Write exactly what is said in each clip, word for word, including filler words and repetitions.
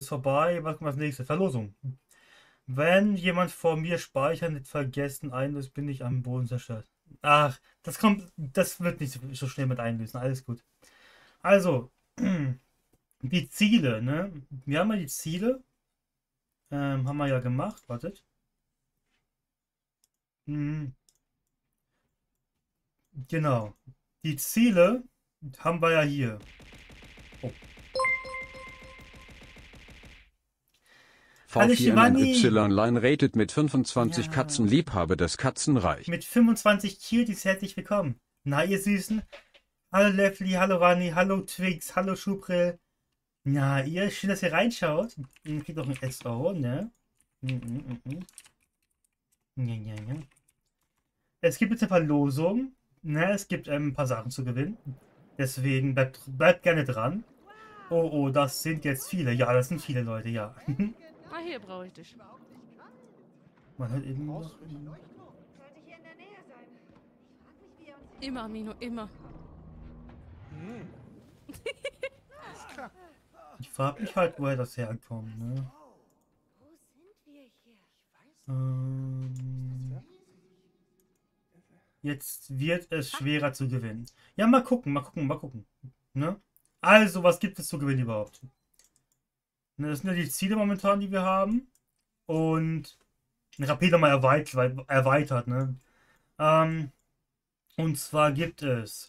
ist vorbei. Was kommt als nächstes? Verlosung. Wenn jemand vor mir speichern, nicht vergessen, einlöst, bin ich am Boden zerstört. Ach, das kommt, das wird nicht so, so schnell mit einlösen. Alles gut. Also, die Ziele, ne? Wir haben ja die Ziele. Ähm, haben wir ja gemacht. Wartet. Hm, genau. Die Ziele haben wir ja hier. Oh. Hallo Shivani! V vier N Y Line rated mit fünfundzwanzig Ja. Katzen Liebhaber des Katzenreich. Mit fünfundzwanzig Cuties herzlich willkommen. Na, ihr Süßen. Hallo Lefli, hallo Rani, hallo Twix, hallo Schubril. Na, ihr, schön, dass ihr reinschaut. Ihr kriegt auch ein S O, ne? Mm, mm, mm, mm. Ja, ja, ja. Es gibt jetzt eine Verlosung. Ne, es gibt ähm, ein paar Sachen zu gewinnen. Deswegen bleibt, bleibt gerne dran. Oh, oh, das sind jetzt viele. Ja, das sind viele Leute, ja. Ah, hier brauche ich dich. Man hört eben noch. Sollte hier in der Nähe sein. Ich frag mich, wie er uns Immer, Mino, immer. Ich frage mich halt, woher das herkommt, ne? Wo sind wir hier? Ähm, jetzt wird es schwerer zu gewinnen. Ja, mal gucken, mal gucken, mal gucken. Ne? Also, was gibt es zu gewinnen überhaupt? Ne, das sind ja die Ziele momentan, die wir haben. Und Rapid nochmal erweitert, erweitert, ne? Ähm, und zwar gibt es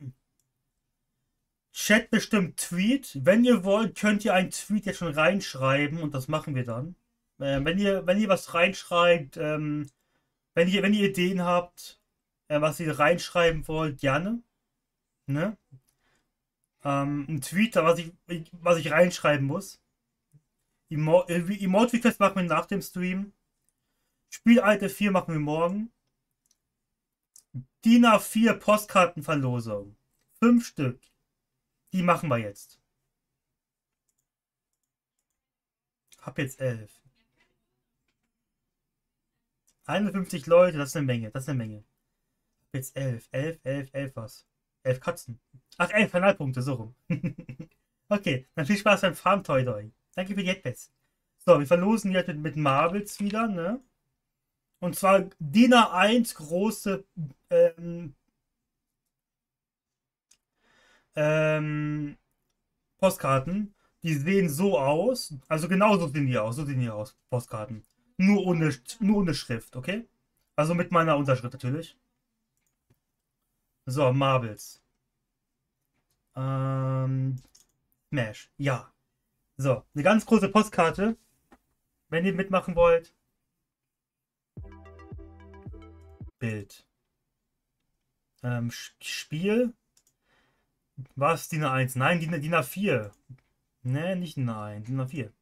Chat bestimmt Tweet. Wenn ihr wollt, könnt ihr einen Tweet jetzt schon reinschreiben und das machen wir dann. Äh, wenn ihr, wenn ihr was reinschreibt, ähm, wenn ihr, wenn ihr Ideen habt, äh, was ihr reinschreiben wollt, gerne. Ne? Ähm, ein Tweet, was ich, was ich reinschreiben muss. Emo äh, Emote-Request machen wir nach dem Stream. Spielalte vier machen wir morgen. D I N A vier Postkartenverlosung. Fünf Stück. Die machen wir jetzt. Hab jetzt elf. einundfünfzig Leute, das ist eine Menge, das ist eine Menge. Hab jetzt elf, elf, elf, elf was? elf Katzen. Ach, elf Kanalpunkte, so rum. Okay, dann viel Spaß beim Farm Toy Toy. Danke für die Headbets. So, wir verlosen jetzt mit, mit Marbles wieder, ne? Und zwar D I N A eins große ähm, ähm, Postkarten. Die sehen so aus. Also genauso sehen die aus. So sehen die aus, Postkarten. Nur ohne, nur ohne Schrift, okay? Also mit meiner Unterschrift natürlich. So, Marbles. Ähm, Smash. Ja. So, eine ganz große Postkarte. Wenn ihr mitmachen wollt. Bild. Ähm, Spiel. Was? D I N A eins? Nein, D I N A vier. Ne, nicht D I N A eins, D I N A vier.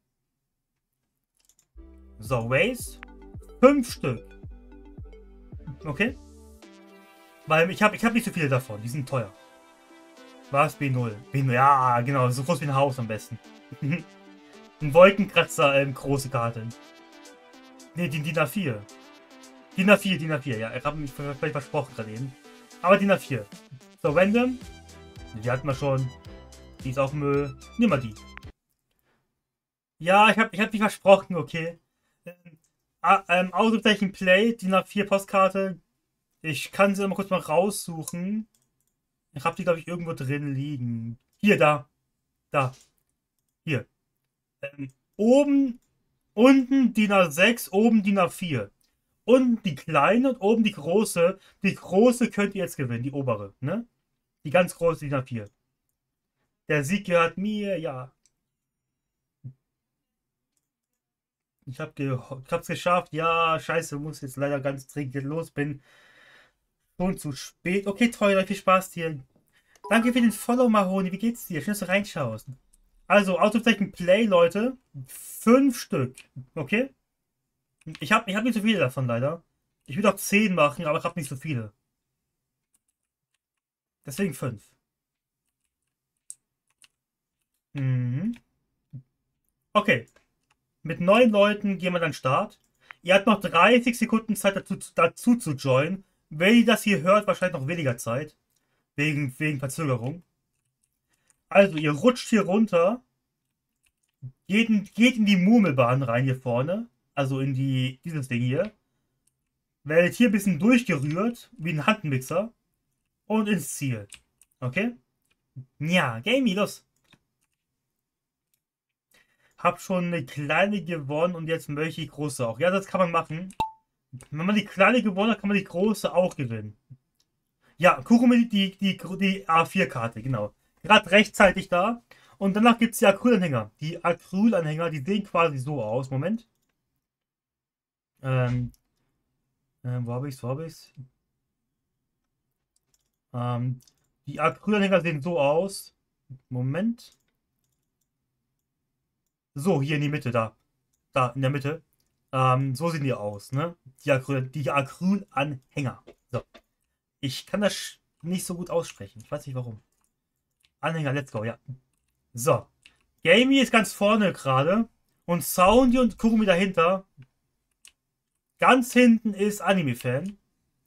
So, Waste. Fünf Stück. Okay. Weil ich habe ich hab nicht so viele davon. Die sind teuer. Was? B null. B null, ja, genau. So groß wie ein Haus am besten. Ein Wolkenkratzer, ähm, große Karte. Ne, die D I N A vier. D I N A vier, D I N A vier, ja. Ich habe mich vielleicht versprochen gerade eben. Aber D I N A vier. So, random. Die hatten wir schon. Die ist auch Müll. Nimm mal die. Ja, ich habe ich hab mich versprochen, okay. Ähm, ähm, Ausrufezeichen Play, D I N A vier Postkarte. Ich kann sie mal kurz mal raussuchen. Ich habe die, glaube ich, irgendwo drin liegen. Hier, da. Da. Hier. Ähm, oben, unten D I N A sechs, oben D I N A vier. Unten die kleine und oben die große. Die große könnt ihr jetzt gewinnen, die obere, ne? Die ganz große D I N A vier. Der Sieg gehört mir, ja. Ich hab ge ich hab's geschafft. Ja, scheiße, muss jetzt leider ganz dringend los. Bin schon zu spät. Okay, Treuer, viel Spaß dir. Danke für den Follow, Mahoni. Wie geht's dir? Schön, dass du reinschaust. Also, Autozeichen Play, Leute. Fünf Stück. Okay? Ich habe ich hab nicht so viele davon, leider. Ich will auch zehn machen, aber ich habe nicht so viele. Deswegen fünf. Mhm. Okay. Mit neun Leuten gehen wir dann Start. Ihr habt noch dreißig Sekunden Zeit dazu, dazu zu joinen. Wenn ihr das hier hört, wahrscheinlich noch weniger Zeit. Wegen, wegen Verzögerung. Also, ihr rutscht hier runter. geht in, geht in die Murmelbahn rein hier vorne. Also in die, dieses Ding hier. Werdet hier ein bisschen durchgerührt, wie ein Handmixer. Und ins Ziel. Okay? Ja, Gamey, los. Hab schon eine kleine gewonnen und jetzt möchte ich große auch. Ja, das kann man machen. Wenn man die kleine gewonnen hat, kann man die große auch gewinnen. Ja, Kurumi, die, die, die A vier Karte, genau. Gerade rechtzeitig da. Und danach gibt es die Acrylanhänger. Die Acrylanhänger, die sehen quasi so aus. Moment. Ähm, ähm, wo habe ich's? Wo habe ich's? Ähm, die Acrylanhänger sehen so aus. Moment. So, hier in die Mitte, da. Da, in der Mitte. Ähm, so sehen die aus, ne? Die, Acryl, die Acrylanhänger. So. Ich kann das nicht so gut aussprechen. Ich weiß nicht warum. Anhänger, let's go, ja. So. Gamey ist ganz vorne gerade. Und Soundy und Kurumi dahinter. Ganz hinten ist Anime-Fan.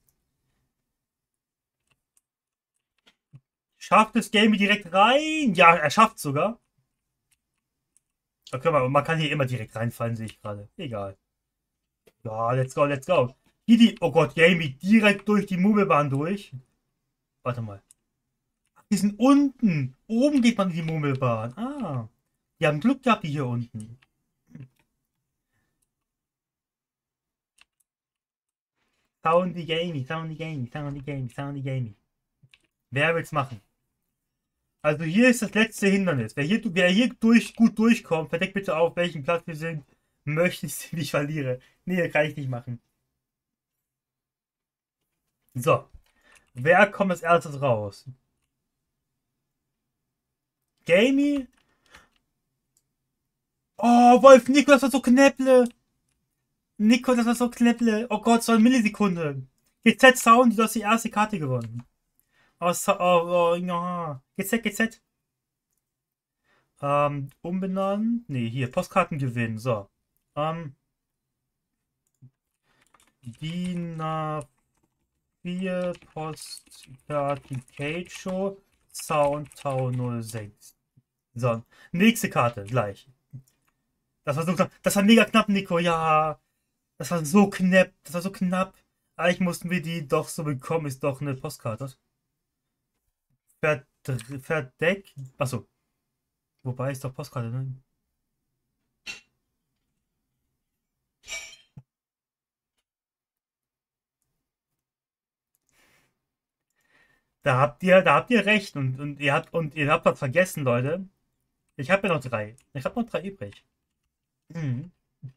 Schafft es Gamey direkt rein? Ja, er schafft es sogar. Okay, man kann hier immer direkt reinfallen, sehe ich gerade. Egal. Ja, let's go, let's go. Hier die, oh Gott, Gamey direkt durch die Murmelbahn durch. Warte mal. Die sind unten. Oben geht man in die Murmelbahn. Ah. Die haben Glück gehabt, die hier unten. Soundy Gamey, Soundy Gamey, Soundy Gamey, Soundy Gamey. Wer will's machen? Also hier ist das letzte Hindernis. Wer hier, wer hier durch, gut durchkommt, verdeckt bitte auf, welchen Platz wir sind. Möchtest du, wie ich verliere? Nee, kann ich nicht machen. So. Wer kommt als erstes raus? Gamey? Oh, Wolf, Nico, das war so knäpple. Nico, das war so knäpple. Oh Gott, so eine Millisekunde. G Z Sound, du hast die erste Karte gewonnen. Oh, so, oh, oh ja. G Z, G Z. Ähm, umbenannt. Ne, hier, Postkarten gewinnen. So. Ähm. D I N A vier Postkarten Cage Show. Sound Tau null sechs. So. Nächste Karte, gleich. Das war so knapp. Das war mega knapp, Nico. Ja. Das war so knapp. Das war so knapp. Eigentlich mussten wir die doch so bekommen. Ist doch eine Postkarte. Verdeckt. Achso. Wobei ist doch Postkarte, ne? Da habt ihr, da habt ihr recht. Und, und ihr habt und ihr habt was vergessen, Leute. Ich habe ja noch drei. Ich habe noch drei übrig. Mhm.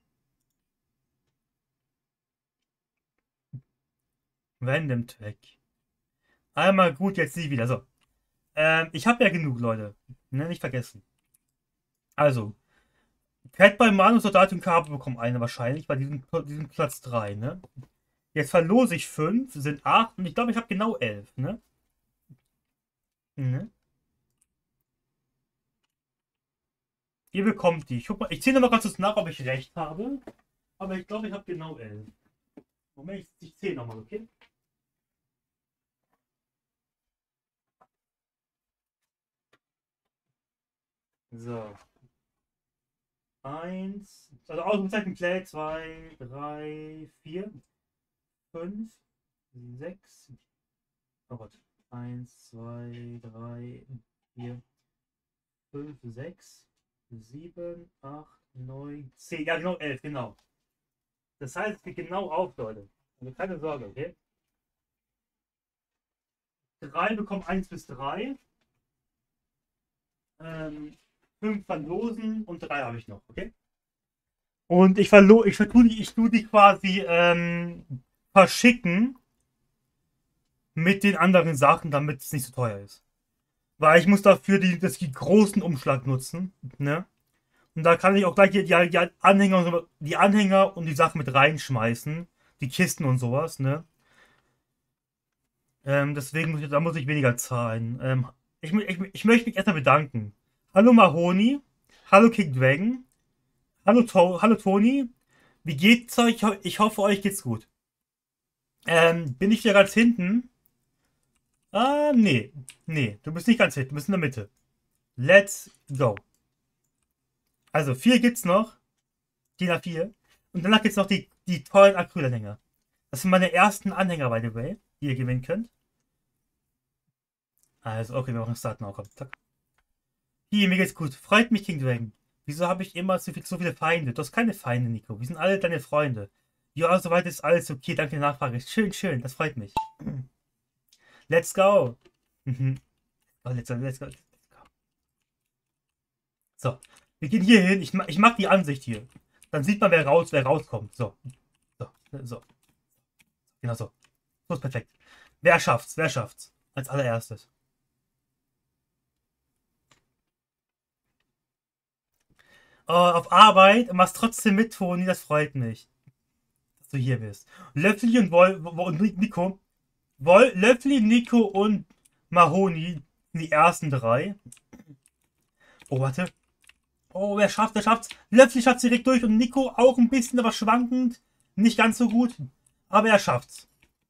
Random Track. Einmal gut, jetzt nie wieder. So. Ähm, ich habe ja genug, Leute. Ne, nicht vergessen. Also. Cat bei Manu, Soldat und Cabo bekommen eine wahrscheinlich, weil die sind, die sind Platz drei, ne? Jetzt verlose ich fünf, sind acht und ich glaube, ich habe genau elf, ne? Ne? Ihr bekommt die. Ich, guck mal, ich zähle noch mal ganz kurz nach, ob ich recht habe. Aber ich glaube, ich habe genau elf. Moment, ich, ich zähle nochmal, okay? So. Eins. Also Ausrufezeichen Play. Zwei, drei, vier, fünf, sechs. Oh Gott. Eins, zwei, drei, vier, fünf, sechs, sieben, acht, neun, zehn. Ja, genau, elf, genau. Das heißt, es geht genau auf, Leute. Also keine Sorge, okay? drei bekommen eins bis drei. Ähm, fünf verlosen und drei habe ich noch, okay? Und ich verlo ich vertue die, ich tue die quasi ähm, verschicken mit den anderen Sachen, damit es nicht so teuer ist. Weil ich muss dafür die, das, die großen Umschlag nutzen, ne? Und da kann ich auch gleich die, die, die Anhänger, die Anhänger und die Sachen mit reinschmeißen, die Kisten und sowas, ne? Ähm, deswegen muss ich, da muss ich weniger zahlen. Ähm, ich, ich, ich möchte mich erstmal bedanken. Hallo Mahoni, hallo King Dragon, hallo, to hallo Toni, wie geht's euch? Ich hoffe, euch geht's gut. Ähm, bin ich hier ganz hinten? Ah, nee. Nee, du bist nicht ganz hinten, du bist in der Mitte. Let's go. Also vier gibt's noch. D I N A vier. Und danach gibt's noch die, die tollen Acrylanhänger. Das sind meine ersten Anhänger, by the way, die ihr gewinnen könnt. Also, okay, wir machen starten auch. Zack. Hier, mir geht's gut. Freut mich, King Dragon. Wieso habe ich immer so, viel, so viele Feinde? Du hast keine Feinde, Nico. Wir sind alle deine Freunde. Ja, soweit ist alles okay. Danke der Nachfrage. Schön, schön. Das freut mich. Let's go. Oh, let's go, let's go. Let's go. So, wir gehen hier hin. Ich, ich mag die Ansicht hier. Dann sieht man, wer raus, wer rauskommt. So. So, so. Genau so. So ist perfekt. Wer schafft's? Wer schafft's? Als allererstes. Oh, auf Arbeit und machst trotzdem mit, Toni. Das freut mich. Dass du hier bist. Löffli und, Wol und Nico. Wol Löffli, Nico und Mahoni. Die ersten drei. Oh, warte. Oh, wer schafft, wer schafft's? Löffli schafft's direkt durch und Nico auch ein bisschen, aber schwankend. Nicht ganz so gut. Aber er schafft's.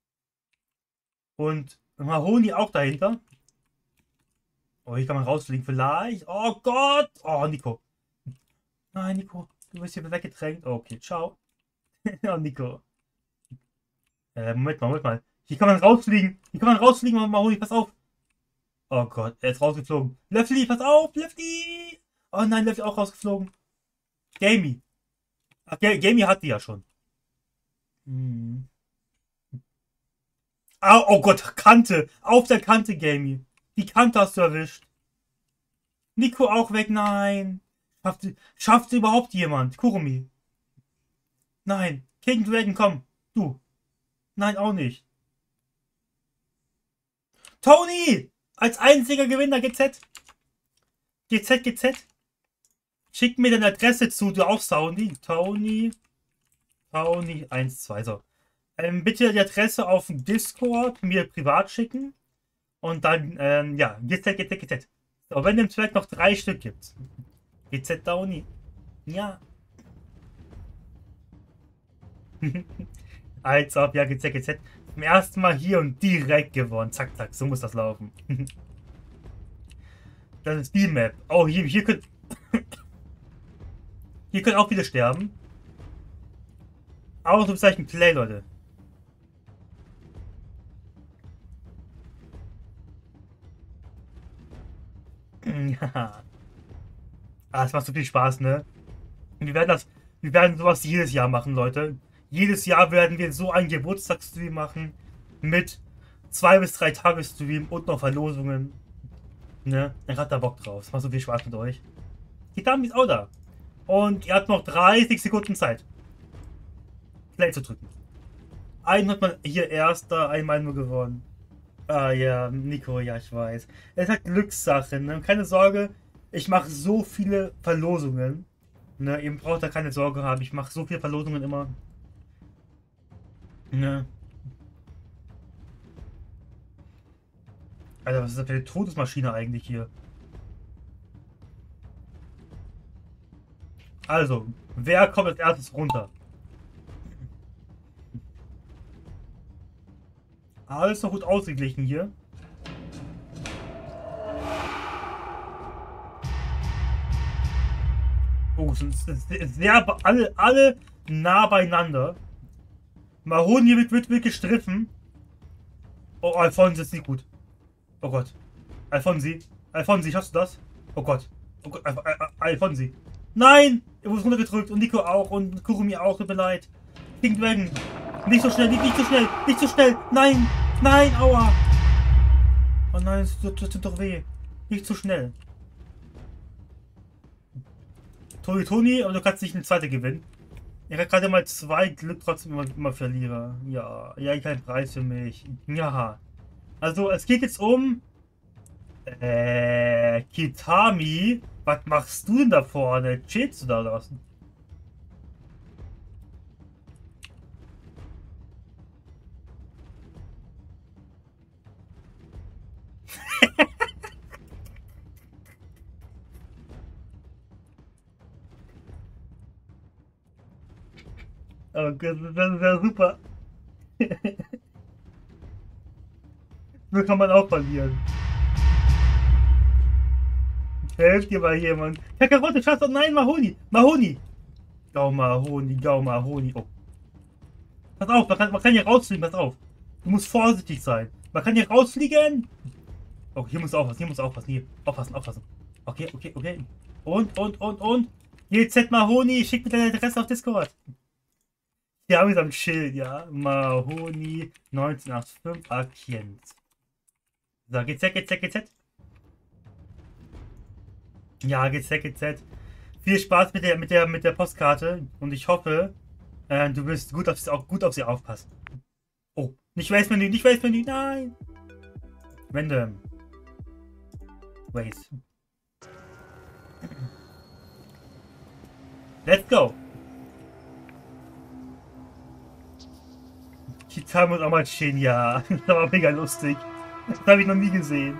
Und Mahoni auch dahinter. Oh, hier kann man rausfliegen vielleicht. Oh Gott. Oh, Nico. Nein, Nico. Du bist hier weggedrängt. Okay, ciao. Ja, Nico. Äh, Moment mal, Moment mal. Hier kann man rausfliegen. Hier kann man rausfliegen, Mahoni, pass auf. Oh Gott, er ist rausgeflogen. Löffli, pass auf, Löffli. Oh nein, Löffli auch rausgeflogen. Gamey. Ach, Gamey hat die ja schon. Hm. Oh, oh Gott, Kante. Auf der Kante, Gamey. Die Kante hast du erwischt. Nico auch weg, nein. Schafft, schafft überhaupt jemand? Kurumi. Nein. King Dragon, komm. Du. Nein, auch nicht. Toni! Als einziger Gewinner, G Z. G Z, G Z. Schick mir deine Adresse zu, du auch, Toni. Toni. Toni eins zwei. So. Ähm, bitte die Adresse auf dem Discord mir privat schicken. Und dann, ähm, ja, G Z, G Z, G Z. So, wenn es vielleicht noch drei Stück gibt. G Z Toni. Ja. Als ob, ja, G Z, G Z. Zum ersten Mal hier und direkt gewonnen. Zack, zack, so muss das laufen. Das ist die Map. Oh, hier, hier könnt. Hier können auch viele sterben. Ausrufezeichen Play, Leute. Ja. Ah, es macht so viel Spaß, ne? Und wir werden das. Wir werden sowas jedes Jahr machen, Leute. Jedes Jahr werden wir so einen Geburtstagsstream machen. Mit zwei bis drei Tagesstream und noch Verlosungen. Ne? Dann hat da Bock drauf. Es macht so viel Spaß mit euch. Kitami ist auch da. Und ihr habt noch dreißig Sekunden Zeit. Play zu drücken. Einen hat man hier erster, einmal nur gewonnen. Ah ja, Nico, ja, ich weiß. Es hat Glückssache, ne? Keine Sorge, ich mache so viele Verlosungen. Ne? Ihr braucht da keine Sorge haben. Ich mache so viele Verlosungen immer. Ne? Alter, was ist das für eine Todesmaschine eigentlich hier? Also, wer kommt als erstes runter? Alles noch gut ausgeglichen hier. Oh, es ist sehr alle, alle nah beieinander. Mahoni wird, wird, wird gestriffen. Oh, Alfonsi ist nicht gut. Oh Gott. Alfonsi. Alfonsi, schaffst du das? Oh Gott. Oh Gott. Al Al Alfonsi. Nein! Er wurde runtergedrückt und Nico auch und Kurumi auch. Tut mir leid. King Dragon. Nicht so schnell, nicht, nicht so schnell, nicht so schnell. Nein, nein, aua. Oh nein, das, das tut doch weh. Nicht so schnell. Toni, Toni, aber du kannst nicht eine zweite gewinnen. Ich habe gerade mal zwei Glück, trotzdem immer, immer Verlierer. Ja, ja, kein Preis für mich. Ja. Also, es geht jetzt um... Äh, Kitami. Was machst du denn da vorne? Chillst du da oder was? Oh Gott, das ist ja super. So kann man auch verlieren. Helft dir mal jemand. Kakarotte, Schatz, oh nein, Mahoni. Mahoni. Gau Mahoni, Gau Mahoni. Oh. Pass auf, man kann, man kann hier rausfliegen, pass auf. Du musst vorsichtig sein. Man kann hier rausfliegen. Oh, hier musst du aufpassen, hier musst du aufpassen. Hier, aufpassen, aufpassen. Okay, okay, okay. Und, und, und, und. G Z Mahoni, schick mir deine Adresse auf Discord. Hier haben wir so ein Schild, ja. Mahoni neunzehnhundertfünfundachtzig Agent. So, G Z, G Z, G Z. Ja, G Z, G Z. Viel Spaß mit der, mit der, mit der Postkarte. Und ich hoffe, äh, du wirst gut auf, sie, auch gut auf sie aufpassen. Oh, nicht Waste-Menü, nicht Waste-Menü, nein. Random. Waste. Let's go. Kitamo und Amachin, ja. Das war mega lustig. Das habe ich noch nie gesehen.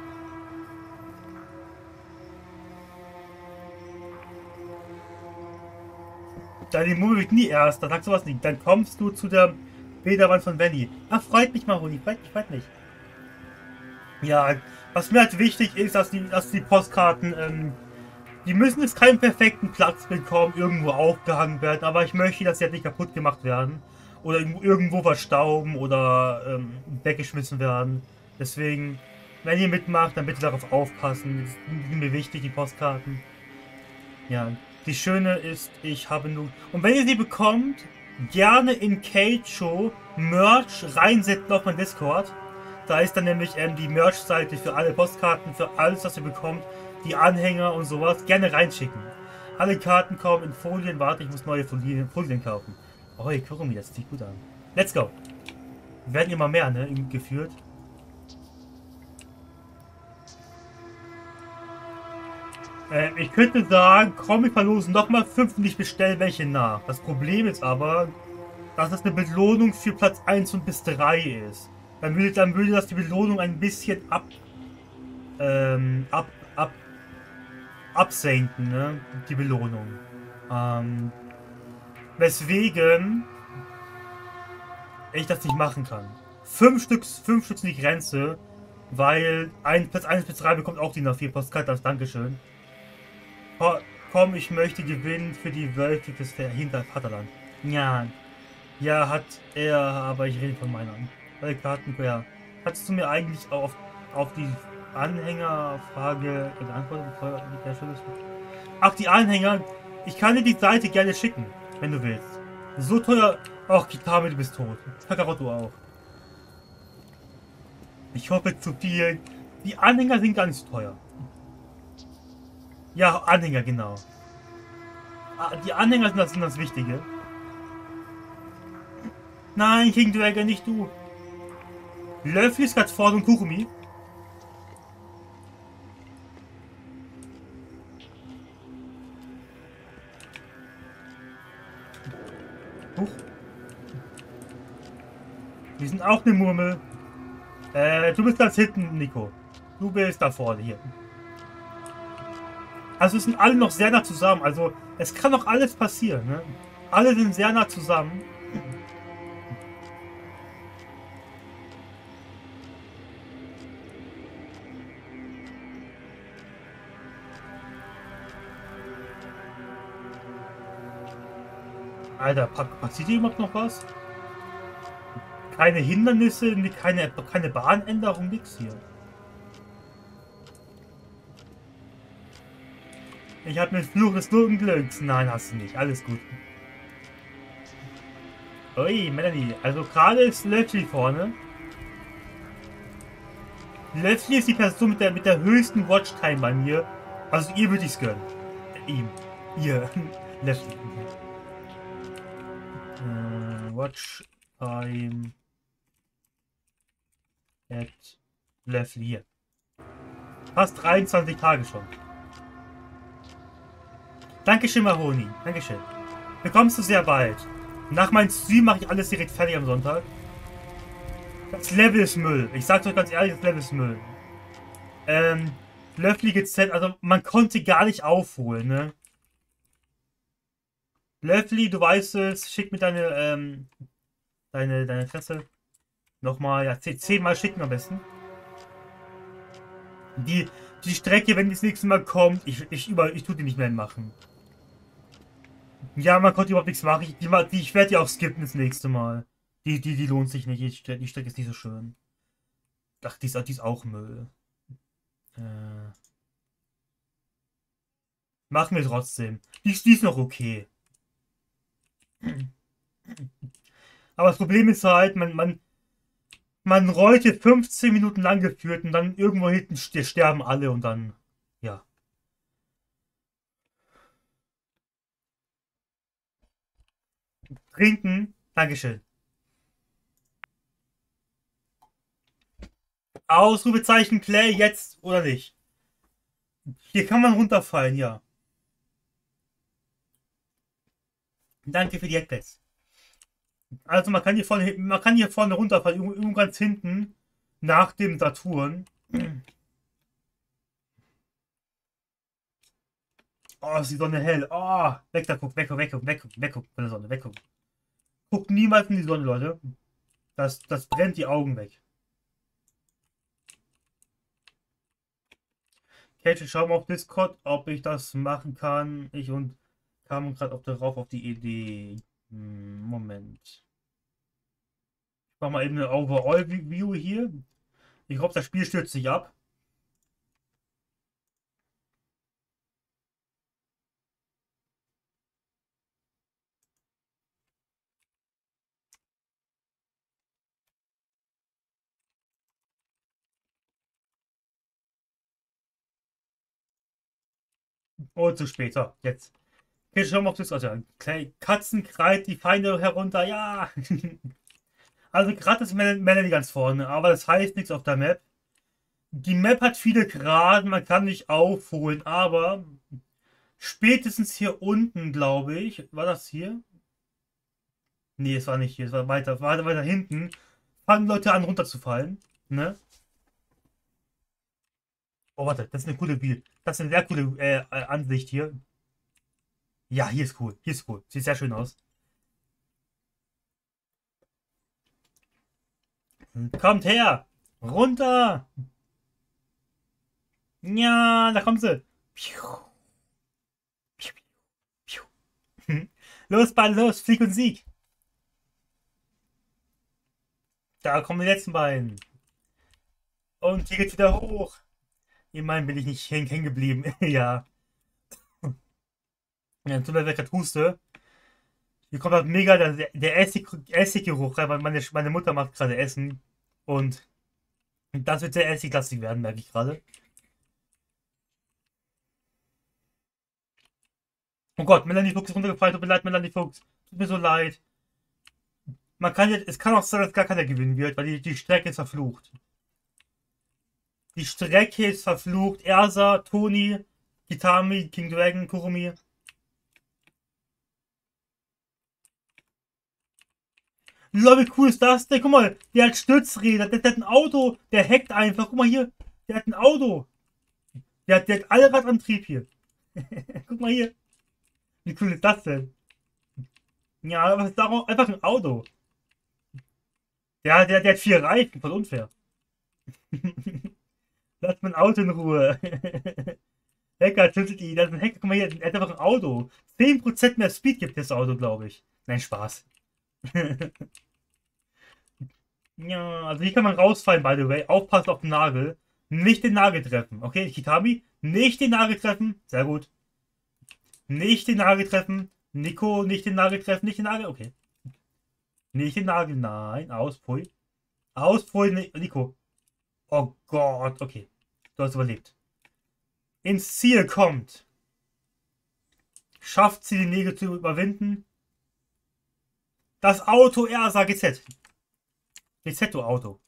Deine Mumme wird nie erst, dann sagst du was nicht. Dann kommst du zu der Bilderwand von Valley. Ach, freut mich, Mahoni, freut mich, freut mich. Ja, was mir halt wichtig ist, dass die, dass die Postkarten, ähm, die müssen jetzt keinen perfekten Platz bekommen, irgendwo aufgehangen werden, aber ich möchte, dass sie halt nicht kaputt gemacht werden. Oder irgendwo verstauben oder ähm, weggeschmissen werden. Deswegen, wenn ihr mitmacht, dann bitte darauf aufpassen. Das sind mir wichtig, die Postkarten. Ja, die schöne ist, ich habe nur... Und wenn ihr sie bekommt, gerne in Keicho Merch reinsetzen auf mein Discord. Da ist dann nämlich ähm, die Merch-Seite für alle Postkarten, für alles, was ihr bekommt. Die Anhänger und sowas. Gerne reinschicken. Alle Karten kommen in Folien. Warte, ich muss neue Folien, Folien kaufen. Oh, ich gucke mir, das sieht gut an. Let's go. Werden immer mehr, ne? Geführt. Äh, ich könnte sagen, komm, wir verlosen nochmal fünf und ich bestelle welche nach. Das Problem ist aber, dass das eine Belohnung für Platz eins und bis drei ist. Dann würde, dann würde das die Belohnung ein bisschen ab, ähm, ab, ab, absenken, ne? Die Belohnung. Ähm, weswegen ich das nicht machen kann. Fünf Stück, fünf Stück sind die Grenze, weil ein Platz eins bis drei bekommt auch die nach vier Postkarten als Dankeschön. Komm, ich möchte gewinnen für die Wölfe des hinter Vaterland. Ja, ja, hat er, aber ich rede von meiner. Alle Karten, ja. Hattest du mir eigentlich auf, auf die Anhängerfrage geantwortet? Ach, die Anhänger. Ich kann dir die Seite gerne schicken, wenn du willst. So teuer. Ach, Kitame, du bist tot. Kakaroto auch. Ich hoffe zu viel. Die Anhänger sind gar nicht so teuer. Ja, Anhänger, genau. Die Anhänger sind das, sind das Wichtige. Nein, King Dragon, nicht du. Löffel ist gerade vor und Kurumi. Huch. Wir sind auch eine Murmel. Äh, du bist ganz hinten, Nico. Du bist da vorne, hier. Also es sind alle noch sehr nah zusammen. Also es kann noch alles passieren. Ne? Alle sind sehr nah zusammen. Alter, passiert hier überhaupt noch was? Keine Hindernisse, keine, keine Bahnänderung, nix hier. Ich habe einen Fluch des Glücks. Nein, hast du nicht. Alles gut. Ui, Melanie. Also gerade ist Löffli vorne. Löffli ist die Person mit der, mit der höchsten Watchtime bei mir. Also ihr würde ich es gönnen. Äh, ihm. Ihr. Löffli. Äh, Watchtime. At Löffli hier. Fast dreiundzwanzig Tage schon. Dankeschön, Mahoni. Dankeschön. Bekommst du sehr bald. Nach meinem Stream mache ich alles direkt fertig am Sonntag. Das Level ist Müll. Ich sag's euch ganz ehrlich, das Level ist Müll. Ähm, Löffli gezählt, also man konnte gar nicht aufholen, ne? Löffli, du weißt es, schick mir deine, ähm, deine, deine Adresse. Nochmal, ja, zehnmal schicken am besten. Die, Die Strecke, wenn die das nächste Mal kommt, ich, ich, über, ich tue die nicht mehr machen. Ja, man konnte überhaupt nichts machen. Ich, die, die, ich werde die auch skippen das nächste Mal. Die, die, die lohnt sich nicht. Die Strecke, die Strecke ist nicht so schön. Ach, die ist, die ist auch Müll. Äh, machen wir trotzdem. Die, die ist noch okay. Aber das Problem ist halt, man, man, man rollt hier fünfzehn Minuten lang geführt und dann irgendwo hinten sterben alle und dann, ja. Trinken, Dankeschön. Ausrufezeichen Play jetzt oder nicht? Hier kann man runterfallen, ja. Danke für die Headpads. Also man kann hier vorne, man kann hier vorne runterfallen, irgendwo ganz hinten, nach dem Saturn. Oh, ist die Sonne hell. Oh, weg da, guck, weg, weg, weg, weg, weg, von der Sonne, weg. Guckt niemals in die Sonne, Leute. Das, das brennt die Augen weg. Kate, schau mal auf Discord, ob ich das machen kann. Ich und kam gerade auf darauf auf die Idee. Hm, Moment. Ich mach mal eben eine Overall-View hier. Ich hoffe, das Spiel stürzt sich ab. Oh, zu spät. So, jetzt. Okay, schauen wir auf das. Also, Katzen kreit die Feinde herunter. Ja! Also, gerade ist Mel Melanie ganz vorne, aber das heißt nichts auf der Map. Die Map hat viele Graden, man kann nicht aufholen, aber spätestens hier unten, glaube ich. War das hier? Nee, es war nicht hier, es war weiter, weiter, weiter hinten. Fangen Leute an runterzufallen. Ne? Oh, warte, das ist eine coole Bild. Das ist eine sehr coole äh, Ansicht hier. Ja, hier ist cool. Hier ist cool. Sieht sehr schön aus. Kommt her! Runter! Ja, da kommt sie. Los, Ball, los, Flieg und Sieg. Da kommen die letzten beiden. Und hier geht's wieder hoch. Immerhin bin ich nicht hängen geblieben. Ja. Ja, tut mir leid, gerade huste. Hier kommt halt mega der, der Essig, Essiggeruch rein, weil meine, meine Mutter macht gerade Essen. Und das wird sehr essiglastig werden, merke ich gerade. Oh Gott, Melanie Fuchs ist runtergefallen. Tut mir leid, Melanie Fuchs. Tut mir so leid. Man kann jetzt, es kann auch sein, dass gar keiner gewinnen wird, weil die, die Strecke ist verflucht. Die Strecke ist verflucht. Ersa, Toni, Kitami, King Dragon, Kurumi. Lol, wie cool ist das denn? Guck mal, der hat Stützräder, der, der hat ein Auto, der hackt einfach. Guck mal hier, der hat ein Auto. Der hat, der hat Allradantrieb hier. Guck mal hier. Wie cool ist das denn? Ja, aber es ist auch einfach ein Auto. Der, der, der hat vier Reifen, voll unfair. Lass mein Auto in Ruhe. Hacker, tötet ihn. Das ist ein Hacker, guck mal hier, er hat einfach ein Auto. zehn Prozent mehr Speed gibt das Auto, glaube ich. Nein, Spaß. Ja, also hier kann man rausfallen, by the way. Aufpassen auf den Nagel. Nicht den Nagel treffen. Okay, Kitami, nicht den Nagel treffen. Sehr gut. Nicht den Nagel treffen. Nico, nicht den Nagel treffen. Nicht den Nagel, okay. Nicht den Nagel, nein. Aus, pfui. Aus, pfui, Nico. Oh Gott, okay. Du hast überlebt. Ins Ziel kommt. Schafft sie, die Nägel zu überwinden. Das Auto Ersa G Z. G Z, du Auto.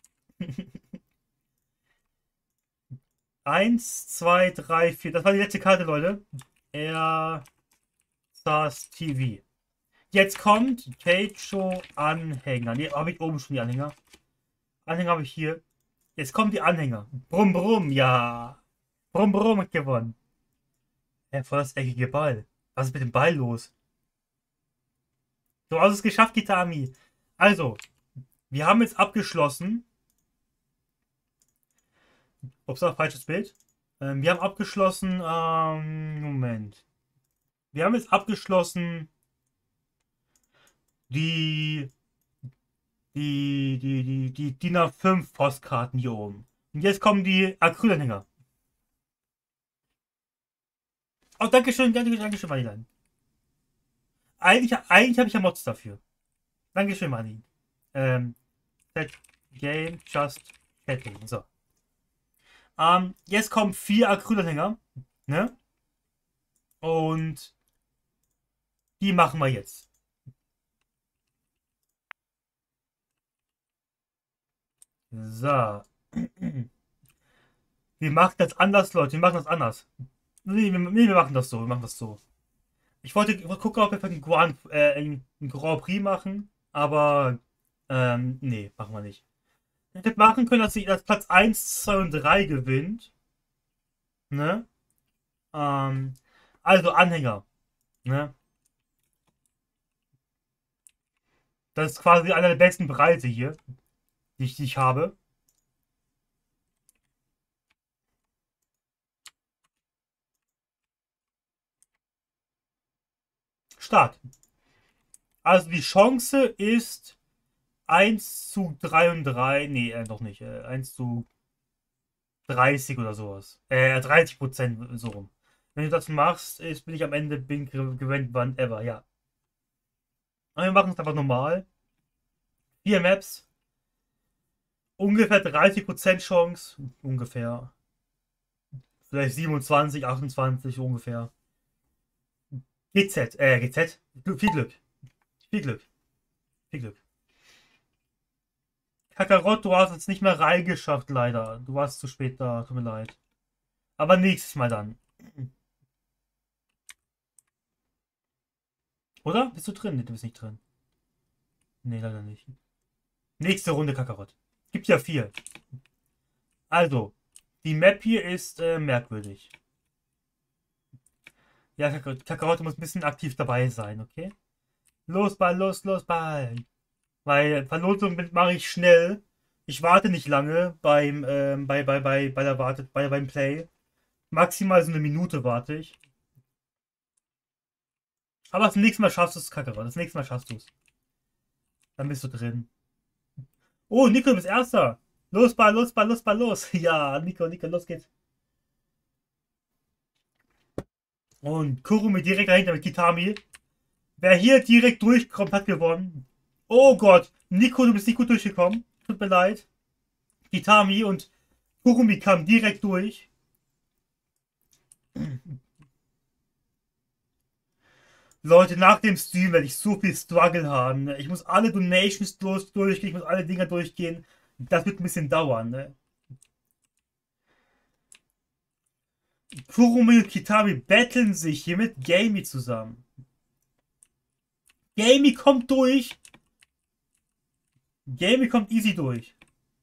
Eins, zwei, drei, vier. Das war die letzte Karte, Leute. Ersas T V. Jetzt kommt Keicho Anhänger. Ne, habe ich oben schon die Anhänger. Anhänger habe ich hier. Jetzt kommen die Anhänger. Brumm, brumm, ja. Brumm, brumm, hat gewonnen. Ja, voll das eckige Ball. Was ist mit dem Ball los? Du hast es geschafft, Kitami. Also, wir haben jetzt abgeschlossen. Ups, falsches Bild. Ähm, wir haben abgeschlossen, ähm, Moment. Wir haben jetzt abgeschlossen die, die, die, die, die D I N A fünf Postkarten hier oben. Und jetzt kommen die Acrylanhänger. Oh, Dankeschön, Dankeschön, Dankeschön, Manilan. Eigentlich, eigentlich habe ich ja Mods dafür. Dankeschön, Mani. Ähm, Set Game Just Chatting. So. Ähm, jetzt kommen vier Acrylanhänger. Ne? Und die machen wir jetzt. So. Wir machen das anders, Leute. Wir machen das anders. Nee, wir, nee, wir machen das so. Wir machen das so. Ich wollte, ich wollte gucken, ob wir einen Grand, äh, einen Grand Prix machen. Aber, ähm, nee, machen wir nicht. Wir hätten machen können, dass sie das Platz eins, zwei und drei gewinnt. Ne? Ähm, also Anhänger. Ne? Das ist quasi einer der besten Preise hier, die ich, die ich habe. Start. Also die Chance ist eins zu drei und drei. Nee, äh, doch nicht. Äh, eins zu dreißig oder sowas. Äh, dreißig Prozent so rum. Wenn du das machst, ist, bin ich am Ende bin gewinnt wann ever, ja. Und wir machen es einfach normal. Vier Maps. Ungefähr dreißig Prozent Chance. Ungefähr. Vielleicht siebenundzwanzig, achtundzwanzig ungefähr. G Z, äh, G Z. Viel Glück. Viel Glück. Viel Glück. Kakarott, du hast es nicht mehr reingeschafft, leider. Du warst zu spät da, tut mir leid. Aber nächstes Mal dann. Oder? Bist du drin? Nee, du bist nicht drin. Nee, leider nicht. Nächste Runde Kakarott. Gibt ja vier. Also, die Map hier ist äh, merkwürdig. Ja, Kakarott, Kakarott muss ein bisschen aktiv dabei sein, okay? Los, Ball, los, los, Ball. Weil Verlosung mache ich schnell. Ich warte nicht lange beim, ähm, bei, bei, bei, bei der Warte, bei, beim Play. Maximal so eine Minute warte ich. Aber das nächste Mal schaffst du es, Kakarott. Das nächste Mal schaffst du es. Dann bist du drin. Oh, Nico, du bist Erster. Los, Ball, los, Ball, los, Ball, los. Ja, Nico, Nico, los geht's. Und Kurumi direkt dahinter mit Kitami. Wer hier direkt durchkommt, hat gewonnen. Oh Gott, Nico, du bist nicht gut durchgekommen. Tut mir leid. Kitami und Kurumi kamen direkt durch. Leute, nach dem Stream werde ich so viel Struggle haben. Ne? Ich muss alle Donations durch, durchgehen, ich muss alle Dinger durchgehen. Das wird ein bisschen dauern. Ne? Kurumi und Kitami betteln sich hier mit Gamey zusammen. Gamey kommt durch. Gamey kommt easy durch.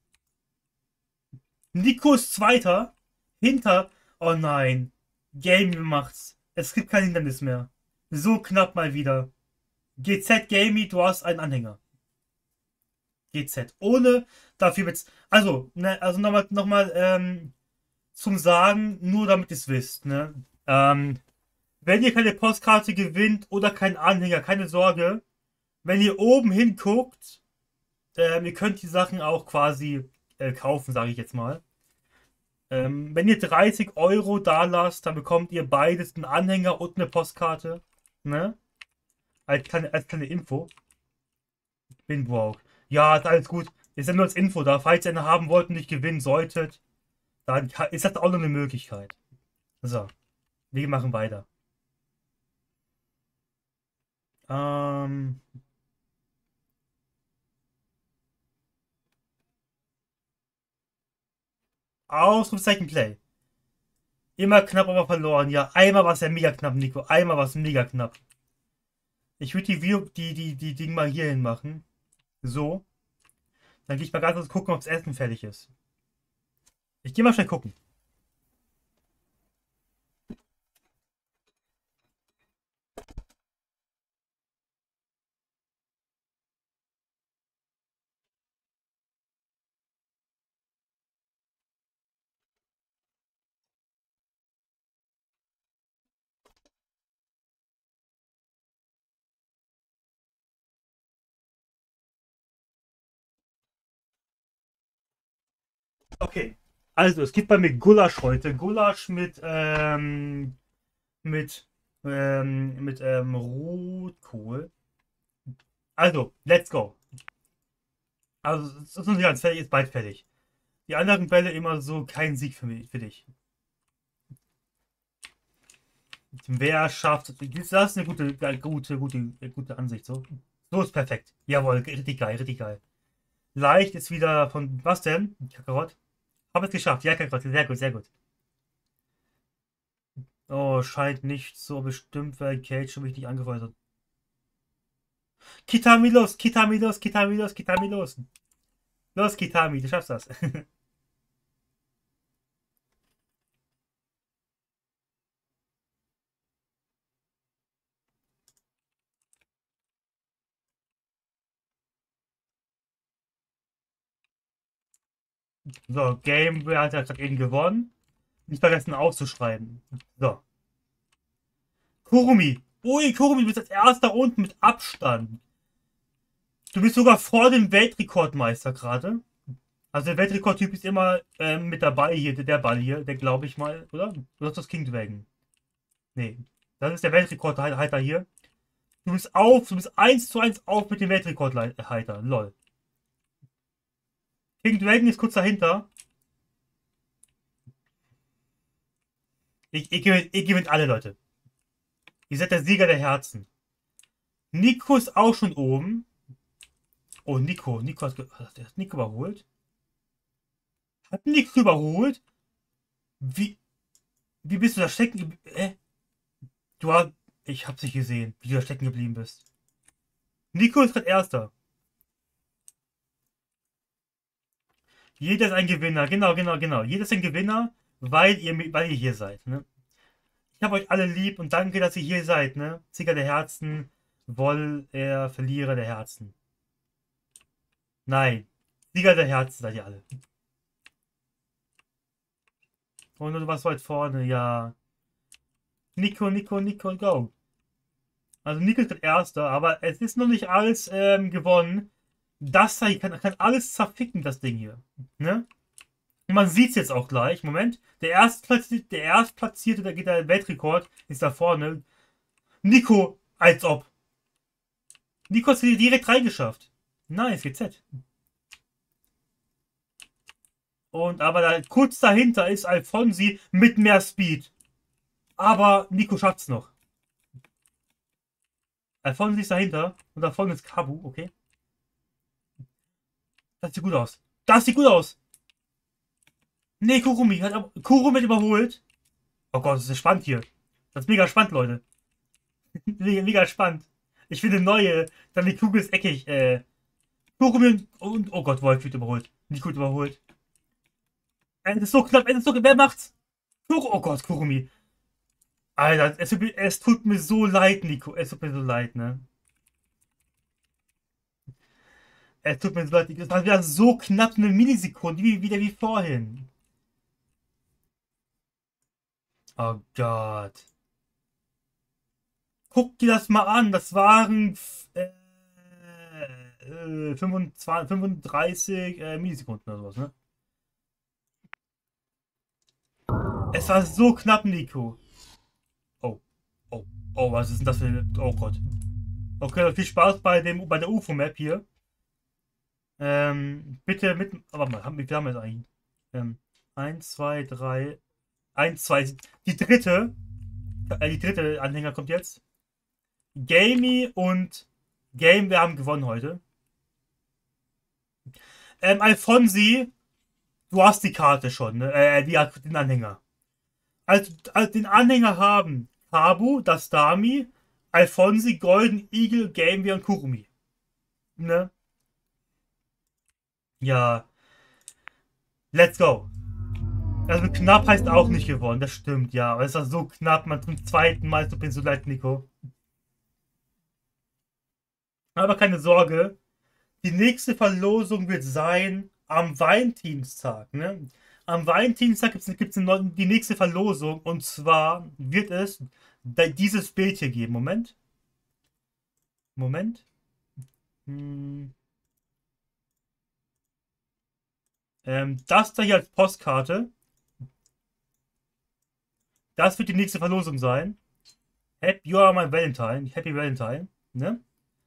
Nico ist Zweiter. Hinter. Oh nein. Gamey macht's. Es gibt kein Hindernis mehr. So knapp mal wieder. G Z Gamey, du hast einen Anhänger. G Z. Ohne dafür wird's. Also, ne, also nochmal noch mal, ähm, zum Sagen, nur damit ihr es wisst, ne? Ähm, wenn ihr keine Postkarte gewinnt oder keinen Anhänger, keine Sorge. Wenn ihr oben hinguckt, ähm, ihr könnt die Sachen auch quasi äh, kaufen, sage ich jetzt mal. Ähm, wenn ihr dreißig Euro da lasst, dann bekommt ihr beides, einen Anhänger und eine Postkarte. Ne? Als kleine, als kleine Info. Bin broke. Ja, ist alles gut. Ist ja nur als Info da. Falls ihr eine haben wollt und nicht gewinnen solltet, dann ist das auch noch eine Möglichkeit. So, wir machen weiter. Ähm. Ausrufezeichen Play. Immer knapp, aber verloren. Ja, einmal war es ja mega knapp, Nico. Einmal war es mega knapp. Ich würde die Video, die, die, die Ding mal hier hin machen. So. Dann gehe ich mal ganz kurz gucken, ob das Essen fertig ist. Ich gehe mal schnell gucken. Okay. Also, es gibt bei mir Gulasch heute. Gulasch mit, ähm, mit, ähm, mit, ähm, Rotkohl. Also, let's go. Also, es ist noch nicht ganz fertig, ist bald fertig. Die anderen Bälle immer so kein Sieg für mich, für dich. Wer schafft, das ist eine gute, gute, gute, gute Ansicht, so. So ist perfekt. Jawohl, richtig geil, richtig geil. Leicht ist wieder von, was denn? Kakarott? Hab es geschafft, ja, Kakarott, sehr gut, sehr gut. Oh, scheint nicht so bestimmt, weil Cage schon richtig angefeuert hat. Kitami los, Kitami los, Kitami los, Kitami los. Los, Kitami, du schaffst das. So, Game hat ja gerade eben gewonnen. Nicht vergessen aufzuschreiben. So. Kurumi. Ui, Kurumi, du bist als erster unten mit Abstand. Du bist sogar vor dem Weltrekordmeister gerade. Also der Weltrekordtyp ist immer ähm, mit dabei hier, der Ball hier, der glaube ich mal, oder? Oder ist das King Dragon? Nee. Das ist der Weltrekordhalter hier. Du bist auf, du bist eins zu eins auf mit dem Weltrekordhalter. Lol. King Dragon ist kurz dahinter. Ich, ich, gewinnt, ich gewinnt alle, Leute. Ihr seid der Sieger der Herzen. Nico ist auch schon oben. Oh, Nico. Nico hat, hat Nico überholt. Hat Nico überholt? Wie, wie bist du da stecken geblieben? Äh? Du hast, ich hab's nicht gesehen, wie du da stecken geblieben bist. Nico ist gerade Erster. Jeder ist ein Gewinner. Genau, genau, genau. Jeder ist ein Gewinner, weil ihr, weil ihr hier seid. Ne? Ich habe euch alle lieb und danke, dass ihr hier seid. Ne? Sieger der Herzen, Woll, er Verlierer der Herzen. Nein. Sieger der Herzen seid ihr alle. Und du warst weit vorne, ja. Nico, Nico, Nico, go. Also Nico ist Erster, aber es ist noch nicht alles ähm, gewonnen. Das da hier kann, kann alles zerficken, das Ding hier. Ne? Und man sieht es jetzt auch gleich. Moment. Der Erstplatzierte, der Erstplatzierte, da geht der Weltrekord, ist da vorne. Nico, als ob. Nico hat es direkt reingeschafft. Nice, G Z. Und aber da, kurz dahinter ist Alfonsi mit mehr Speed. Aber Nico schafft es noch. Alfonsi ist dahinter. Und da vorne ist Kabu, okay. Das sieht gut aus. Das sieht gut aus. Nee, Kurumi hat Kurumi hat überholt. Oh Gott, das ist spannend hier. Das ist mega spannend, Leute. mega, mega spannend. Ich finde neue. Dann die Kugel ist eckig. Äh, Kurumi und, und. Oh Gott, Wolf wird überholt. Nicht gut überholt. Es ist so knapp. Es ist so knapp. Wer macht's? Kur oh Gott, Kurumi. Alter, es, es tut mir so leid, Nico. Es tut mir so leid, ne? Es tut mir so leid. Es war wieder so knapp eine Millisekunde. Wie, wieder wie vorhin. Oh Gott. Guck dir das mal an. Das waren äh, äh, fünfundzwanzig, fünfunddreißig äh, Millisekunden oder sowas, ne? Es war so knapp, Nico. Oh, oh, oh, was ist denn das für eine... Oh Gott. Okay, viel Spaß bei, dem, bei der U F O-Map hier. Ähm, bitte mit... Aber mal, haben, wie viel haben wir jetzt eigentlich? Ähm, eins, zwei, drei... eins, zwei... Die dritte... Äh, die dritte Anhänger kommt jetzt. Gamey und Game, wir haben gewonnen heute. Ähm, Alfonsi, du hast die Karte schon, ne? Äh, die, den Anhänger. Also, also den Anhänger haben Kabu, Dastami, Alfonsi, Golden Eagle, Gamey und Kurumi. Ne? Ja. Let's go. Also knapp heißt auch nicht gewonnen, das stimmt, ja. Aber es war so knapp, man zum zweiten Mal, tut mir so leid, Nico. Aber keine Sorge, die nächste Verlosung wird sein am Valentinstag. Ne? Am Valentinstag gibt es die nächste Verlosung und zwar wird es dieses Bild hier geben. Moment. Moment. Hm. Ähm, das da hier als Postkarte. Das wird die nächste Verlosung sein. Happy, you are my Valentine. Happy Valentine. Ne?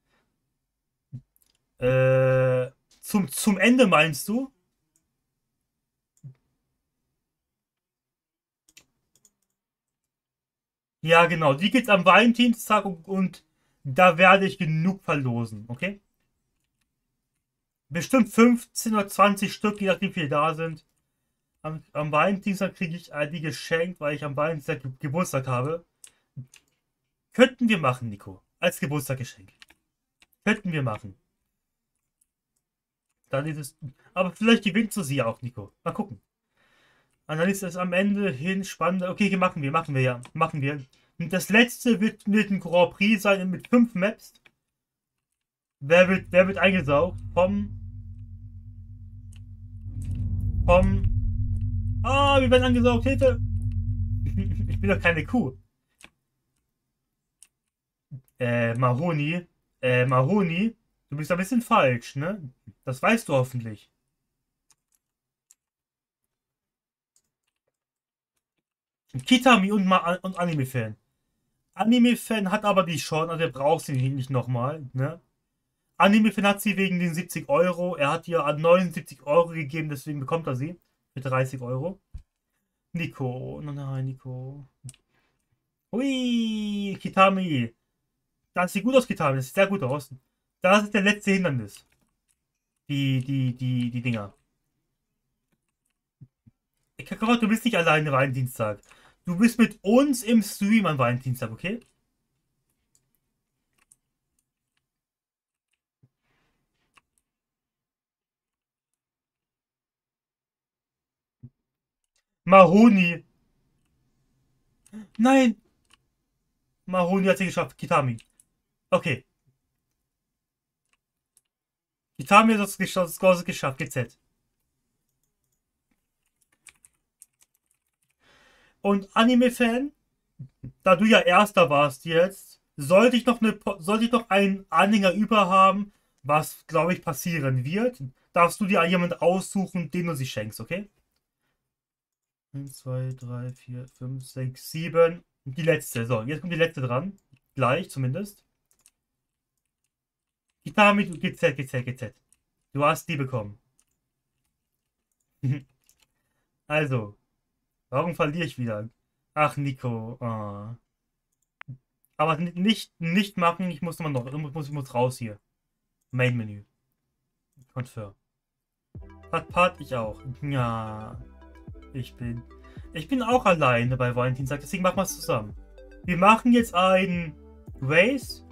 Äh, zum, zum Ende meinst du? Ja, genau. Die gibt's am Valentinstag und, und da werde ich genug verlosen, okay? Bestimmt fünfzehn oder zwanzig Stück, je nachdem wie viele da sind. Am, am Valentinstag kriege ich die geschenkt, weil ich am Valentinstag Ge Geburtstag habe. Könnten wir machen, Nico. Als Geburtstagsgeschenk. Könnten wir machen. Dann ist es. Aber vielleicht gewinnst du sie auch, Nico. Mal gucken. Und dann ist es am Ende hin spannend. Okay, machen wir, machen wir ja. Machen wir. Und das letzte wird mit ein Grand Prix sein mit fünf Maps. Wer wird, wer wird eingesaugt? Vom. Vom. Ah, wir werden angesaugt. Hilfe! Ich bin doch keine Kuh. Äh, Mahoni. Äh, Mahoni. Du bist ein bisschen falsch, ne? Das weißt du hoffentlich. Kitami und, und Anime-Fan. Anime-Fan hat aber die schon, also er braucht sie nicht nochmal, ne? Anime-Fan hat sie wegen den siebzig Euro. Er hat ihr neunundsiebzig Euro gegeben, deswegen bekommt er sie. Für dreißig Euro. Nico. Nein, nein, Nico. Hui, Kitami. Das sieht gut aus, Kitami. Das sieht sehr gut aus. Das ist der letzte Hindernis. Die, die, die, die Dinger. Kakarot, du bist nicht alleine Valentinstag. Du bist mit uns im Stream am Valentinstag, okay? Mahoni. Nein. Mahoni hat sie geschafft. Kitami. Okay. Kitami hat das geschafft. Das geschafft. G Z. Und Anime-Fan, da du ja Erster warst jetzt, sollte ich noch, eine, sollte ich noch einen Anhänger über haben, was, glaube ich, passieren wird, darfst du dir jemanden aussuchen, den du sie schenkst, okay? eins, zwei, drei, vier, fünf, sechs, sieben. Die letzte. So, jetzt kommt die letzte dran. Gleich zumindest. Kitami, G Z, G Z, G Z. Du hast die bekommen. Also. Warum verliere ich wieder? Ach, Nico. Oh. Aber nicht, nicht machen. Ich muss noch. Ich muss, ich muss raus hier. Main Menü. Confirm. Part, Part, ich auch. Ja. Ich bin. Ich bin auch alleine bei Valentinstag. Deswegen machen wir es zusammen. Wir machen jetzt ein Race.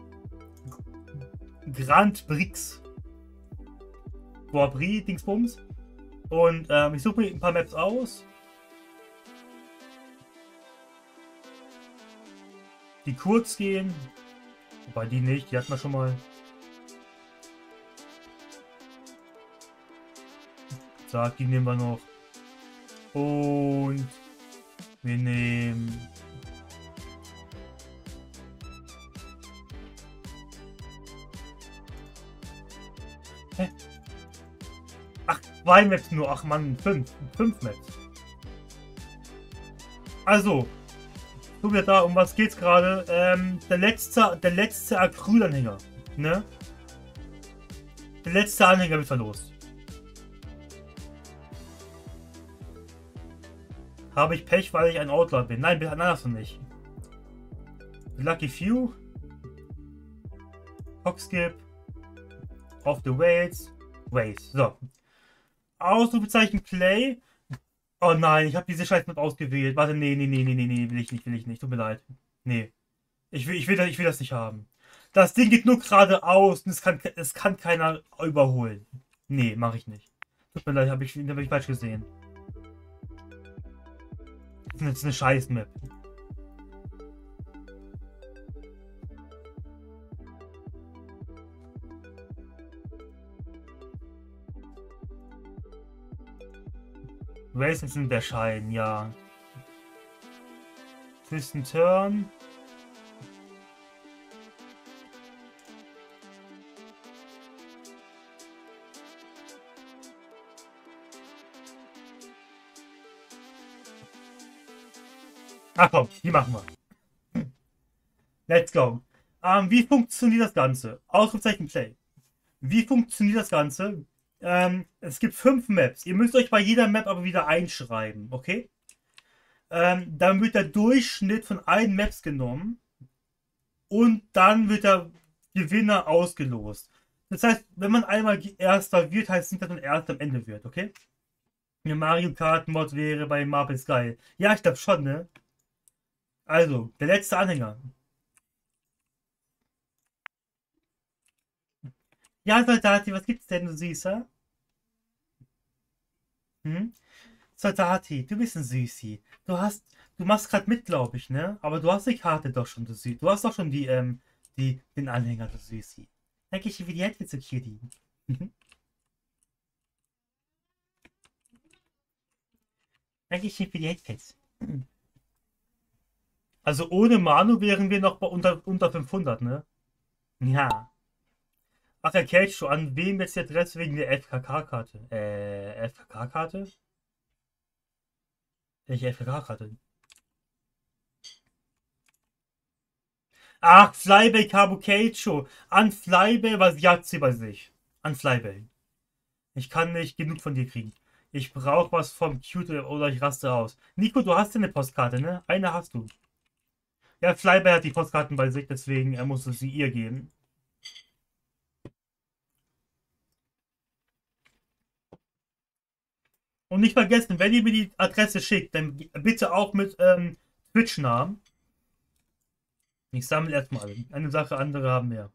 Grand Prix. Grand Prix, Dingsbums. Und ähm, ich suche mir ein paar Maps aus. Die kurz gehen. Wobei die nicht, die hatten wir schon mal. Sag, die nehmen wir noch. Und wir nehmen. Hä? Ach, zwei Maps nur. Ach Mann, fünf. Fünf Maps. Also. So wir da, um was geht's gerade? Ähm, der letzte, der letzte Acrylanhänger, ne? Der letzte Anhänger wird verlost. Habe ich Pech, weil ich ein Outlaw bin? Nein, nein, hast du nicht. Lucky Few. Hoxskip. Of the Whales. Ways. So. Ausrufezeichen Play. Oh nein, ich habe diese Scheiße ausgewählt. Warte, nee, nee, nee, nee, nee, nee, will ich nicht, will ich nicht. Tut mir leid. Nee. Ich will, ich will, das, ich will das nicht haben. Das Ding geht nur geradeaus und es kann, es kann keiner überholen. Nee, mache ich nicht. Tut mir leid, habe ich, hab ich falsch gesehen. Das ist jetzt eine Scheiß-Map. Races sind der Schein, ja. Twist and Turn. Ach komm, die machen wir. Let's go. Ähm, wie funktioniert das Ganze? Ausrufezeichen Play. Wie funktioniert das Ganze? Ähm, es gibt fünf Maps. Ihr müsst euch bei jeder Map aber wieder einschreiben, okay? Ähm, dann wird der Durchschnitt von allen Maps genommen und dann wird der Gewinner ausgelost. Das heißt, wenn man einmal Erster wird, heißt es nicht, dass man Erster am Ende wird, okay? Eine Mario Kart Mod wäre bei Marble Sky. Ja, ich glaube schon, ne? Also, der letzte Anhänger. Ja, Soldati, was gibt's denn, du Süßer? Hm? Soldati, du bist ein Süßi. Du hast, du machst gerade mit, glaube ich, ne? Aber du hast die Karte doch schon, du Süßi. Du hast doch schon die, ähm, die, den Anhänger, du Süßi. Danke ich für die Hälfte zu Kitty. Danke ich für die Hälfte. Also ohne Manu wären wir noch bei unter, unter fünfhundert, ne? Ja. Ach, Herr Cage, an wem jetzt die Adresse wegen der F K K-Karte? Äh, F K K-Karte? Welche F K K-Karte? Ach, Flybay Cabuccio. An Flybay was jagt sie bei sich. An Flybay. Ich kann nicht genug von dir kriegen. Ich brauche was vom Cute oder ich raste aus. Nico, du hast ja eine Postkarte, ne? Eine hast du. Ja, Flybay hat die Postkarten bei sich, deswegen er musste sie ihr geben. Und nicht vergessen, wenn ihr mir die Adresse schickt, dann bitte auch mit ähm, Twitch-Namen. Ich sammle erstmal alle. Eine Sache, andere haben mehr.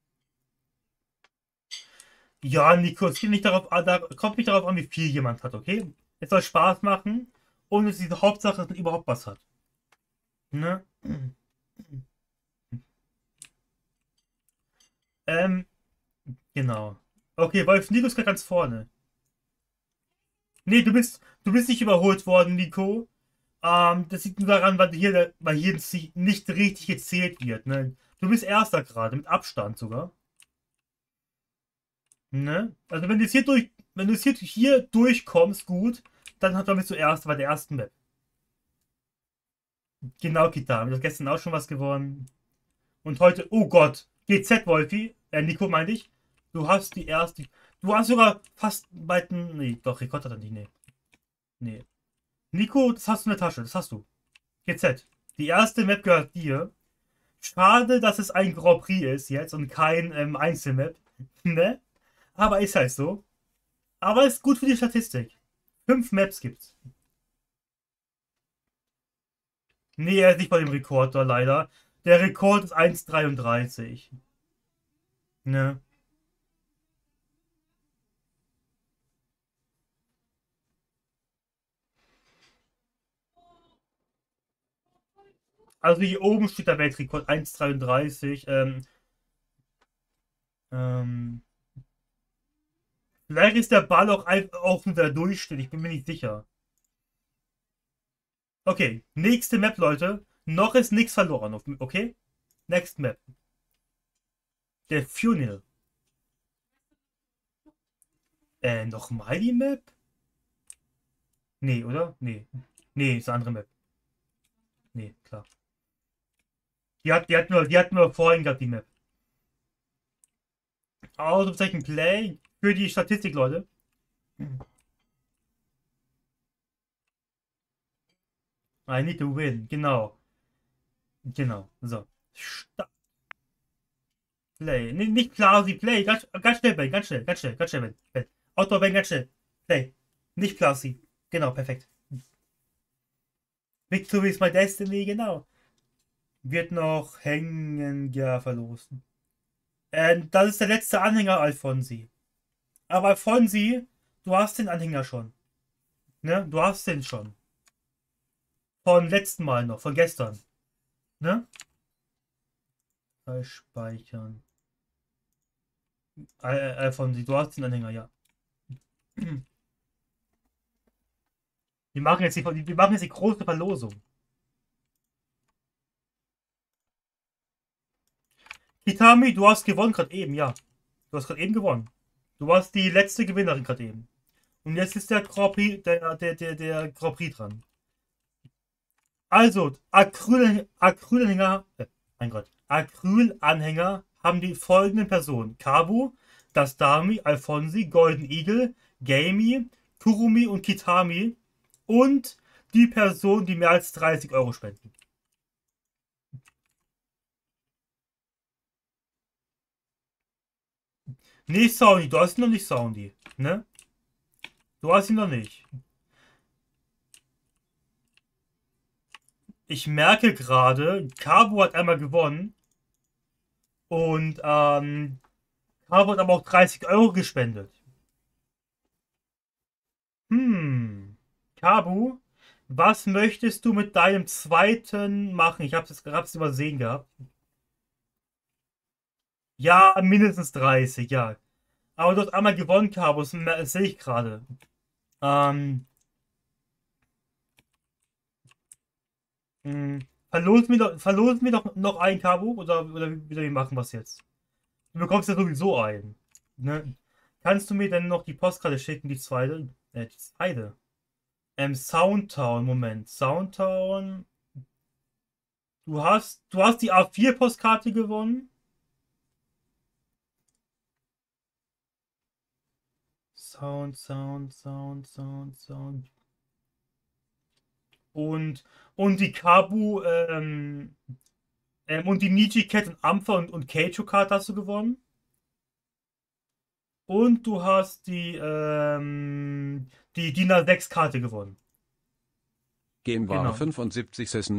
Ja, Nico, es geht nicht darauf an, da kommt nicht darauf an, wie viel jemand hat, okay? Es soll Spaß machen und es ist die Hauptsache, dass man überhaupt was hat. Ne? Ähm, genau. Okay, Wolf, Nico ist gerade ganz vorne. Nee, du bist, du bist nicht überholt worden, Nico. Ähm, das liegt nur daran, weil hier, weil hier nicht richtig gezählt wird. Ne? Du bist Erster gerade, mit Abstand sogar. Ne? Also wenn du jetzt hier durch, wenn du jetzt hier, hier durchkommst, gut, dann, dann bist du Erster bei der ersten Map. Genau, Kita. Du hast gestern auch schon was gewonnen. Und heute, oh Gott, G Z Wolfi, äh, Nico meinte ich, du hast die erste, du hast sogar fast bald ein, nee, doch, Rekord hat er nicht, nee. Nee. Nico, das hast du in der Tasche, das hast du. G Z. Die erste Map gehört dir. Schade, dass es ein Grand Prix ist jetzt und kein ähm, Einzelmap. Ne? Aber ist halt so. Aber ist gut für die Statistik. Fünf Maps gibt's. Nee, er ist nicht bei dem Rekord da leider. Der Rekord ist eins Komma dreiunddreißig. Ne? Also hier oben steht der Weltrekord eins Komma dreiunddreißig. Ähm, ähm, vielleicht ist der Ball auch, auch nur der Durchschnitt. Ich bin mir nicht sicher. Okay, nächste Map, Leute. Noch ist nichts verloren. Okay? Next Map. Der Funnel. Äh, nochmal die Map? Nee, oder? Nee. Nee, ist eine andere Map. Nee, klar. Die hat, die hat nur, die hat nur vorhin gehabt, die Map. Ausrufezeichen Play für die Statistik, Leute. I need to win. Genau. Genau. So. Start. Play. Nee, nicht Plasi, Play. Ganz, ganz schnell, Ben. Ganz schnell, ganz schnell, ganz schnell, Ben. Ben. Outdoor, Ben, ganz schnell. Play. Nicht Plasi. Genau, perfekt. Victory is my destiny, genau. Wird noch hängen, ja, verlosen. Äh, das ist der letzte Anhänger, Alfonsi. Aber Alfonsi, du hast den Anhänger schon. Ne? Du hast den schon. Von letzten Mal noch, von gestern. Ne? Speichern. Al Alfonsi, du hast den Anhänger, ja. Wir machen jetzt die, wir machen jetzt die große Verlosung. Kitami, du hast gewonnen gerade eben, ja. Du hast gerade eben gewonnen. Du warst die letzte Gewinnerin gerade eben. Und jetzt ist der Grand Prix, der, der, der, der Grand Prix dran. Also, Acryl, Acrylanhänger, äh, mein Gott, Acrylanhänger haben die folgenden Personen: Kabu, Dastami, Alfonsi, Golden Eagle, Gamey, Kurumi und Kitami und die Person, die mehr als dreißig Euro spenden. Nicht Saudi, du hast ihn noch nicht Saudi, ne? Du hast ihn noch nicht. Ich merke gerade, Kabu hat einmal gewonnen und ähm, Kabu hat aber auch dreißig Euro gespendet. Hm, Kabu, was möchtest du mit deinem zweiten machen? Ich habe es gerade übersehen gehabt. Ja, mindestens dreißig, ja. Aber du hast einmal gewonnen, Kabu, das das sehe ich gerade. Ähm, mh, verlosen wir doch, verlosen wir doch noch ein Kabu oder, oder wie wie machen wir es jetzt? Du bekommst ja sowieso einen. Ne? Kannst du mir denn noch die Postkarte schicken, die zweite? Äh, die zweite. Ähm, Soundtown, Moment. Soundtown. Du hast, du hast die A vier Postkarte gewonnen. Sound, Sound, Sound, Sound, Sound. Und, und die Kabu, ähm, ähm, und die Niji Cat und Ampfer und, und Keicho-Karte hast du gewonnen. Und du hast die, ähm, die D I N A sechs Karte gewonnen. Gameware Genau. fünfundsiebzig Session.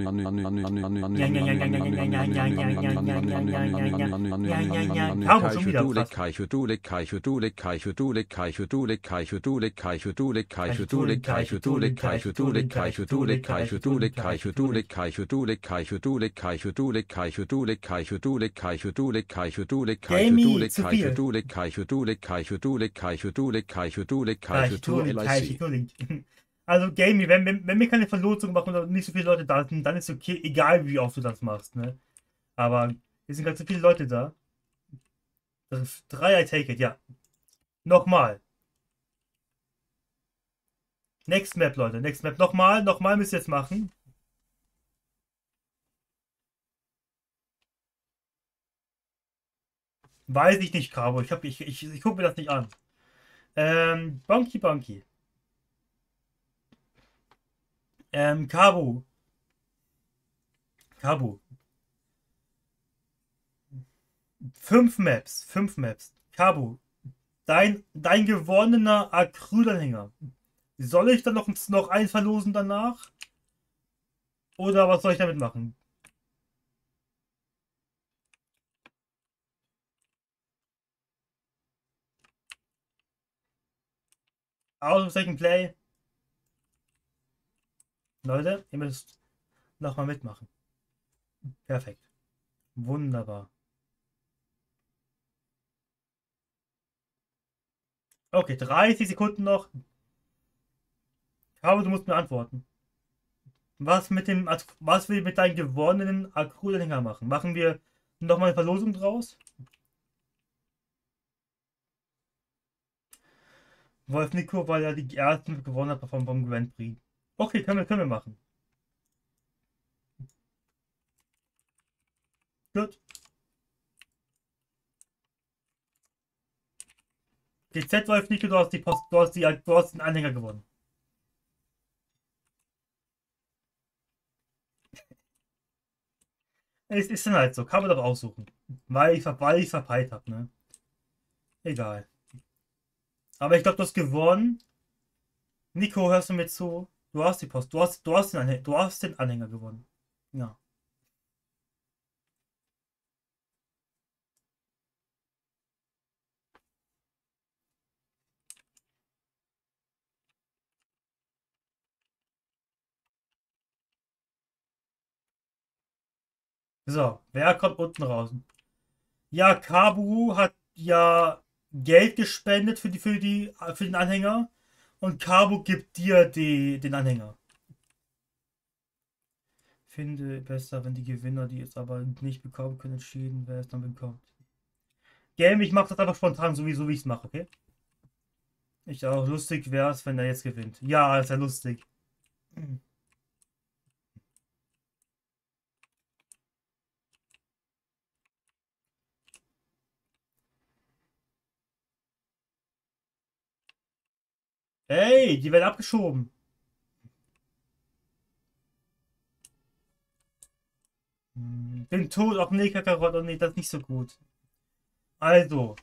Also, Gamey, wenn, wenn, wenn wir keine Verlosung machen oder nicht so viele Leute da sind, dann ist okay, egal wie oft du das machst, ne? Aber hier sind gerade so viele Leute da. Das ist drei, I take it, ja. Nochmal. Next Map, Leute, next Map. Nochmal, nochmal müsst ihr jetzt machen. Weiß ich nicht, Cabo. Ich, hab, ich, ich, ich gucke mir das nicht an. Ähm, Bonky Bonky. Ähm, Cabo. Cabo. Fünf Maps. Fünf Maps. Cabo. Dein, dein gewonnener Acrylanhänger. Soll ich dann noch, noch einen verlosen danach? Oder was soll ich damit machen? Ausrufezeichen Play. Leute, ihr müsst nochmal mitmachen. Perfekt. Wunderbar. Okay, dreißig Sekunden noch. Aber du musst mir antworten. Was mit dem, was wir mit deinen gewonnenen Acrylanhänger machen? Machen wir nochmal eine Verlosung draus? Wolf Nico, weil er die ersten gewonnen hat vom, vom Grand Prix. Okay, können wir, können wir machen. Gut. G Z Wolf Nico, du hast die Post, du hast die, du hast den Anhänger gewonnen. Es ist dann halt so, kann man doch aussuchen. Weil ich, weil ich verpeilt habe, ne? Egal. Aber ich glaube, du hast gewonnen. Nico, hörst du mir zu? Du hast die Post, du hast, du hast den Anhänger, du hast den Anhänger gewonnen. Ja. So, wer kommt unten raus? Ja, Kaburu hat ja Geld gespendet für die, für die, für den Anhänger und Kabu gibt dir die, den Anhänger. Finde besser, wenn die Gewinner, die es aber nicht bekommen können, entschieden, wer es dann bekommt. Game, ich mache das einfach spontan, so wie, so wie ich es mache, okay? Ich auch lustig wäre es, wenn er jetzt gewinnt. Ja, ist ja lustig. Nee, die werden abgeschoben. Hm, bin tot, auch nee, Kakarott, oh nee, das ist nicht so gut. Also,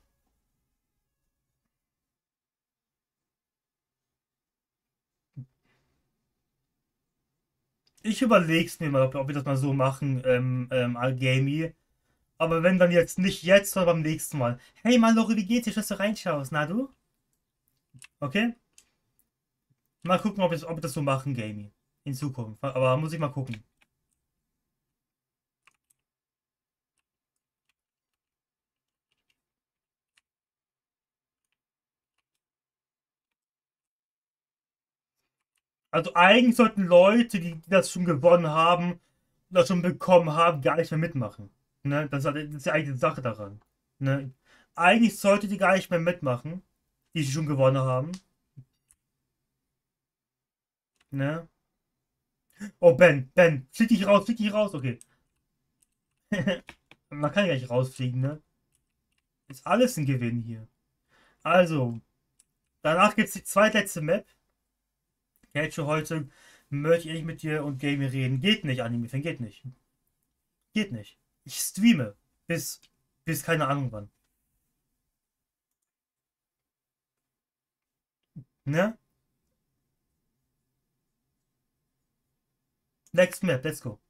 ich überleg's mir mal, ob, ob wir das mal so machen, ähm, ähm, Algami. Aber wenn dann jetzt nicht jetzt, sondern beim nächsten Mal. Hey Mallory, wie geht's dir, dass du reinschaust? Na du? Okay? Mal gucken, ob, es, ob wir das so machen, Gamey. In Zukunft. Aber muss ich mal gucken. Also eigentlich sollten Leute, die, die das schon gewonnen haben, das schon bekommen haben, gar nicht mehr mitmachen. Ne? Das ist, halt- das ist ja eigentlich die Sache daran. Ne? Eigentlich sollte die gar nicht mehr mitmachen, die sie schon gewonnen haben. Ne? Oh, Ben, Ben, flieg dich raus, flieg dich raus, okay. Man kann ja nicht rausfliegen, ne? Ist alles ein Gewinn hier. Also, danach gibt es die zweitletzte Map. Kätche, heute möchte ich nicht mit dir und Gaming reden. Geht nicht, Anime-Fan, geht nicht. Geht nicht. Ich streame. Bis, bis keine Ahnung wann. Ne? Next Map, let's go.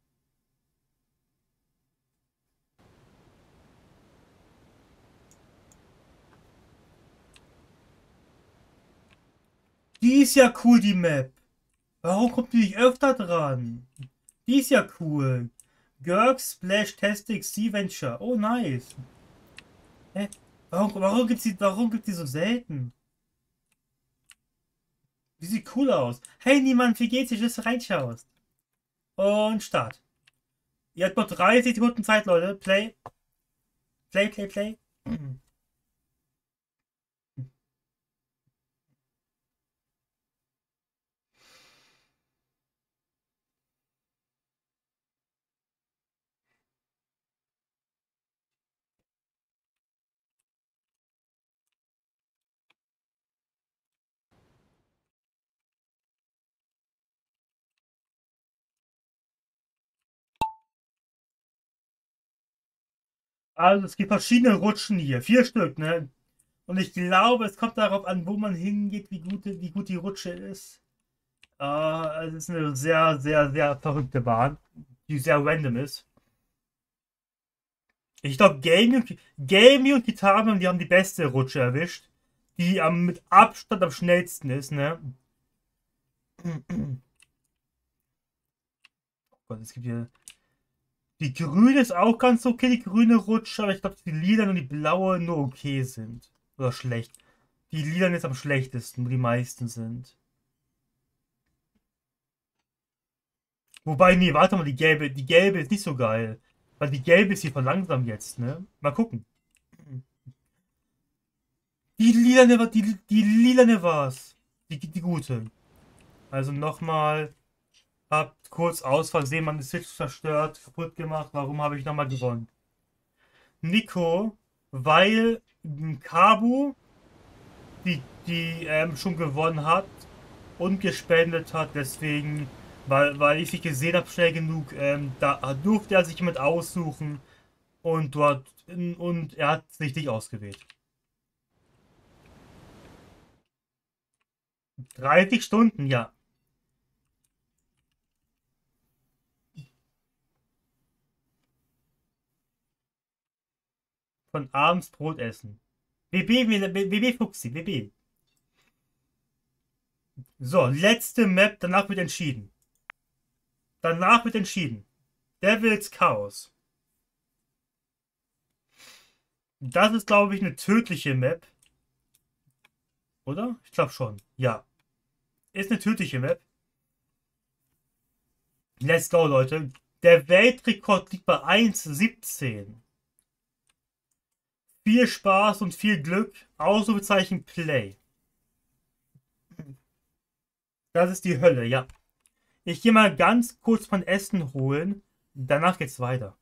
Die ist ja cool, die Map. Warum kommt die nicht öfter dran? Die ist ja cool. Gurk Splash Tastic Sea Venture. Oh, nice. Hä? Warum, warum gibt's die, warum gibt's die so selten? Die sieht cool aus. Hey, niemand, wie geht's dir, dass du reinschaust? Und Start. Ihr habt noch dreißig Sekunden Zeit, Leute. Play. Play, play, play. Also es gibt verschiedene Rutschen hier. Vier Stück, ne? Und ich glaube, es kommt darauf an, wo man hingeht, wie gut, wie gut die Rutsche ist. Äh, es ist eine sehr, sehr, sehr verrückte Bahn, die sehr random ist. Ich glaube, Gaming, Gaming und Gitarren, die haben die beste Rutsche erwischt. Die am, mit Abstand am schnellsten ist, ne? Oh Gott, es gibt hier. Die grüne ist auch ganz okay, die grüne Rutsche, aber ich glaube, die lila und die blaue nur okay sind. Oder schlecht. Die lila ist am schlechtesten, wo die meisten sind. Wobei, nee, warte mal, die gelbe, die gelbe ist nicht so geil. Weil die gelbe ist hier verlangsamt jetzt, ne? Mal gucken. Die lilane war, die, die lilane war's. Die, die gute. Also nochmal. Hab kurz aus Versehen meine Switch zerstört, kaputt gemacht. Warum habe ich nochmal gewonnen? Nico, weil Kabu die, die ähm, schon gewonnen hat und gespendet hat. Deswegen, weil, weil ich nicht gesehen habe, schnell genug, ähm, da durfte er sich jemand aussuchen und dort und er hat sich nicht ausgewählt. dreißig Stunden, ja. Von abends Brot essen. B B, B B Fuchsi, B B. So, letzte Map, danach wird entschieden. Danach wird entschieden. Devil's Chaos. Das ist, glaube ich, eine tödliche Map. Oder? Ich glaube schon. Ja. Ist eine tödliche Map. Let's go, Leute. Der Weltrekord liegt bei eins Komma siebzehn. Viel Spaß und viel Glück. Ausrufezeichen Play. Das ist die Hölle, ja. Ich gehe mal ganz kurz mein Essen holen. Danach geht's weiter.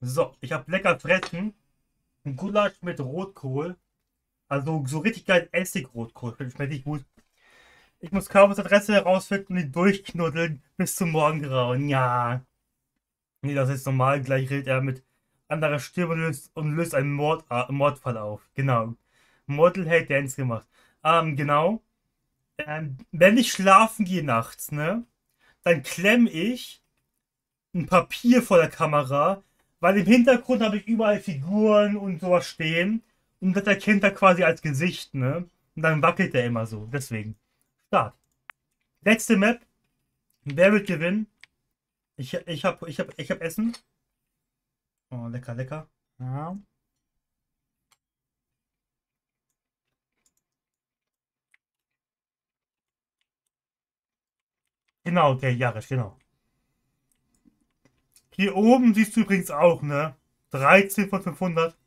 So, ich habe lecker fressen. Ein Gulasch mit Rotkohl. Also so richtig geil Essigrotkohl. Schmeckt richtig gut. Ich muss Carvos Adresse herausfinden und die durchknuddeln bis zum Morgengrauen. Ja. Nee, das ist normal. Gleich redet er mit anderer Stimme und löst, und löst einen Mord, äh, Mordfall auf. Genau. Model Hate Dance gemacht. Ähm, genau. Ähm, wenn ich schlafen gehe nachts, ne, dann klemme ich ein Papier vor der Kamera, weil im Hintergrund habe ich überall Figuren und sowas stehen. Und das erkennt er quasi als Gesicht, ne? Und dann wackelt er immer so. Deswegen. Start. Letzte Map. Wer wird gewinnen? Ich, ich hab, ich hab, ich hab Essen. Oh, lecker, lecker. Ja. Genau, der Jahres, genau. Hier oben siehst du übrigens auch, ne? dreizehn von fünfhundert.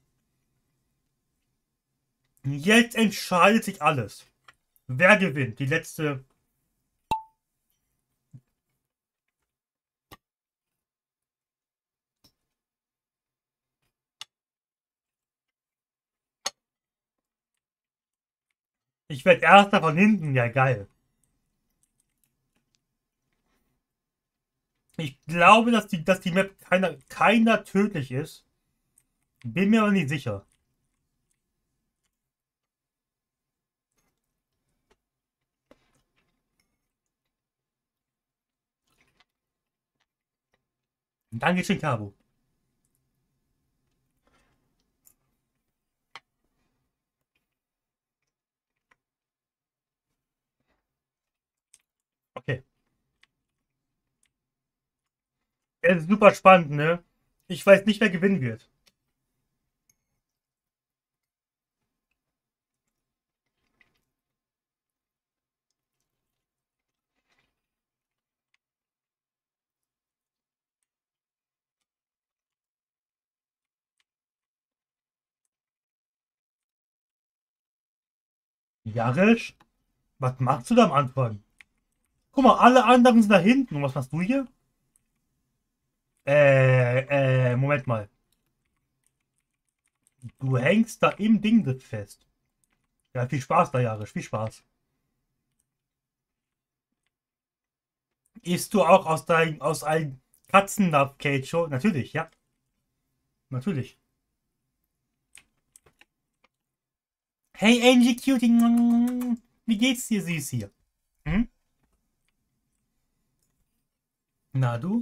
Jetzt entscheidet sich alles. Wer gewinnt? Die letzte. Ich werde erster von hinten. Ja, geil. Ich glaube, dass die, dass die Map keiner, keiner tödlich ist. Bin mir aber nicht sicher. Dankeschön, Cabo. Okay. Es ist super spannend, ne? Ich weiß nicht, wer gewinnen wird. Jarisch? Was machst du da am Anfang? Guck mal, alle anderen sind da hinten. Und was machst du hier? Äh, äh, Moment mal. Du hängst da im Ding drin fest. Ja, viel Spaß da, Jarisch. Viel Spaß. Isst du auch aus deinem, aus einem Katzennapf, Keicho? Natürlich, ja. Natürlich. Hey, Angie Cutie. Wie geht's dir, süß hier? Hm? Na, du?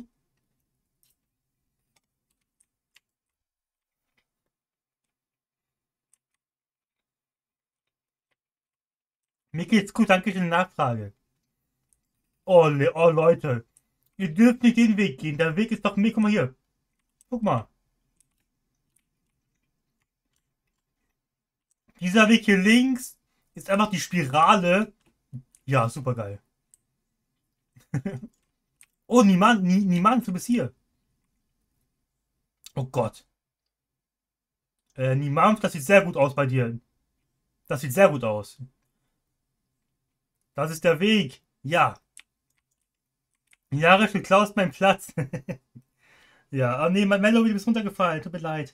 Mir geht's gut, danke für die Nachfrage. Oh, Le oh, Leute. Ihr dürft nicht den Weg gehen. Der Weg ist doch mir. Guck mal hier. Guck mal. Dieser Weg hier links ist einfach die Spirale. Ja, super geil. Oh, niemand, nie, niemand, du bist hier. Oh Gott. Äh, niemand, das sieht sehr gut aus bei dir. Das sieht sehr gut aus. Das ist der Weg. Ja. Jahre für Klaus mein Platz. Ja, oh nee, mein Melody ist runtergefallen. Tut mir leid.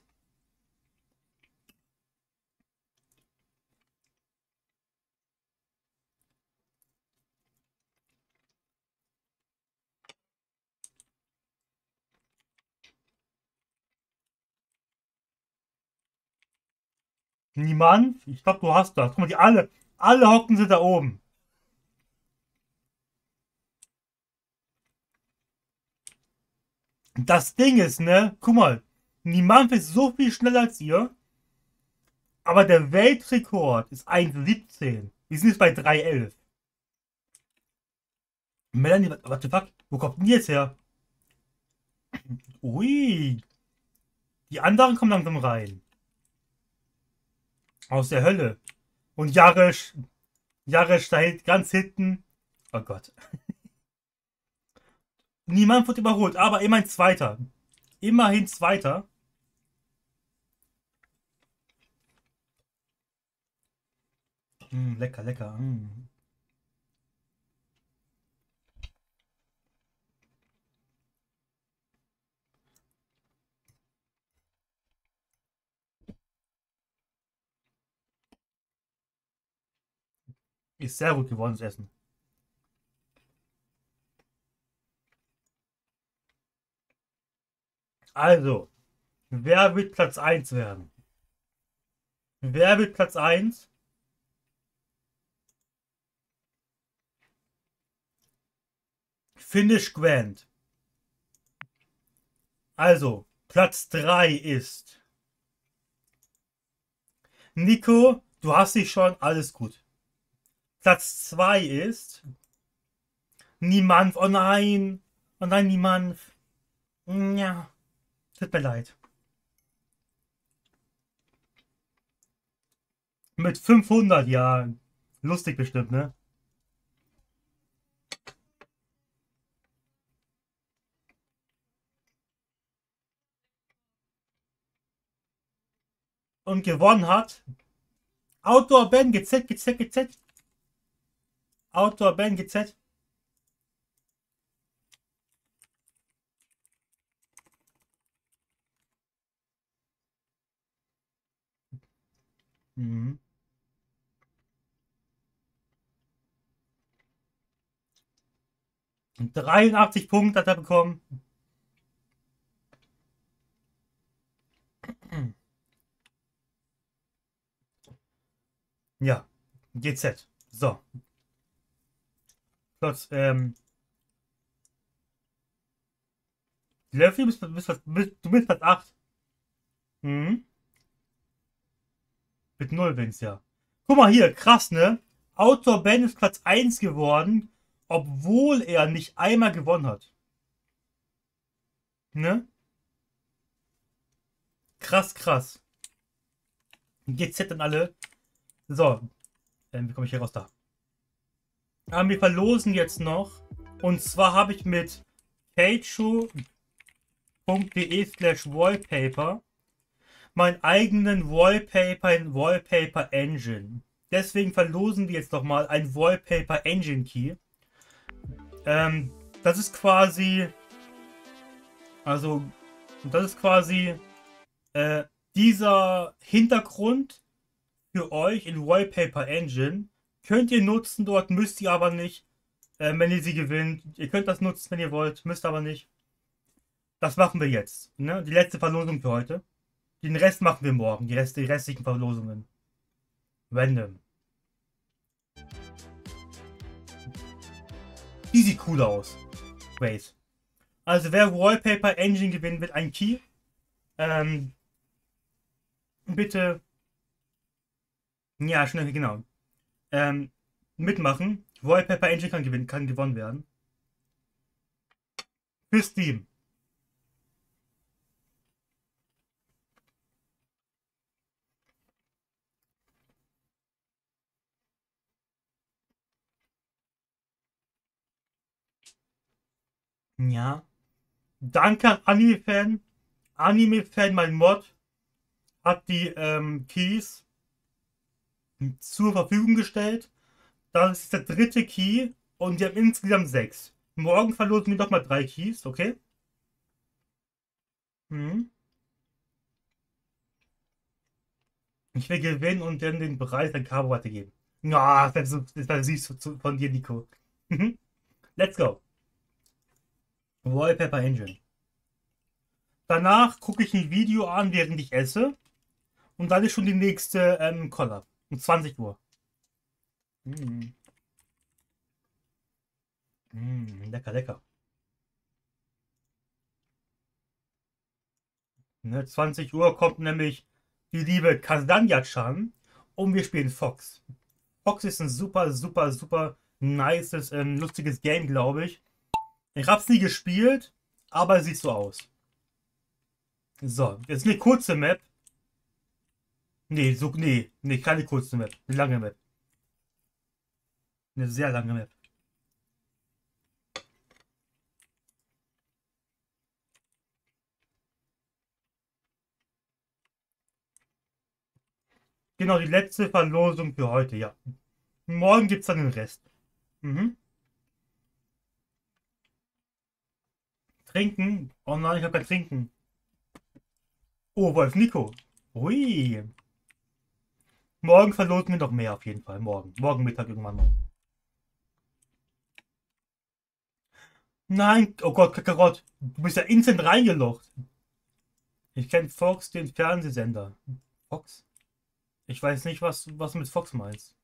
Niemand? Ich glaube, du hast das. Guck mal, die alle, alle hocken sie da oben. Das Ding ist, ne? Guck mal, niemand ist so viel schneller als ihr, aber der Weltrekord ist eins siebzehn. Wir sind jetzt bei drei elf. Melanie, what the fuck? Wo kommt denn die jetzt her? Ui, die anderen kommen langsam rein. Aus der Hölle. Und Jarisch, Jarisch da hinten, ganz hinten. Oh Gott. Niemand wird überholt, aber immerhin Zweiter. Immerhin Zweiter. Mm, lecker, lecker. Mm. Ist sehr gut geworden, das Essen. Also, wer wird Platz eins werden? Wer wird Platz eins? Finish Grand. Also, Platz drei ist Nico, du hast dich schon, alles gut. Platz zwei ist Niemand. Oh nein. Oh nein, Niemand. Ja, tut mir leid. Mit fünfhundert, ja. Lustig bestimmt, ne? Und gewonnen hat Outdoor Ben, G Z, G Z, G Z. Outdoor Ben, G Z. Mhm. dreiundachtzig Punkte hat er bekommen. Ja, G Z. So. Platz, ähm. Löffel, du bist, bist, bist, du bist Platz acht. Mhm. Mit null Wins, ja. Guck mal hier, krass, ne? Outdoor Ben ist Platz eins geworden, obwohl er nicht einmal gewonnen hat. Ne? Krass, krass. G Z dann alle. So. Ähm, wie komme ich hier raus da? Aber wir verlosen jetzt noch. Und zwar habe ich mit keichu punkt de slash wallpaper meinen eigenen Wallpaper in Wallpaper Engine. Deswegen verlosen wir jetzt noch mal ein Wallpaper Engine Key. Ähm, das ist quasi, also, das ist quasi äh, dieser Hintergrund für euch in Wallpaper Engine. Könnt ihr nutzen, dort müsst ihr aber nicht, äh, wenn ihr sie gewinnt. Ihr könnt das nutzen, wenn ihr wollt, müsst aber nicht. Das machen wir jetzt. Ne? Die letzte Verlosung für heute. Den Rest machen wir morgen. Die, Rest, die restlichen Verlosungen. Random. Die sieht cool aus. Wait. Also wer Wallpaper Engine gewinnt, wird ein Key. Ähm, bitte. Ja, schnell, genau. Ähm, mitmachen. Wallpaper Engine kann, gewinnen, kann gewonnen werden. Für Steam. Ja. Danke an Anime-Fan. Anime-Fan, mein Mod, hat die ähm, Keys zur Verfügung gestellt. Das ist der dritte Key und wir haben insgesamt sechs. Morgen verlosen wir nochmal drei Keys, okay? Mhm. Ich will gewinnen und dann den Preis an Caro weitergeben. Ja, das wäre so, wär süß von dir, Nico. Mhm. Let's go. Wallpaper Engine. Danach gucke ich ein Video an, während ich esse. Und dann ist schon die nächste ähm, Collab. Um zwanzig Uhr. Mm. Mm, lecker, lecker. Ne, zwanzig Uhr kommt nämlich die liebe Kazanja-chan und wir spielen Fox. Fox ist ein super, super, super nices, ähm, lustiges Game, glaube ich. Ich habe es nie gespielt, aber es sieht so aus. So, jetzt eine kurze Map. Nee, so, nee, nee, keine kurze Map. Eine lange Map. Eine sehr lange Map. Genau, die letzte Verlosung für heute, ja. Morgen gibt es dann den Rest. Mhm. Trinken? Oh nein, ich habe kein Trinken. Oh, Wolf Nico. Ui. Morgen verlosen wir noch mehr auf jeden Fall. Morgen. Morgen Mittag irgendwann mal. Nein, oh Gott, Kakarott. Du bist ja instant reingelocht. Ich kenne Fox, den Fernsehsender. Fox? Ich weiß nicht, was, was du mit Fox meinst.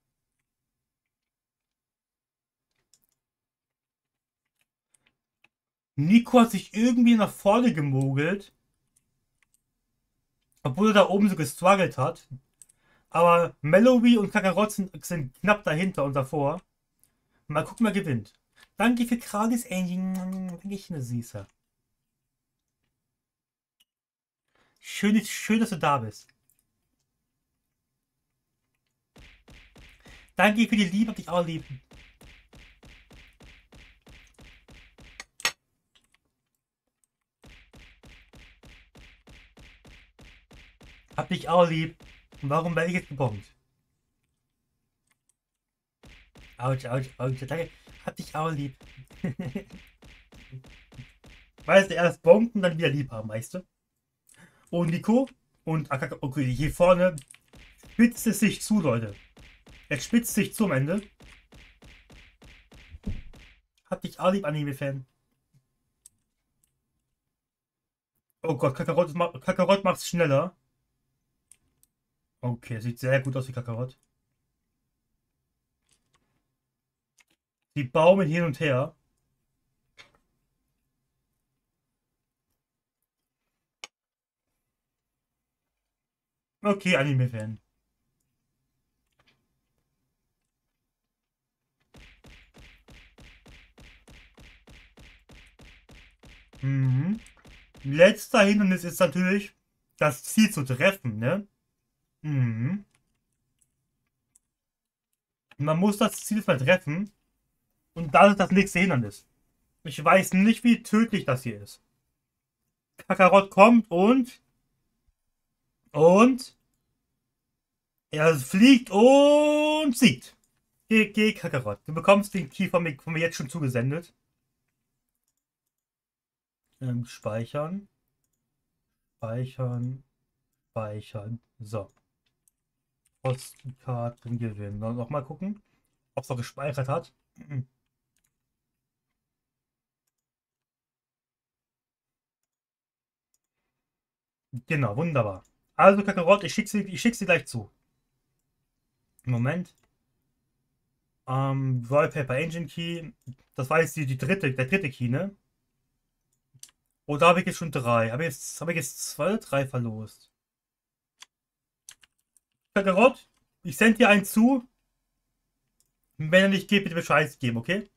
Nico hat sich irgendwie nach vorne gemogelt. Obwohl er da oben so gestruggelt hat. Aber Mellowy und Kakarott sind, sind knapp dahinter und davor. Mal gucken, wer gewinnt. Danke für Kralis Engine. Danke, Süßer. Schön, schön, dass du da bist. Danke für die Liebe, hab dich auch lieb. Hab dich auch lieb. Und warum werde ich jetzt gebombt? Autsch, autsch, autsch. Danke. Hab dich auch lieb. Weißt du, erst bomben, dann wieder lieb haben, weißt du? Und Nico und Akaka, okay, hier vorne spitzt es sich zu, Leute. Es spitzt sich zum Ende. Hab dich auch lieb, Anime-Fan. Oh Gott, Kakarott, Kakarott macht's schneller. Okay, sieht sehr gut aus wie Kakarott. Die baumeln hin und her. Okay, Anime-Fan. Mhm. Letzter Hindernis ist natürlich, das Ziel zu treffen, ne? Mhm. Man muss das Ziel mal treffen. Und das ist das nächste Hindernis. Ich weiß nicht, wie tödlich das hier ist. Kakarott kommt und... Und... Er fliegt und siegt. Geh, geh, Kakarott. Du bekommst den Key von mir, von mir jetzt schon zugesendet. Ähm, speichern. Speichern. Speichern. So. Postkarten gewinnen. Noch mal gucken, ob es noch gespeichert hat. Genau, wunderbar. Also Kakarott, ich schicke sie, ich schick sie gleich zu. Moment. Ähm, Wallpaper Engine Key. Das war jetzt die, die dritte, der dritte Key, ne? Oder habe ich jetzt schon drei? Habe ich jetzt, habe ich jetzt zwei oder drei verlost? Kakarott, ich sende dir einen zu. Wenn er nicht geht, bitte Bescheid geben, okay?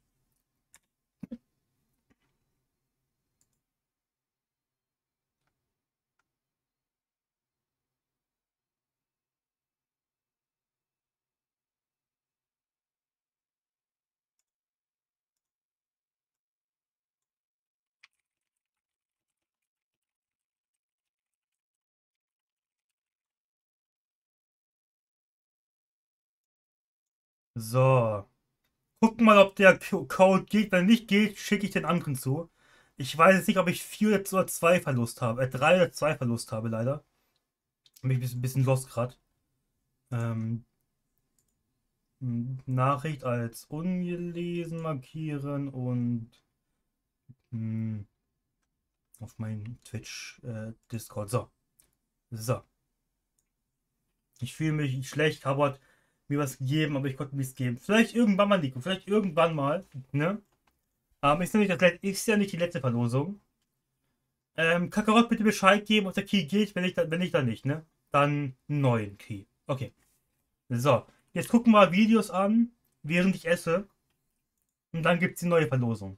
So. Gucken mal, ob der Code geht. Wenn nicht geht, schicke ich den anderen zu. Ich weiß jetzt nicht, ob ich vier oder zwei Verlust habe. Äh, drei oder zwei Verlust habe, leider. Bin ich ein bisschen, bisschen lost gerade. Ähm, Nachricht als ungelesen markieren und mh, auf meinen Twitch äh, Discord. So. So. Ich fühle mich schlecht, habe mir was gegeben, aber ich konnte nichts geben. Vielleicht irgendwann mal, Nico. Vielleicht irgendwann mal. Ne? Aber ist ja nicht, das, ist ja nicht die letzte Verlosung. Ähm, Kakarott bitte Bescheid geben, ob der Key geht, wenn ich, wenn ich dann nicht, ne? Dann einen neuen Key. Okay. So, jetzt gucken wir Videos an, während ich esse. Und dann gibt es die neue Verlosung.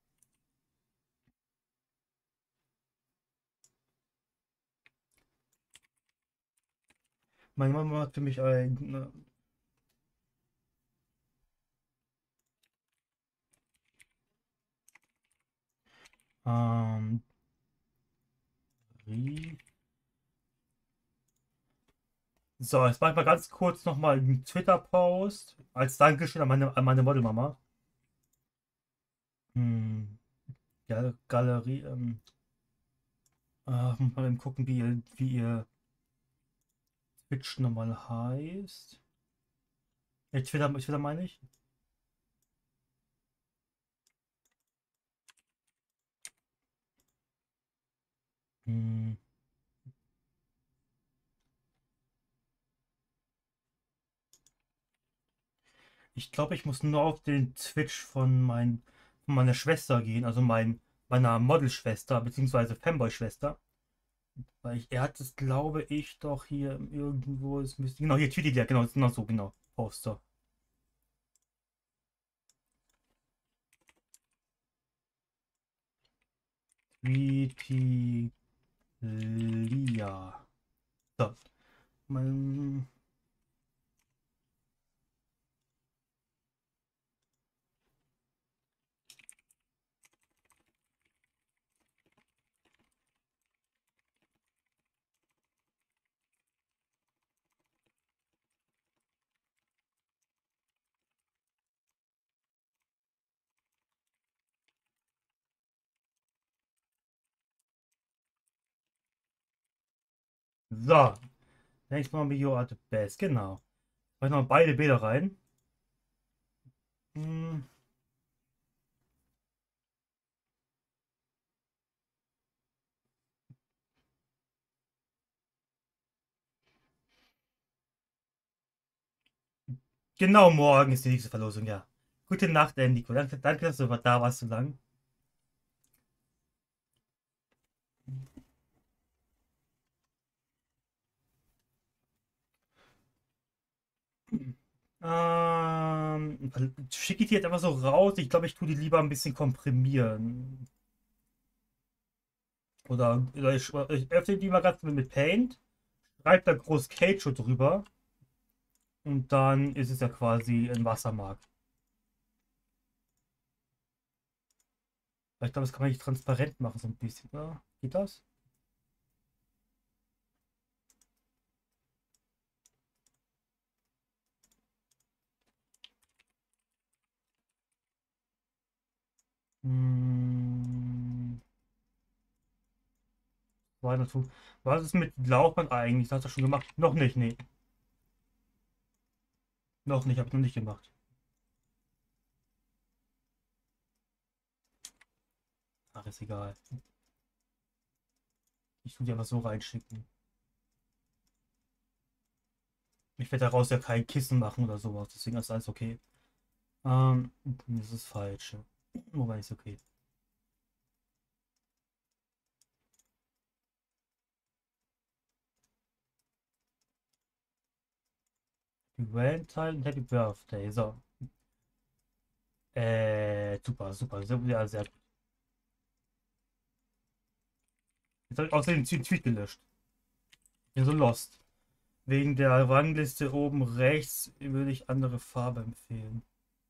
Meine Mama hat für mich ein... Ne, ähm, so, jetzt mache ich mal ganz kurz nochmal einen Twitter-Post als Dankeschön an meine, an meine Modelmama. Hm, ja, Galerie. Ähm, äh, mal gucken, wie ihr, wie ihr Twitch nochmal heißt. Ja, Twitter, Twitter meine ich. Hm. Ich glaube, ich muss nur auf den Twitch von, mein, von meiner Schwester gehen, also mein, meiner Modelschwester, beziehungsweise Fanboy-Schwester. Weil ich, er hat es, glaube ich, doch hier irgendwo. Es müsste, genau, hier tweetet er, genau, genau so, genau. Poster. Tweetilia. So. Mein, so. Next one video at the best. Genau. Mach ich noch beide Bilder rein. Hm. Genau, morgen ist die nächste Verlosung, ja. Gute Nacht, Nico. Danke, danke, dass du da warst so lang. Ähm, schicke ich die jetzt einfach so raus. Ich glaube, ich tue die lieber ein bisschen komprimieren. Oder, oder ich, ich öffne die mal ganz mit Paint, schreibe da groß Kate drüber und dann ist es ja quasi ein Wassermark. Ich glaube, das kann man nicht transparent machen, so ein bisschen, oder? Geht das? Hm. War das so- Was ist mit Laufband eigentlich? Das hast du schon gemacht? Noch nicht, nee. Noch nicht, habe ich noch nicht gemacht. Ach, ist egal. Ich tue die einfach so reinschicken. Ich werde daraus ja kein Kissen machen oder sowas, deswegen ist alles okay. Ähm, das ist falsch. Wobei ist okay. Happy Valentine und Happy Birthday. So. Äh, super, super. Sehr, ja, sehr gut. Jetzt habe ich außerdem den Tweet gelöscht. Bin so lost. Wegen der Rangliste oben rechts würde ich andere Farbe empfehlen.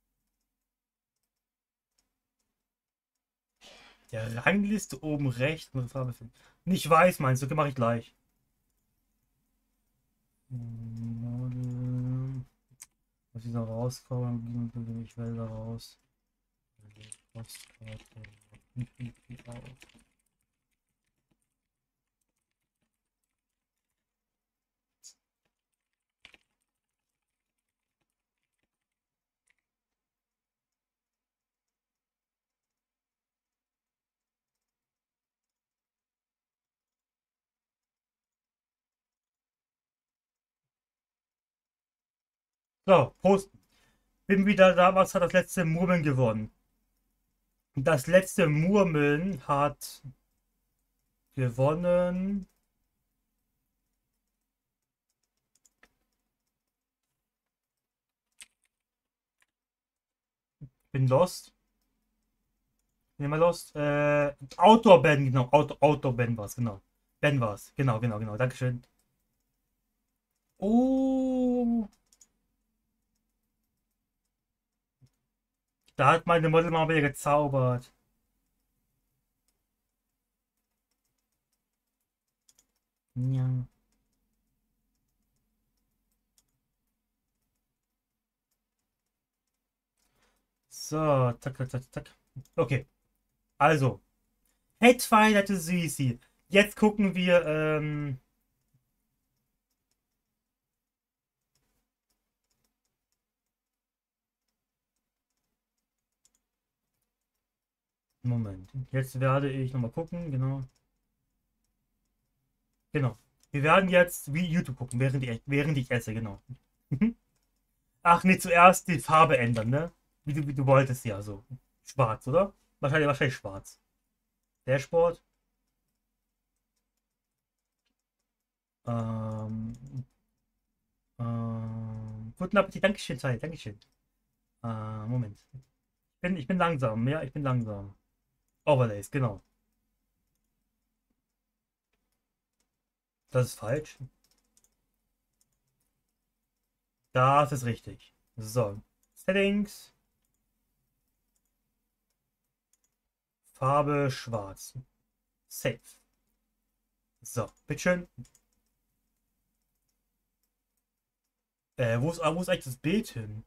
Der Rangliste oben rechts andere Farbe empfehlen. Nicht weiß meinst du? Mache ich gleich. Model. Muss ich da rauskommen? Ich will da raus. Postkarte. So, Prost. Bin wieder da, was hat das letzte Murmeln gewonnen? Das letzte Murmeln hat gewonnen. Bin lost. Bin mal lost. Äh, Outdoor Ben, genau. Auto, Outdoor Ben war es, genau. Ben war es. Genau, genau, genau. Dankeschön. Oh. Da hat meine Model mal wieder gezaubert. Ja. So, zack, zack, zack, zack. Okay. Also. Hey, Twilight Süßi. Jetzt gucken wir, ähm, Moment. Jetzt werde ich nochmal gucken, genau. Genau. Wir werden jetzt wie YouTube gucken, während ich, während ich esse, genau. Ach nee, zuerst die Farbe ändern, ne? Wie du, wie du wolltest, ja, so. Schwarz, oder? Wahrscheinlich, wahrscheinlich schwarz. Dashboard. Ähm, ähm, guten Appetit, Dankeschön, Zeit, Dankeschön. Äh, Moment. Ich bin, ich bin langsam, ja, ich bin langsam. Overlays, genau. Das ist falsch. Das ist richtig. So. Settings. Farbe schwarz. Save. So, bitteschön. Äh, wo ist, wo ist eigentlich das Bild hin?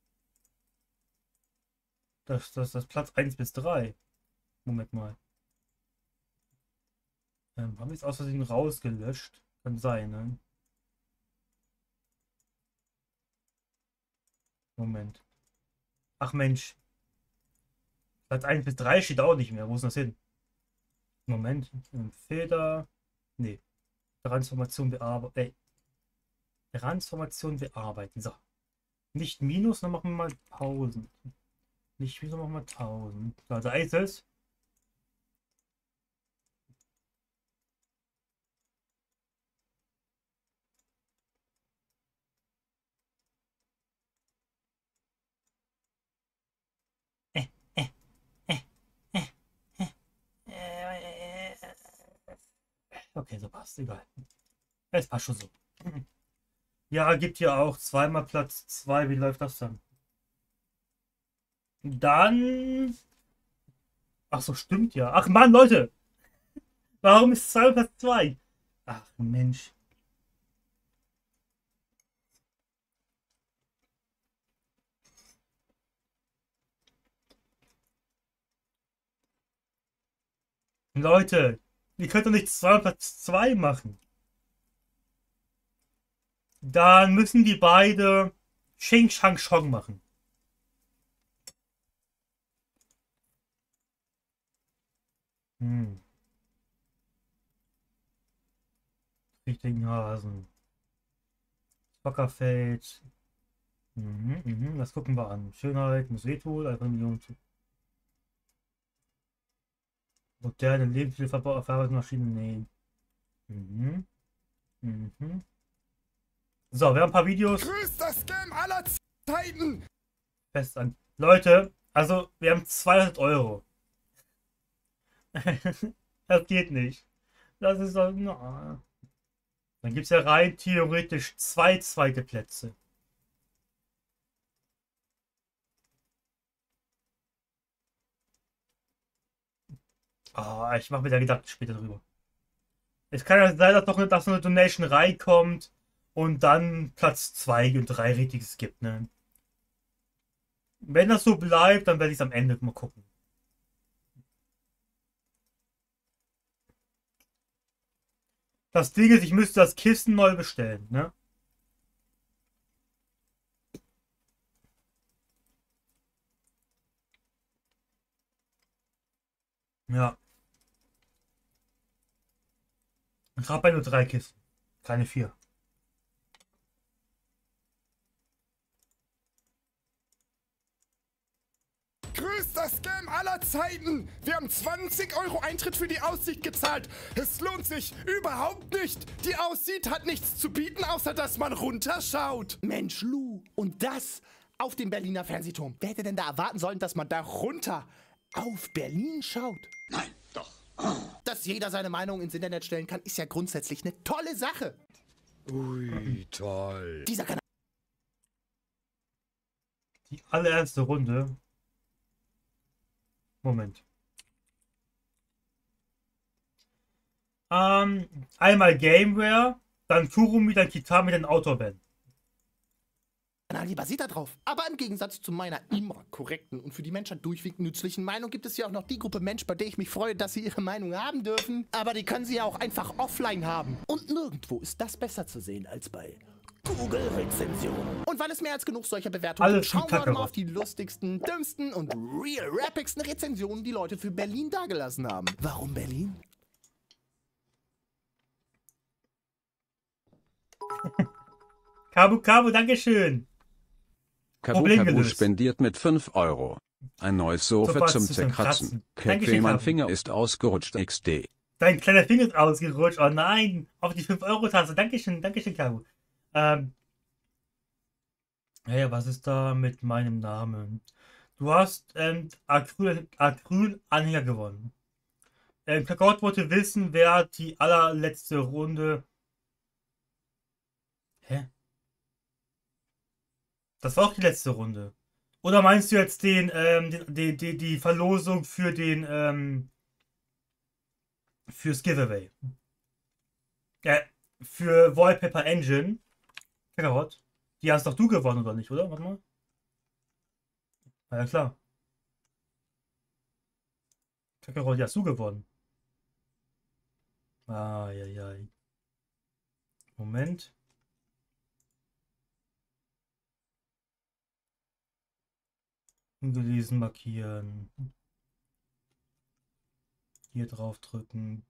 Das, das, das Platz eins bis drei. Moment mal. Ähm, haben wir es aus Versehen rausgelöscht? Kann sein, ne? Moment. Ach Mensch. Platz eins bis drei steht auch nicht mehr. Wo ist das hin? Moment. Filter. Nee. Transformation bearbeiten. Äh, Transformation bearbeiten. So. Nicht Minus, dann machen wir mal tausend. Nicht Minus, dann machen wir tausend. So, da ist es. Äh, äh, äh, äh, äh, äh. Okay, so passt. Egal. Es passt schon so. Ja, gibt hier auch zweimal Platz zwei. Wie läuft das dann? Dann. Ach so, stimmt ja. Ach Mann, Leute. Warum ist zwei Platz zwei? Ach Mensch. Leute, ihr könnt doch nicht zwei Platz zwei machen. Dann müssen die beide Xing Shang Chong machen. Hm. Richtigen Hasen. Spockerfeld. Mhm, mhm, das gucken wir an. Schönheit, muss wehtun, einfach eine Million. Moderne Lebensmittelverarbeitungsmaschinen, nee. Mhm. Mhm. So, wir haben ein paar Videos. Größter Scam aller Zeiten! Fest an. Leute, also wir haben zweihundert Euro. Das geht nicht. Das ist doch. Na. Dann gibt es ja rein theoretisch zwei zweite Plätze. Ah, ich mache mir da Gedanken später drüber. Es kann ja sein, dass noch eine, dass noch eine Donation reinkommt und dann Platz zwei und drei richtiges gibt, ne? Wenn das so bleibt, dann werde ich es am Ende mal gucken. Das Ding ist, ich müsste das Kissen neu bestellen, ne? Ja. Ich habe nur drei Kisten, keine vier. Größter Scam aller Zeiten! Wir haben zwanzig Euro Eintritt für die Aussicht gezahlt. Es lohnt sich überhaupt nicht. Die Aussicht hat nichts zu bieten, außer dass man runterschaut. Mensch, Lou, und das auf dem Berliner Fernsehturm. Wer hätte denn da erwarten sollen, dass man da runter auf Berlin schaut? Nein, doch. Dass jeder seine Meinung ins Internet stellen kann, ist ja grundsätzlich eine tolle Sache. Ui, toll. Dieser Kanal. Die allererste Runde. Moment. Ähm, einmal Gameware, dann Kurumi, dann Kitami, dann Autobahn. Personalie basiert da drauf. Aber im Gegensatz zu meiner immer korrekten und für die Menschheit durchweg nützlichen Meinung gibt es ja auch noch die Gruppe Mensch, bei der ich mich freue, dass sie ihre Meinung haben dürfen. Aber die können sie ja auch einfach offline haben. Und nirgendwo ist das besser zu sehen als bei Google-Rezensionen. Und weil es mehr als genug solcher Bewertungen gibt, schauen wir mal auf die lustigsten, dümmsten und real rappigsten Rezensionen, die Leute für Berlin dagelassen haben. Warum Berlin? Kabu Kabu, dankeschön. Kabu Problem Kabu gelöst. spendiert mit fünf Euro. Ein neues Sofa Sofa zum zum Zerkratzen. Kratzen. Dankeschön, Käppi, mein Kabu. Finger ist ausgerutscht. X D. Dein kleiner Finger ist ausgerutscht. Oh nein. Auf die fünf Euro Tasse. Dankeschön, Dankeschön, Kabu. Ähm. Hey, was ist da mit meinem Namen? Du hast ähm, Acryl, Acryl-Anhänger gewonnen. Ähm, Kakao wollte wissen, wer die allerletzte Runde. Hä? Das war auch die letzte Runde. Oder meinst du jetzt den, ähm, den, die, die, die Verlosung für den, ähm, fürs Giveaway? Äh, für Wallpaper Engine. Kakarot. Die hast doch du gewonnen, oder nicht, oder? Warte mal. Na ja, klar. Kakarot, die hast du gewonnen. Ah, ja, ja. Moment. Ungelesen markieren. Hier drauf drücken.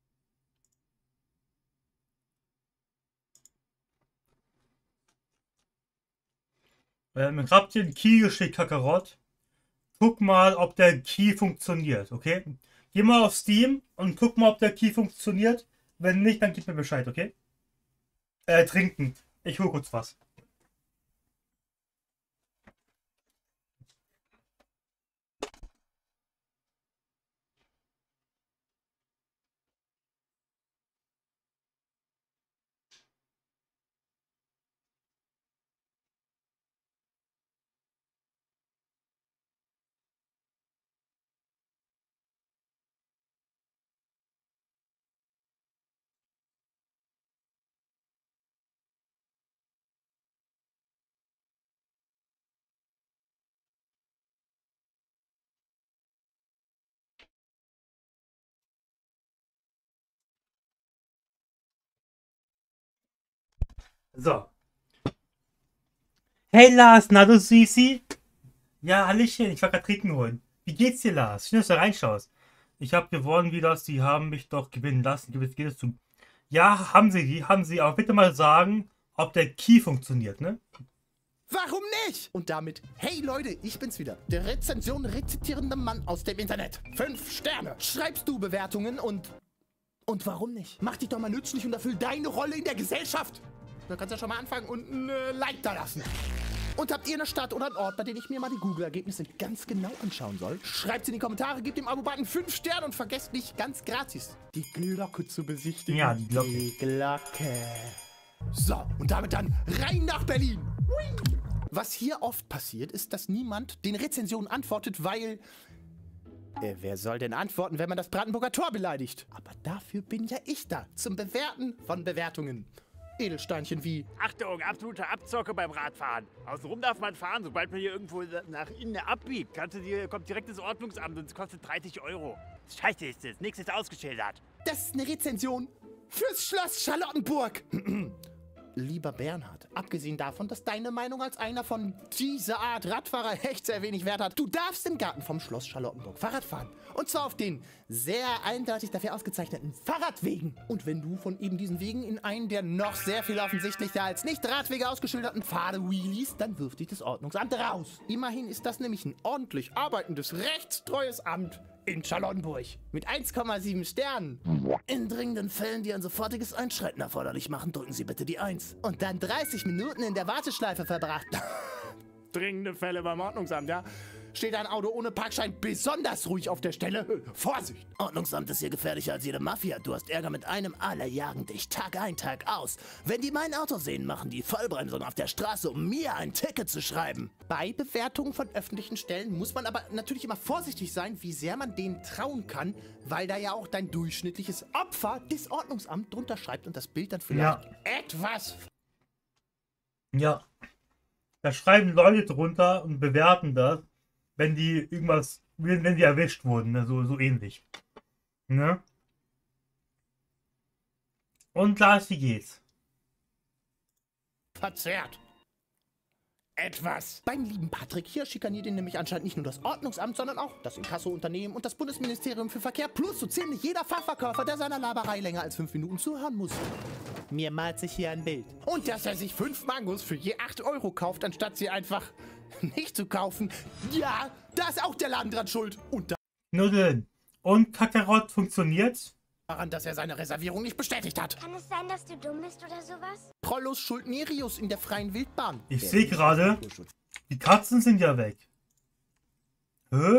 Ähm, ich hab dir einen Key geschickt, Kakarot. Guck mal, ob der Key funktioniert, okay? Geh mal auf Steam und guck mal, ob der Key funktioniert. Wenn nicht, dann gib mir Bescheid, okay? Äh, trinken. Ich hol kurz was. So. Hey Lars, na du Süßi? Ja, Hallöchen, ich war gerade trinken holen. Wie geht's dir, Lars? Schön, dass du reinschaust. Ich habe gewonnen wie das, die haben mich doch gewinnen lassen. Geht es zu? Ja, haben sie die, haben sie. Aber bitte mal sagen, ob der Key funktioniert, ne? Warum nicht? Und damit, hey Leute, ich bin's wieder. Der Rezension rezitierende Mann aus dem Internet. Fünf Sterne. Schreibst du Bewertungen und... Und warum nicht? Mach dich doch mal nützlich und erfüll deine Rolle in der Gesellschaft. Da kannst du ja schon mal anfangen und ein äh, Like da lassen. Und habt ihr eine Stadt oder einen Ort, bei dem ich mir mal die Google-Ergebnisse ganz genau anschauen soll? Schreibt's in die Kommentare, gebt dem Abo-Button fünf Sterne und vergesst nicht ganz gratis die Glocke zu besichtigen. Ja, die Glocke. Die Glocke. So, und damit dann rein nach Berlin. Hui. Was hier oft passiert, ist, dass niemand den Rezensionen antwortet, weil... Äh, wer soll denn antworten, wenn man das Brandenburger Tor beleidigt? Aber dafür bin ja ich da, zum Bewerten von Bewertungen. Edelsteinchen wie... Achtung, absolute Abzocke beim Radfahren. Außenrum darf man fahren, sobald man hier irgendwo nach innen abbiegt. Kannst du dir, kommt direkt das Ordnungsamt und es kostet dreißig Euro. Scheiße ist es, nichts ist ausgeschildert. Das ist eine Rezension fürs Schloss Charlottenburg. Lieber Bernhard, abgesehen davon, dass deine Meinung als einer von dieser Art Radfahrer echt sehr wenig Wert hat, du darfst im Garten vom Schloss Charlottenburg Fahrrad fahren. Und zwar auf den sehr eindeutig dafür ausgezeichneten Fahrradwegen. Und wenn du von eben diesen Wegen in einen der noch sehr viel offensichtlicher als nicht Radwege ausgeschilderten Pfade wheelies, dann wirft dich das Ordnungsamt raus. Immerhin ist das nämlich ein ordentlich arbeitendes, rechtstreues Amt in Charlottenburg. Mit eins Komma sieben Sternen. In dringenden Fällen, die ein sofortiges Einschreiten erforderlich machen, drücken Sie bitte die eins. Und dann dreißig Minuten in der Warteschleife verbracht. Dringende Fälle beim Ordnungsamt, ja? Steht ein Auto ohne Parkschein besonders ruhig auf der Stelle? Vorsicht! Ordnungsamt ist hier gefährlicher als jede Mafia. Du hast Ärger mit einem, alle jagen dich Tag ein, Tag aus. Wenn die mein Auto sehen, machen die Vollbremsung auf der Straße, um mir ein Ticket zu schreiben. Bei Bewertungen von öffentlichen Stellen muss man aber natürlich immer vorsichtig sein, wie sehr man denen trauen kann, weil da ja auch dein durchschnittliches Opfer des Ordnungsamts drunter schreibt und das Bild dann vielleicht Ja. etwas... Ja. Da schreiben Leute drunter und bewerten das, wenn die irgendwas, wenn wenn die erwischt wurden, ne? so, so ähnlich. Ne? Und Lars, wie geht's? Verzerrt. Etwas. Beim lieben Patrick hier schikaniert ihn nämlich anscheinend nicht nur das Ordnungsamt, sondern auch das Inkasso-Unternehmen und das Bundesministerium für Verkehr plus so ziemlich jeder Fachverkäufer, der seiner Laberei länger als fünf Minuten zuhören muss. Mir malt sich hier ein Bild. Und dass er sich fünf Mangos für je acht Euro kauft, anstatt sie einfach nicht zu kaufen. Ja, da ist auch der Laden dran schuld. Und Nudeln. Und Kakarott funktioniert? daran, dass er seine Reservierung nicht bestätigt hat. Kann es sein, dass du dumm bist oder sowas? Trollos Schuldnerius in der freien Wildbahn. Ich Der sehe gerade, die Katzen sind ja weg. Hä?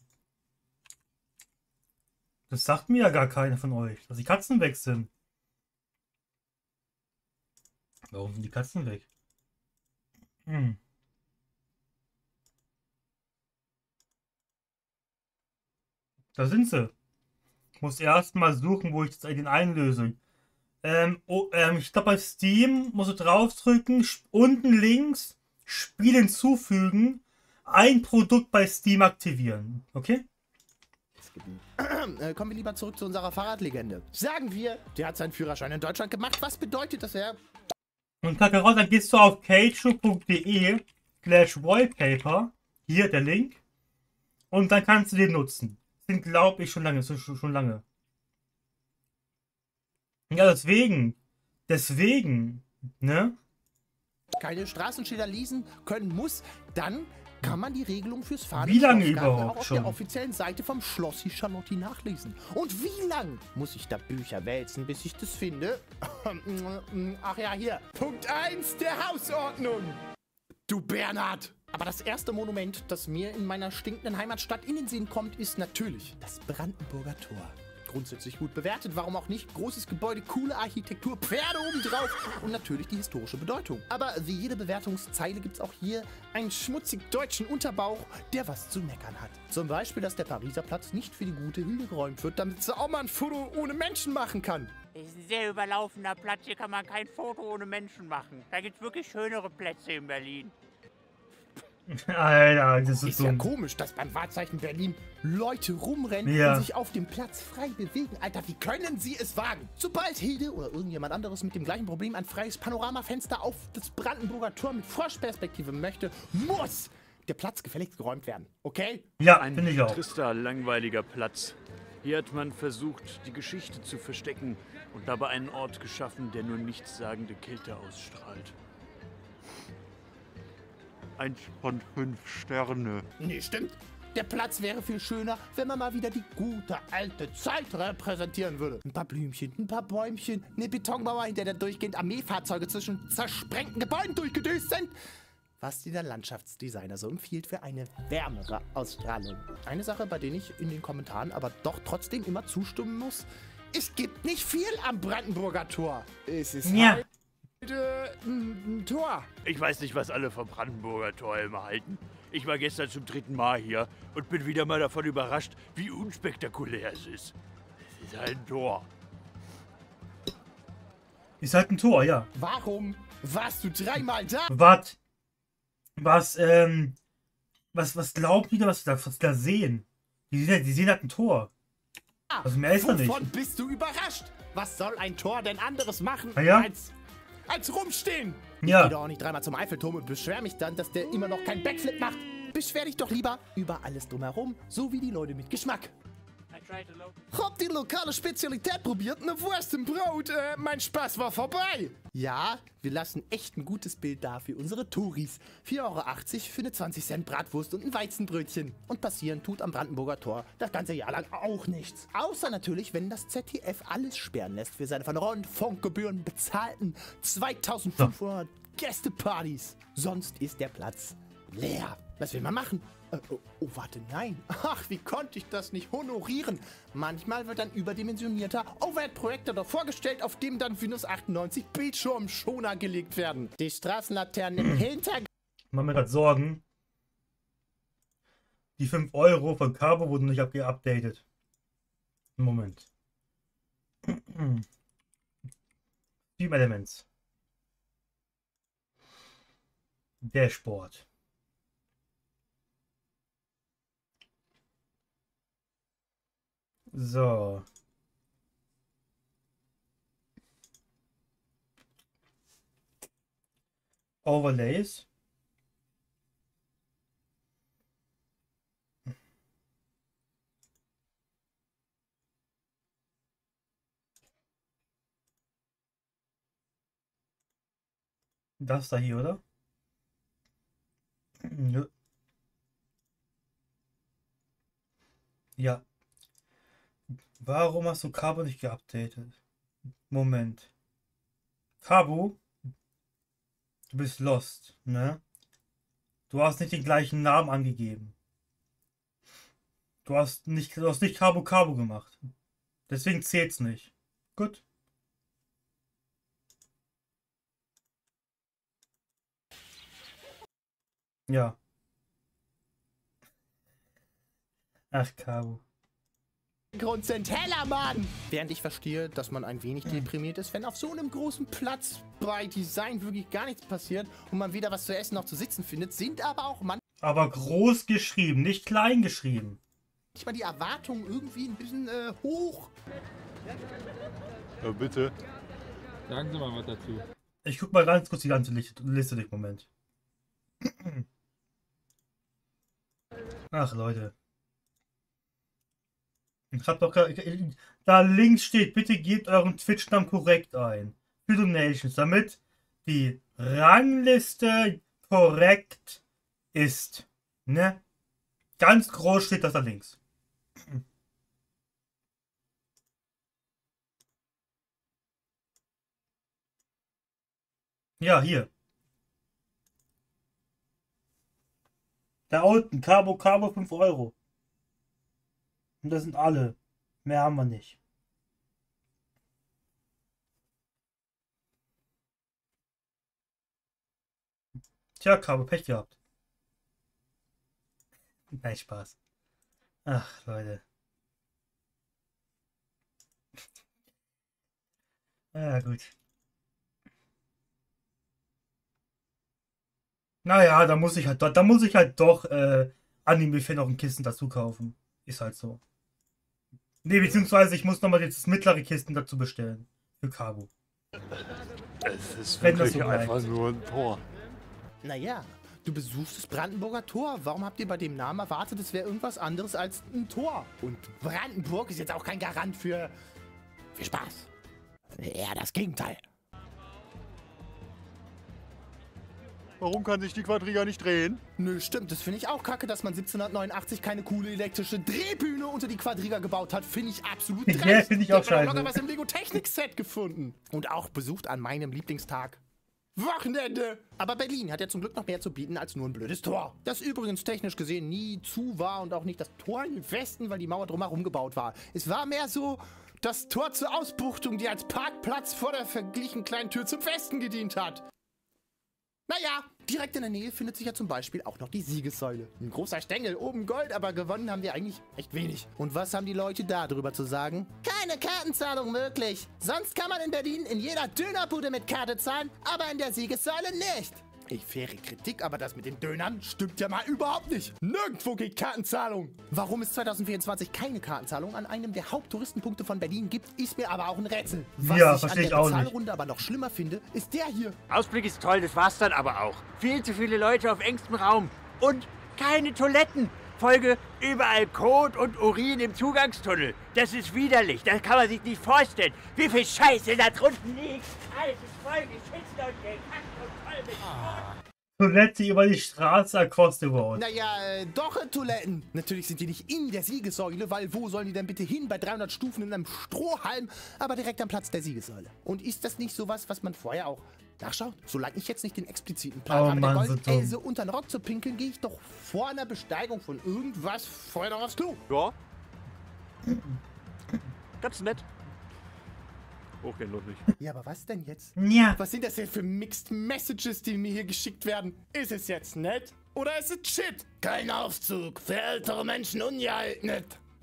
Das sagt mir ja gar keiner von euch, dass die Katzen weg sind. Warum sind die Katzen weg? Hm. Da sind sie. Ich muss erst mal suchen, wo ich das den einlöse. Ähm, oh, ähm, ich glaube bei Steam musst du draufdrücken, sp- unten links Spiel hinzufügen, ein Produkt bei Steam aktivieren. Okay? Äh, kommen wir lieber zurück zu unserer Fahrradlegende. Sagen wir, der hat seinen Führerschein in Deutschland gemacht. Was bedeutet, dass er... Und Kakarott, dann gehst du auf keichu.de slash wallpaper, hier der Link, und dann kannst du den nutzen. Sind, glaube ich, schon lange, schon, schon lange. Ja, deswegen, deswegen, ne? keine Straßenschilder lesen können muss, dann kann man die Regelung fürs Fahren Wie lange im Schlossgarten überhaupt auch auf schon? der offiziellen Seite vom Schlossi Charlotti nachlesen. Und wie lang muss ich da Bücher wälzen, bis ich das finde? Ach ja, hier. Punkt eins der Hausordnung. Du Bernhard! Aber das erste Monument, das mir in meiner stinkenden Heimatstadt in den Sinn kommt, ist natürlich das Brandenburger Tor. Grundsätzlich gut bewertet, warum auch nicht? Großes Gebäude, coole Architektur, Pferde obendrauf und natürlich die historische Bedeutung. Aber wie jede Bewertungszeile gibt es auch hier einen schmutzig deutschen Unterbauch, der was zu meckern hat. Zum Beispiel, dass der Pariser Platz nicht für die gute Hilde geräumt wird, damit sie auch mal ein Foto ohne Menschen machen kann. Das ist ein sehr überlaufener Platz, hier kann man kein Foto ohne Menschen machen. Da gibt es wirklich schönere Plätze in Berlin. Alter, das ist, Ist so. ja komisch, dass beim Wahrzeichen Berlin Leute rumrennen Ja. und sich auf dem Platz frei bewegen. Alter, wie können sie es wagen? Sobald Hilde oder irgendjemand anderes mit dem gleichen Problem ein freies Panoramafenster auf das Brandenburger Tor mit Froschperspektive möchte, muss der Platz gefälligst geräumt werden. Okay? Ja, Ein finde ich auch. trister, langweiliger Platz. Hier hat man versucht, die Geschichte zu verstecken und dabei einen Ort geschaffen, der nur nichtssagende Kälte ausstrahlt. Eins von fünf Sterne. Nee, stimmt. Der Platz wäre viel schöner, wenn man mal wieder die gute alte Zeit repräsentieren würde. Ein paar Blümchen, ein paar Bäumchen, eine Betonmauer, hinter der durchgehend Armeefahrzeuge zwischen zersprengten Gebäuden durchgedüst sind. Was der Landschaftsdesigner so empfiehlt für eine wärmere Ausstrahlung. Eine Sache, bei der ich in den Kommentaren aber doch trotzdem immer zustimmen muss. Es gibt nicht viel am Brandenburger Tor. Es ist Ja. halt äh, ein, ein Tor. Ich weiß nicht, was alle vom Brandenburger Tor immer halten. Ich war gestern zum dritten Mal hier und bin wieder mal davon überrascht, wie unspektakulär es ist. Es ist halt ein Tor. Ist halt ein Tor, ja. Warum warst du dreimal da? Was? Was, ähm, was, was glaubt ihr, was, was sie da sehen? Die sehen, die sehen halt ein Tor. Also mehr ist da nicht. Wovon bist du überrascht? Was soll ein Tor denn anderes machen, Ah ja? als, als rumstehen? Ich Ja. gehe doch auch nicht dreimal zum Eiffelturm und beschwer mich dann, dass der immer noch keinen Backflip macht. Beschwer dich doch lieber über alles drumherum, so wie die Leute mit Geschmack. Hab die lokale Spezialität probiert, eine Wurst im Brot. Äh, mein Spaß war vorbei. Ja, wir lassen echt ein gutes Bild da für unsere Touris. vier Euro achtzig für eine zwanzig Cent Bratwurst und ein Weizenbrötchen. Und passieren tut am Brandenburger Tor das ganze Jahr lang auch nichts. Außer natürlich, wenn das Z D F alles sperren lässt für seine von Rundfunkgebühren bezahlten zweitausendfünfhundert Gästepartys. Sonst ist der Platz leer. Was will man machen? Äh, oh, oh, warte, nein. Ach, wie konnte ich das nicht honorieren? Manchmal wird ein überdimensionierter Overhead-Projektor doch vorgestellt, auf dem dann Windows achtundneunzig Bildschirmschoner gelegt werden. Die Straßenlaternen im Hintergrund. Machen mir gerade Sorgen. Die fünf Euro von Cabo wurden nicht abgeupdatet. Moment. Team Elements. Dashboard. So. Overlays. Das da hier, oder? Nö. Ja. Warum hast du Cabo nicht geupdatet? Moment. Cabo? Du bist lost, ne? Du hast nicht den gleichen Namen angegeben. Du hast nicht, du hast nicht Cabo Cabo gemacht. Deswegen zählt's nicht. Gut. Ja. Ach, Cabo. Grund sind heller, Mann! Während ich verstehe, dass man ein wenig deprimiert ist, wenn auf so einem großen Platz bei Design wirklich gar nichts passiert und man weder was zu essen noch zu sitzen findet, sind aber auch manchmal Aber groß geschrieben, nicht klein geschrieben. die Erwartungen irgendwie ein bisschen äh, hoch. Ja, bitte. Sagen Sie mal was dazu. Ich guck mal ganz kurz die ganze Liste durch. Moment. Ach, Leute. Ich hab doch da links steht, bitte gebt euren Twitch-Namen korrekt ein. Für Donations, damit die Rangliste korrekt ist. Ne? Ganz groß steht das da links. Ja, hier. Da unten, Cabo Cabo fünf Euro. Und das sind alle. Mehr haben wir nicht. Tja, Cabo, Pech gehabt. Nein, Spaß. Ach, Leute. Ja, gut. Naja, da muss ich halt, da muss ich halt doch äh, Anime-Fan noch ein Kissen dazu kaufen. Ist halt so. Ne, beziehungsweise ich muss nochmal das mittlere Kisten dazu bestellen. Für Cabo. Es ist Wenn das wirklich so einfach bleibt. nur ein Tor. Naja, du besuchst das Brandenburger Tor. Warum habt ihr bei dem Namen erwartet, es wäre irgendwas anderes als ein Tor? Und Brandenburg ist jetzt auch kein Garant für, für Spaß. Eher das Gegenteil. Warum kann sich die Quadriga nicht drehen? Nö, stimmt. Das finde ich auch kacke, dass man siebzehnhundertneunundachtzig keine coole elektrische Drehbühne unter die Quadriga gebaut hat. Finde ich absolut dreist. Ja, finde ich auch Da hat man scheiße. locker was im Lego-Technik-Set gefunden. Und auch besucht an meinem Lieblingstag. Wochenende! Aber Berlin hat ja zum Glück noch mehr zu bieten als nur ein blödes Tor. Das übrigens technisch gesehen nie zu war und auch nicht das Tor in den Westen, weil die Mauer drumherum gebaut war. Es war mehr so das Tor zur Ausbuchtung, die als Parkplatz vor der verglichen kleinen Tür zum Westen gedient hat. Naja, direkt in der Nähe findet sich ja zum Beispiel auch noch die Siegessäule. Ein großer Stängel, oben Gold, aber gewonnen haben wir eigentlich echt wenig. Und was haben die Leute da drüber zu sagen? Keine Kartenzahlung möglich. Sonst kann man in Berlin in jeder Dönerbude mit Karte zahlen, aber in der Siegessäule nicht. Ich faire Kritik, aber das mit den Dönern stimmt ja mal überhaupt nicht. Nirgendwo geht Kartenzahlung. Warum es zweitausendvierundzwanzig keine Kartenzahlung an einem der Haupttouristenpunkte von Berlin gibt, ist mir aber auch ein Rätsel. Was Ja, ich an verstehe der ich auch nicht. Bezahlrunde aber noch schlimmer finde, ist der hier. Ausblick ist toll, das war's dann aber auch. Viel zu viele Leute auf engstem Raum. Und keine Toiletten. Folge überall Kot und Urin im Zugangstunnel. Das ist widerlich, das kann man sich nicht vorstellen. Wie viel Scheiße da drunten liegt. Alles ist voll geschützt und gekackt und voll mit Kot. Toilette über die Straße across the road. Naja, äh, doch äh, Toiletten. Natürlich sind die nicht in der Siegessäule, weil wo sollen die denn bitte hin bei dreihundert Stufen in einem Strohhalm, aber direkt am Platz der Siegessäule. Und ist das nicht sowas, was man vorher auch nachschaut? Solange ich jetzt nicht den expliziten Plan Oh habe, Mann, der so Goldelse unter den Rock zu pinkeln, gehe ich doch vor einer Besteigung von irgendwas vorher noch aufs Klo. Ja. Ganz nett. Okay, noch nicht. Ja, aber was denn jetzt? Ja. Was sind das denn für Mixed Messages, die mir hier geschickt werden? Ist es jetzt nett? Oder ist es Shit? Kein Aufzug, für ältere Menschen ungeeignet.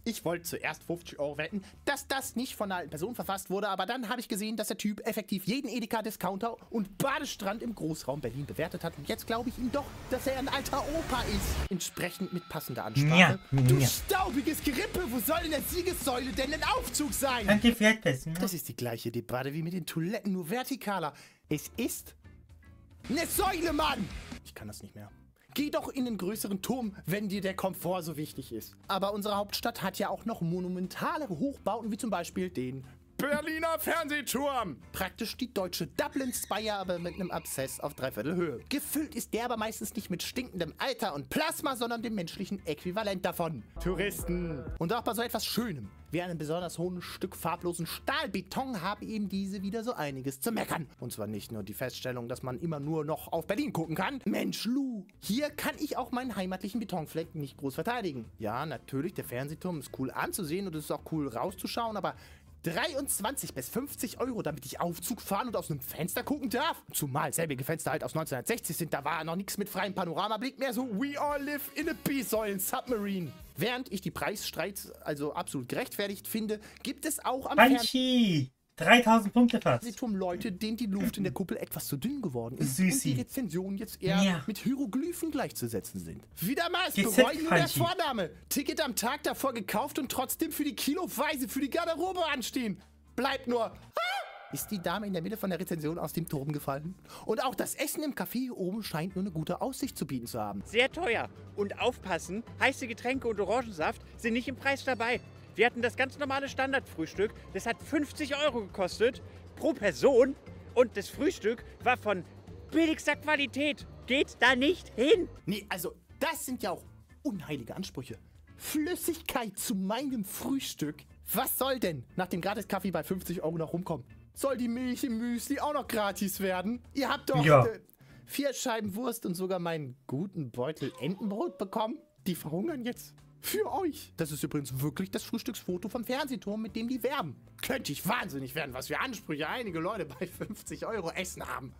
Ich wollte zuerst fünfzig Euro wetten, dass das nicht von einer alten Person verfasst wurde, aber dann habe ich gesehen, dass der Typ effektiv jeden Edeka-Discounter und Badestrand im Großraum Berlin bewertet hat. Und jetzt glaube ich ihm doch, dass er ein alter Opa ist. Entsprechend mit passender Ansprache. Ja, Du ja. staubiges Gerippe, wo soll in der Siegessäule denn ein Aufzug sein? Danke für das. Das ist die gleiche Debatte wie mit den Toiletten, nur vertikaler. Es ist eine Säule, Mann! Ich kann das nicht mehr. Geh doch in den größeren Turm, wenn dir der Komfort so wichtig ist. Aber unsere Hauptstadt hat ja auch noch monumentalere Hochbauten, wie zum Beispiel den Berliner Fernsehturm. praktisch die deutsche Dublin Spire, aber mit einem Abszess auf dreiviertel Höhe. Gefüllt ist der aber meistens nicht mit stinkendem Alter und Plasma, sondern dem menschlichen Äquivalent davon. Touristen. Und auch bei so etwas Schönem, wie einem besonders hohen Stück farblosen Stahlbeton, haben eben diese wieder so einiges zu meckern. Und zwar nicht nur die Feststellung, dass man immer nur noch auf Berlin gucken kann. Mensch, Lou, hier kann ich auch meinen heimatlichen Betonfleck nicht groß verteidigen. Ja, natürlich, der Fernsehturm ist cool anzusehen und es ist auch cool rauszuschauen, aber dreiundzwanzig bis fünfzig Euro, damit ich Aufzug fahren und aus einem Fenster gucken darf? Zumal selbige Fenster halt aus neunzehnhundertsechzig sind, da war noch nichts mit freiem Panoramablick mehr, so we all live in a B-Säulen-Submarine. Während ich die Preisstreits also absolut gerechtfertigt finde, gibt es auch am Banshee! dreitausend Punkte fast. Fernsehturm Leute, denen die Luft in der Kuppel etwas zu dünn geworden ist Süßi. und die Rezensionen jetzt eher Ja. mit Hieroglyphen gleichzusetzen sind. Wieder mal, es G Z bereuen nur der Banshee. Vorname. Ticket am Tag davor gekauft und trotzdem für die Kiloweise für die Garderobe anstehen. Bleibt nur... Ah! Ist die Dame in der Mitte von der Rezension aus dem Turm gefallen? Und auch das Essen im Café oben scheint nur eine gute Aussicht zu bieten zu haben. Sehr teuer. Und aufpassen, heiße Getränke und Orangensaft sind nicht im Preis dabei. Wir hatten das ganz normale Standardfrühstück. Das hat fünfzig Euro gekostet pro Person. Und das Frühstück war von billigster Qualität. Geht da nicht hin. Nee, also das sind ja auch unheilige Ansprüche. Flüssigkeit zu meinem Frühstück? Was soll denn nach dem Gratis-Kaffee bei fünfzig Euro noch rumkommen? Soll die Milch im Müsli auch noch gratis werden? Ihr habt doch Ja. äh, vier Scheiben Wurst und sogar meinen guten Beutel Entenbrot bekommen. Die verhungern jetzt. Für euch. Das ist übrigens wirklich das Frühstücksfoto vom Fernsehturm, mit dem die werben. Könnte ich wahnsinnig werden, was für Ansprüche einige Leute bei fünfzig Euro Essen haben.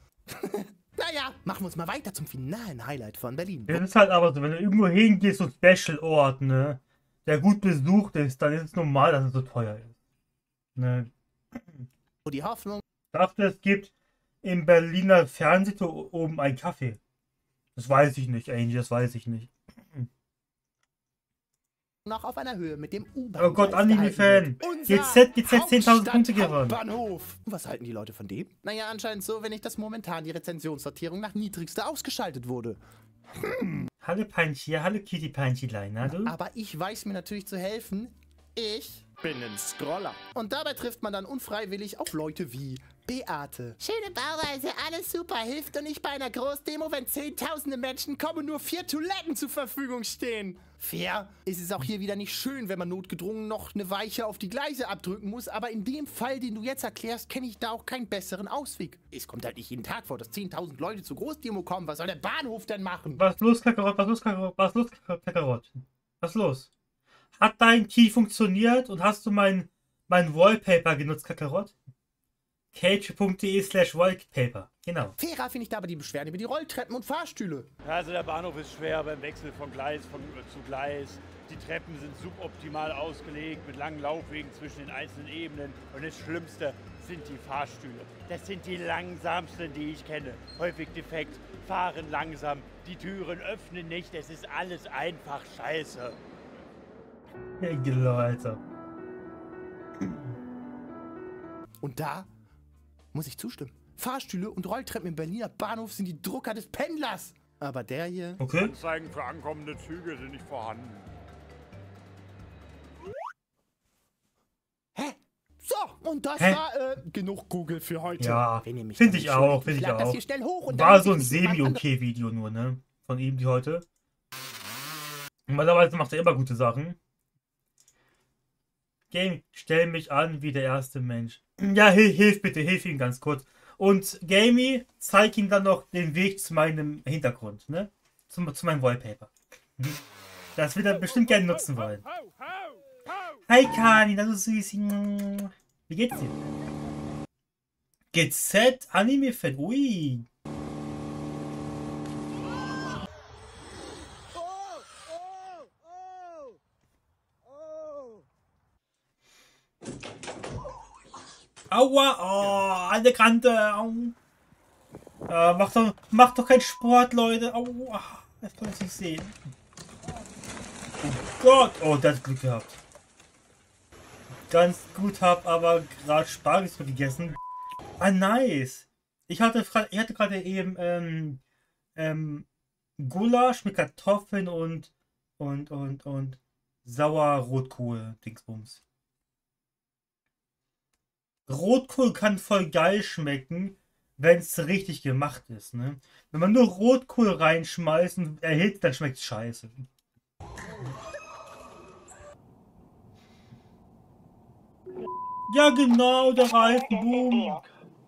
Naja, machen wir uns mal weiter zum finalen Highlight von Berlin. Das ist halt aber so, wenn du irgendwo hingehst, so ein Special-Ort, ne, der gut besucht ist, dann ist es normal, dass es so teuer ist. Ne. Wo die Hoffnung Dafür, es gibt im Berliner Fernsehturm oben einen Kaffee. Das weiß ich nicht, Angie, das weiß ich nicht. noch auf einer Höhe mit dem U-Bahn. Oh Gott, Anime-Fan. G Z, G Z zehntausend Punkte gewonnen. Bahnhof. Was halten die Leute von dem? Naja, anscheinend so, wenn nicht das momentan die Rezensionssortierung nach niedrigster ausgeschaltet wurde. Hallo Panchi, hallo Kitty Panchilein, na du? Aber ich weiß mir natürlich zu helfen. Ich bin ein Scroller. Und dabei trifft man dann unfreiwillig auf Leute wie Beate. Schöne Bauweise, alles super, hilft doch nicht bei einer Großdemo, wenn zehntausende Menschen kommen und nur vier Toiletten zur Verfügung stehen. Fair ist es auch hier wieder nicht schön, wenn man notgedrungen noch eine Weiche auf die Gleise abdrücken muss, aber in dem Fall, den du jetzt erklärst, kenne ich da auch keinen besseren Ausweg. Es kommt halt nicht jeden Tag vor, dass zehntausend Leute zur Großdemo kommen. Was soll der Bahnhof denn machen? Was los, Kakarott, was los, Kakarott, was los, Kakarott? Was los? Hat dein Key funktioniert und hast du mein, mein Wallpaper genutzt, Kakarott? cage.de slash wallpaper, genau. Fairer finde ich da aber die Beschwerden über die Rolltreppen und Fahrstühle. Also der Bahnhof ist schwer beim Wechsel von Gleis von, äh, zu Gleis. Die Treppen sind suboptimal ausgelegt mit langen Laufwegen zwischen den einzelnen Ebenen. Und das Schlimmste sind die Fahrstühle. Das sind die langsamsten, die ich kenne. Häufig defekt, fahren langsam, die Türen öffnen nicht. Es ist alles einfach scheiße. Ja, genau, Alter. Und da muss ich zustimmen. Fahrstühle und Rolltreppen im Berliner Bahnhof sind die Drucker des Pendlers. Aber der hier... Okay. Anzeigen für ankommende Züge sind nicht vorhanden. Hä? So, und das Hä? war äh, genug Google für heute. Ja, Wenn ihr mich finde dann ich nicht auch, schuldig, finde ich lad das auch. hier schnell hoch und War dann so ein sieht man Semi-Okay-Video nur, ne? Von ihm, die heute. Normalerweise macht er immer gute Sachen. Game, stell mich an wie der erste Mensch. Ja, hilf, hilf bitte, hilf ihm ganz kurz. Und Gamey, zeig ihm dann noch den Weg zu meinem Hintergrund, ne? Zu, zu meinem Wallpaper. Das wird er bestimmt gerne nutzen wollen. Hi Kani, das ist süß. Wie geht's dir? G Z Anime-Fan, ui. Aua, oh, an der Kante. Au. Äh, mach doch, mach doch keinen Sport, Leute. Aua, das kann ich nicht sehen. Oh Gott, oh, der hat Glück gehabt. Ganz gut, hab aber gerade Spargel gegessen. Ah, nice. Ich hatte, ich hatte gerade eben ähm, ähm, Gulasch mit Kartoffeln und und und und Sauer-Rotkohl, Dingsbums. Rotkohl kann voll geil schmecken, wenn es richtig gemacht ist, ne? Wenn man nur Rotkohl reinschmeißt und erhitzt, dann schmeckt es scheiße. Ja genau, der Reifen, boom.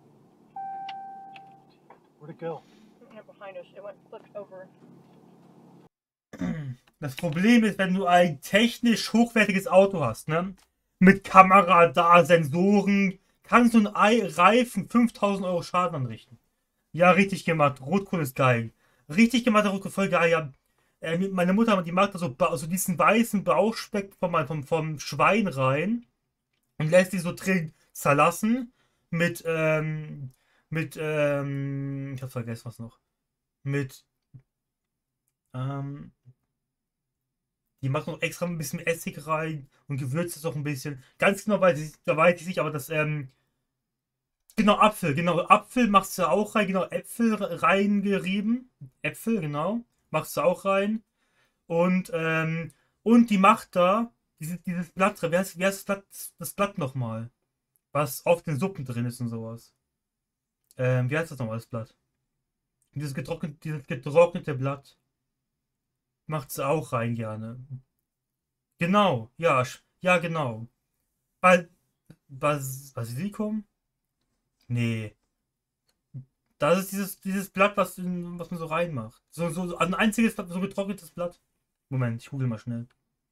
Das Problem ist, wenn du ein technisch hochwertiges Auto hast, ne? Mit Kamera da, Sensoren, kannst du einen Reifen fünftausend Euro Schaden anrichten. Ja, richtig gemacht. Rotkohl ist geil. Richtig gemachter Rotkohl, voll geil. Ja, äh, meine Mutter, die mag da so, so diesen weißen Bauchspeck vom, vom, vom Schwein rein und lässt die so drin zerlassen mit, ähm, mit, ähm, ich hab vergessen was noch. Mit, ähm, die macht noch extra ein bisschen Essig rein und gewürzt es auch ein bisschen. Ganz genau weiß ich, da weiß ich nicht, aber das, ähm, genau, Apfel, genau, Apfel machst du auch rein, genau, Äpfel reingerieben. Äpfel, genau, machst du auch rein. Und, ähm, und die macht da, dieses, dieses Blatt, wie heißt, wie heißt das Blatt, das Blatt nochmal? Was auf den Suppen drin ist und sowas. Ähm, wie heißt das nochmal, das Blatt? Dieses getrocknete, dieses getrocknete Blatt. Macht sie auch rein gerne. Genau, ja, ja, genau. Bas Bas Basilikum? Nee. Das ist dieses, dieses Blatt, was, in, was man so reinmacht. So, so ein einziges, so getrocknetes Blatt. Moment, ich google mal schnell.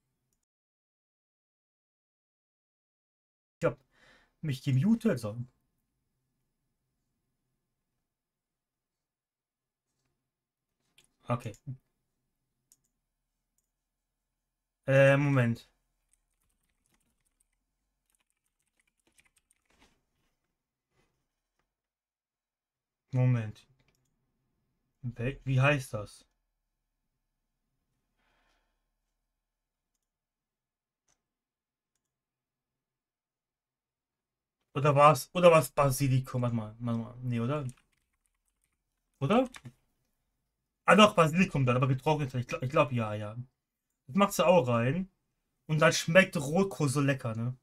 Ich hab mich gemutet. So. Okay. Äh, Moment. Moment. Wie heißt das? Oder war es oder was Basilikum? Warte mal, warte mal. Nee, oder? Oder? Ah doch, Basilikum dann, aber getrocknet. Ich glaube, glaub, ja, ja. Das macht sie auch rein. Und dann schmeckt Rotkohl so lecker, ne?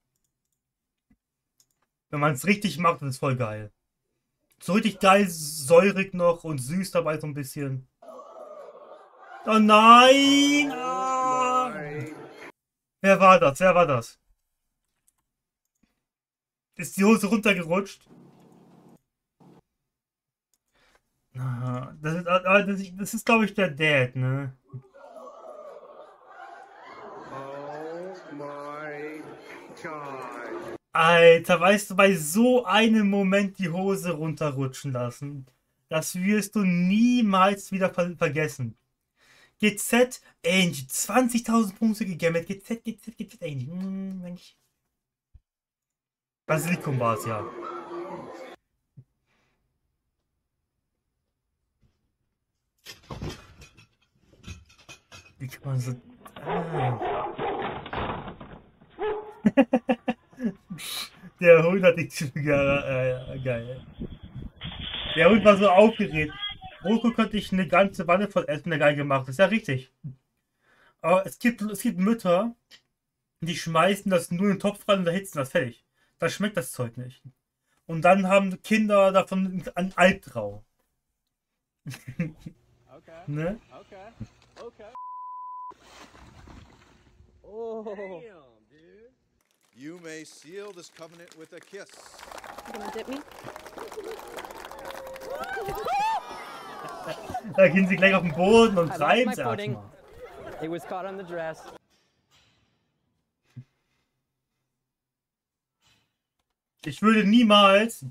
Wenn man es richtig macht, ist es voll geil. So richtig geil, säurig noch und süß dabei so ein bisschen. Oh nein! Ah. Wer war das? Wer war das? Ist die Hose runtergerutscht? Ah, das ist, das ist, das ist glaube ich, der Dad, ne? Alter, weißt du, bei so einem Moment die Hose runterrutschen lassen, das wirst du niemals wieder ver vergessen. G Z, Angie, zwanzigtausend Punkte gegammelt. G Z, G Z, G Z, Angie. Hm, Mensch. Basilikum war es, ja. Wie kann man so... Ah. Der Hund hat die Züge, äh, geil. Der Hund war so aufgeregt. Rotkohl könnte ich eine ganze Wanne voll essen, der geil gemacht. Das ist ja richtig. Aber es gibt, es gibt Mütter, die schmeißen das nur in den Topf rein und erhitzen das fertig. Da schmeckt das Zeug nicht. Und dann haben Kinder davon einen Albtraum. Okay. Ne? Okay. Okay. Oh. Damn, dude. You may seal this covenant with a kiss. You gonna dip me? Da gehen sie gleich auf den Boden und I lost treiben my sie footing. erstmal. It was caught on the dress. Ich würde niemals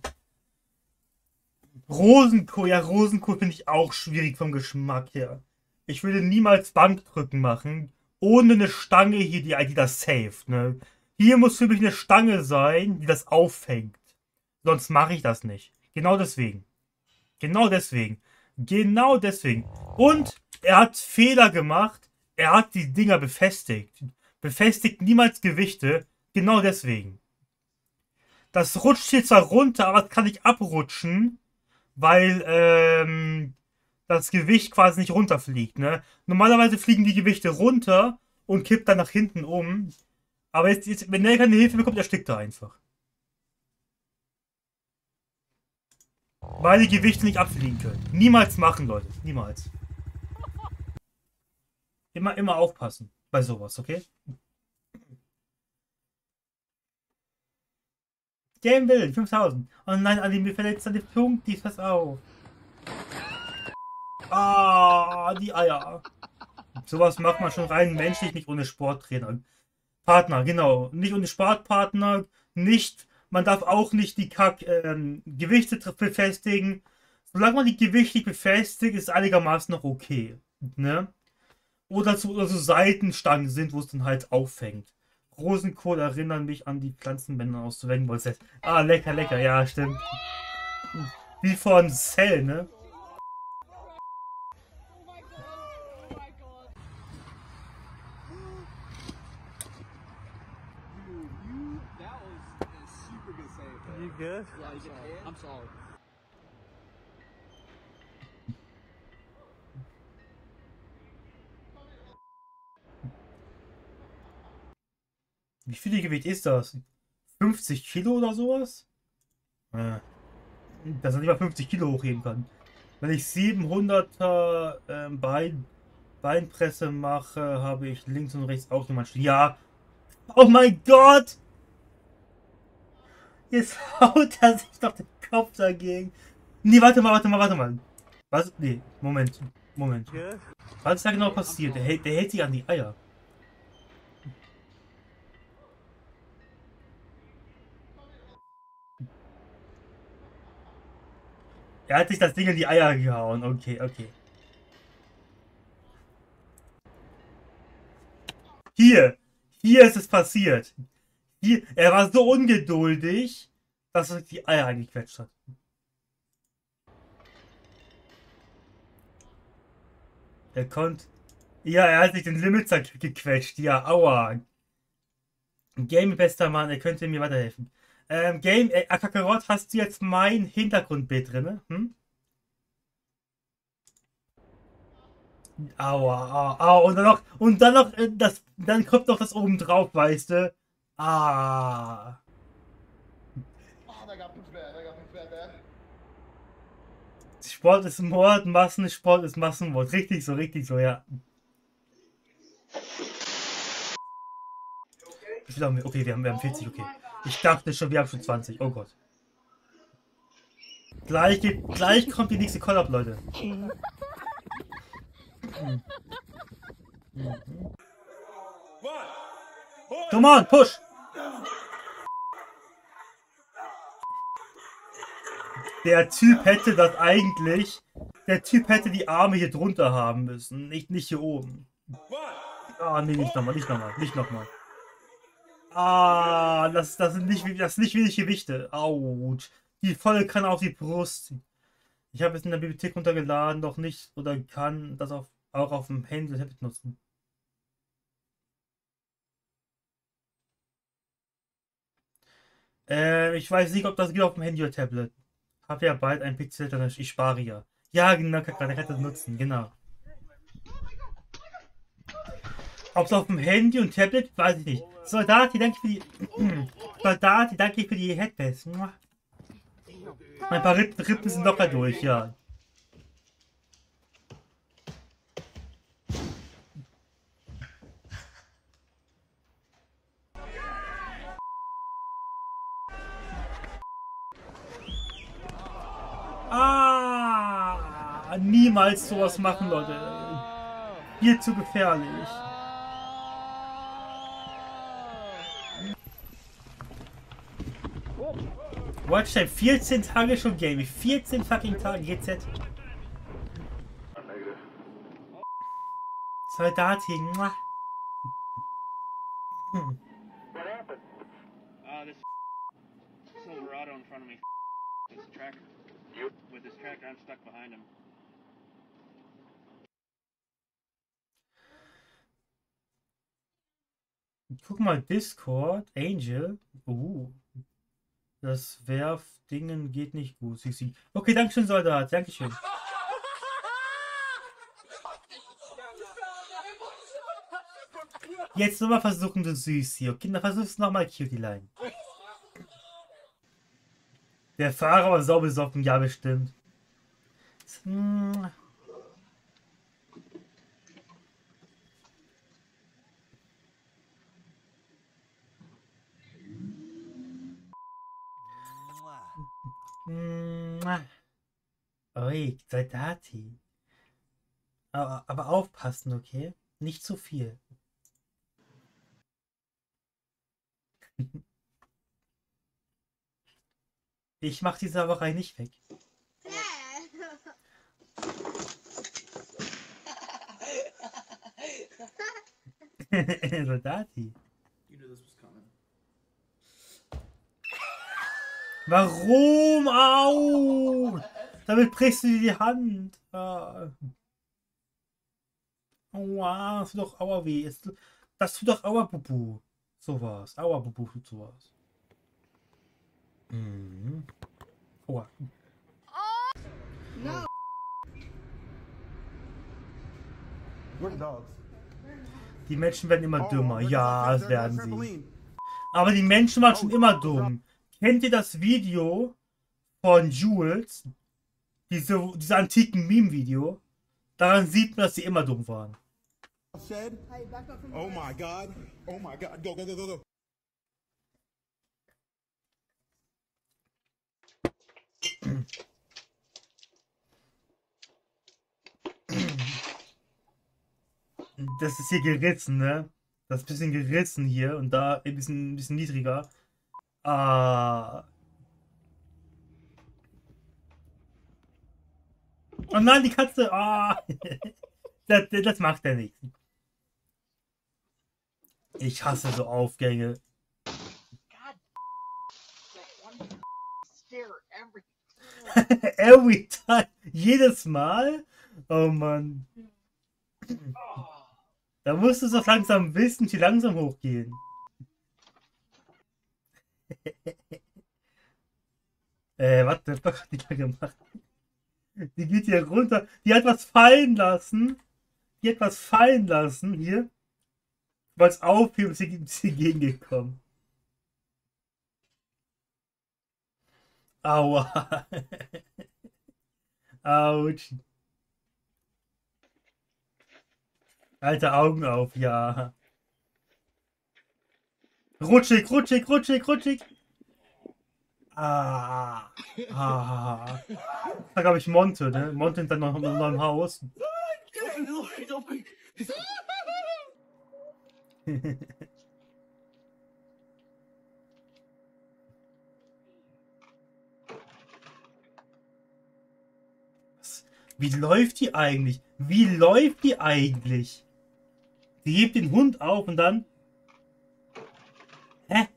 Rosenkohl, ja Rosenkohl finde ich auch schwierig vom Geschmack her. Ich würde niemals Bankdrücken machen, ohne eine Stange hier, die, die das saved, ne? Hier muss für mich eine Stange sein, die das auffängt. Sonst mache ich das nicht. Genau deswegen. Genau deswegen. Genau deswegen. Und er hat Fehler gemacht. Er hat die Dinger befestigt. Befestigt niemals Gewichte. Genau deswegen. Das rutscht hier zwar runter, aber es kann nicht abrutschen, weil ähm, das Gewicht quasi nicht runterfliegt. Ne? Normalerweise fliegen die Gewichte runter und kippt dann nach hinten um. Aber jetzt, jetzt, wenn er keine Hilfe bekommt, erstickt er einfach. Weil die Gewichte nicht abfliegen können. Niemals machen, Leute. Niemals. Immer, immer aufpassen bei sowas, okay? Game Will, fünftausend. Oh nein, Ali, mir verletzt an den Punkt, die pass auf. Ah, die Eier. Sowas macht man schon rein menschlich, nicht ohne Sporttrainer. Partner, genau. Nicht ohne Sportpartner, nicht, man darf auch nicht die Kack, ähm, Gewichte befestigen. Solange man die Gewichte befestigt, ist einigermaßen noch okay. Ne? Oder so, oder so Seitenstangen sind, wo es dann halt auffängt. Rosenkohl erinnern mich an die Pflanzenbänder aus Dragon Ball Z. Ah, lecker, lecker, ja, stimmt. Wie von Cell, ne? You good? Yeah, I'm sorry. Wie viel Gewicht ist das? fünfzig Kilo oder sowas? Äh, dass er nicht mal fünfzig Kilo hochheben kann. Wenn ich siebenhunderter äh, Bein, Beinpresse mache, habe ich links und rechts auch jemand. Ja. Oh mein Gott! Jetzt haut er sich doch den Kopf dagegen. Nee, warte mal, warte mal, warte mal. Was? Nee, Moment. Moment. Was ist da genau passiert? Der hält, der hält sich an die Eier. Er hat sich das Ding in die Eier gehauen. Okay, okay. Hier. Hier ist es passiert. Hier. Er war so ungeduldig, dass er die Eier eingequetscht hat. Er konnte... Ja, er hat sich den Limiter gequetscht. Ja, aua. Game, bester Mann, er könnte mir weiterhelfen. Ähm, Game, äh, Kakarot, hast du jetzt mein Hintergrundbild drin? Hm? Aua, aua, aua, und dann noch, und dann noch, äh, das, dann kommt noch das oben drauf, weißt du? Ah. Sport ist Mord, Massensport ist Massenmord. Richtig so, richtig so, ja. Okay, wir haben, wir haben vierzig, okay. Ich dachte schon, wir haben schon zwanzig. Oh Gott. Gleich, geht, gleich kommt die nächste Call-Up, Leute. Mhm. Mhm. Come on, push! Der Typ hätte das eigentlich... Der Typ hätte die Arme hier drunter haben müssen. Nicht, nicht hier oben. Ah, nee, nicht nochmal, nicht nochmal, nicht nochmal. Ah, das, das sind nicht, das sind nicht wenig Gewichte. Autsch. Die volle kann auf die Brust. Ich habe es in der Bibliothek runtergeladen, doch nicht oder kann das auf, auch auf dem Handy und Tablet nutzen. Äh, ich weiß nicht, ob das geht auf dem Handy oder Tablet. Hab ja bald ein Pixel, dann ich spare ja. Ja, genau, der kann das nutzen, genau. Ob es auf dem Handy und Tablet, weiß ich nicht. Soldati, danke für die... Soldati, danke für die Headpads. Ein paar Rippen, Rippen sind locker durch, ja. Ah! Niemals sowas machen, Leute. Viel zu gefährlich. Watchtime, vierzehn Tage schon Game. vierzehn fucking Tage G Z. Soldati. Muah. What happened? Uh, this Silverado in front of me. track. Yep. With this tractor, I'm stuck behind him. Guck mal, Discord, Angel. Uh. Das Werfdingen geht nicht gut. Sie, sie. Okay, dankeschön, Soldat. Dankeschön. Jetzt nochmal versuchen, du süß hier. Kinder, versuch's nochmal, Cutie Line. Der Fahrer war saubesoffen, ja bestimmt. Hm. Ui, Soldati. Aber, aber aufpassen, okay? Nicht zu viel. Ich mach die Sauerei nicht weg. Soldati. Warum? Au! Damit brichst du dir die Hand. Ah. Aua, das tut doch aua weh. Das tut doch aua bubu. Sowas. Aua bubu tut sowas. Mhm. Aua. No. Die Menschen werden immer dümmer. Ja, das werden sie. Aber die Menschen waren schon immer dumm. Kennt ihr das Video von Jules? Diese, diese antiken Meme-Video? Daran sieht man, dass sie immer dumm waren. Oh my God. Oh my God. Go, go, go, go, go. Das ist hier gerissen, ne? Das ist ein bisschen gerissen hier und da ein bisschen, ein bisschen niedriger. Ah. Oh nein, die Katze. Ah. das, das macht er nicht. Ich hasse so Aufgänge. Every time. Jedes Mal? Oh Mann. Da musst du es doch langsam wissen, die langsam hochgehen. äh, was der Fuck hat die da gemacht? Die geht hier runter. Die hat was fallen lassen. Die hat was fallen lassen. Hier. Weil es aufhebt, ist sie, sie gegengekommen. Aua. Autsch. Alte Augen auf, ja. Rutschig, rutschig, rutschig, rutschig. Ah. Ah. Da glaube ich Monte, ne? Monte hinter noch in einem Haus. Wie läuft die eigentlich? Wie läuft die eigentlich? Die hebt den Hund auf und dann... Hä?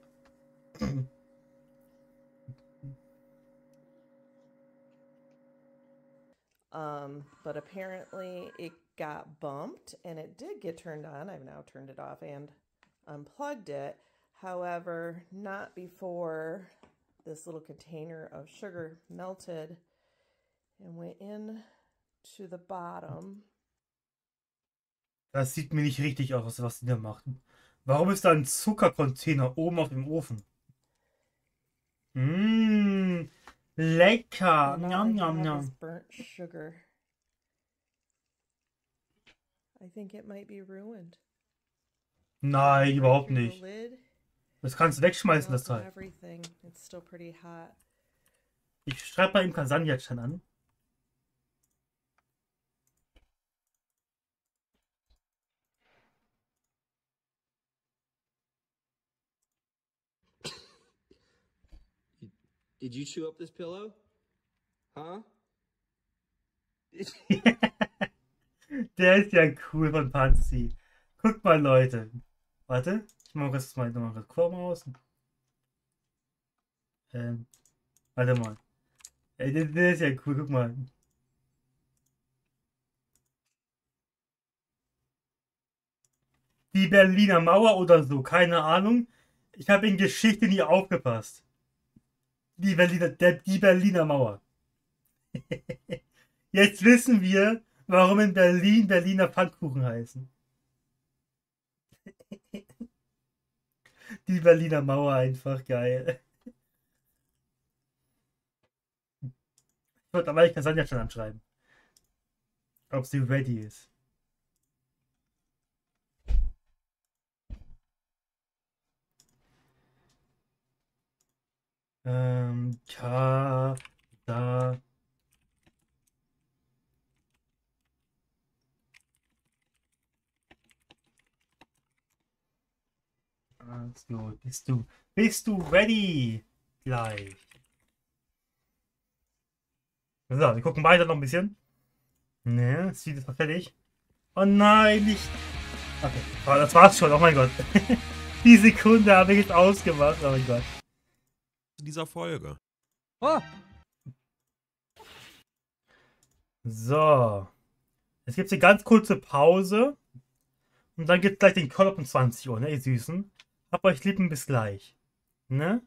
Um, but apparently it got bumped and it did get turned on. I've now turned it off and unplugged it. However, not before this little container of sugar melted and went in to the bottom. Das sieht mir nicht richtig aus, was die da machen. Warum ist da ein Zuckercontainer oben auf dem Ofen? Mmh, lecker. Njam, njam, njam. Burnt sugar. I think it might be ruined. Nein, überhaupt nicht. Das kannst du wegschmeißen, das Teil. It's still pretty hot. Ich schreibe mal im Kasanjatschan an. Did you chew up this pillow? Huh? Der ist ja cool von Panzi. Guckt mal, Leute. Warte, ich mache das mal nochmal Chrome aus. Ähm, warte mal. Ey, das, das ist ja cool, guck mal. Die Berliner Mauer oder so, keine Ahnung. Ich habe in Geschichte nie aufgepasst. Die Berliner, der, die Berliner Mauer. Jetzt wissen wir, warum in Berlin Berliner Pfannkuchen heißen. Die Berliner Mauer, einfach geil. Ich würde aber ich kann Sanja schon anschreiben. Ob sie ready ist. Ähm, Ka, da. Also, bist du, bist du ready? Gleich. So, wir gucken weiter noch ein bisschen. Ne, das Video ist noch fertig. Oh nein, nicht. Okay, oh, das war's schon, oh mein Gott. Die Sekunde habe ich jetzt ausgemacht, oh mein Gott. Dieser Folge. Oh. So. Jetzt gibt es eine ganz kurze Pause. Und dann gibt es gleich den Call up um zwanzig Uhr, ne, ihr Süßen. Habt euch lieben, bis gleich. Ne?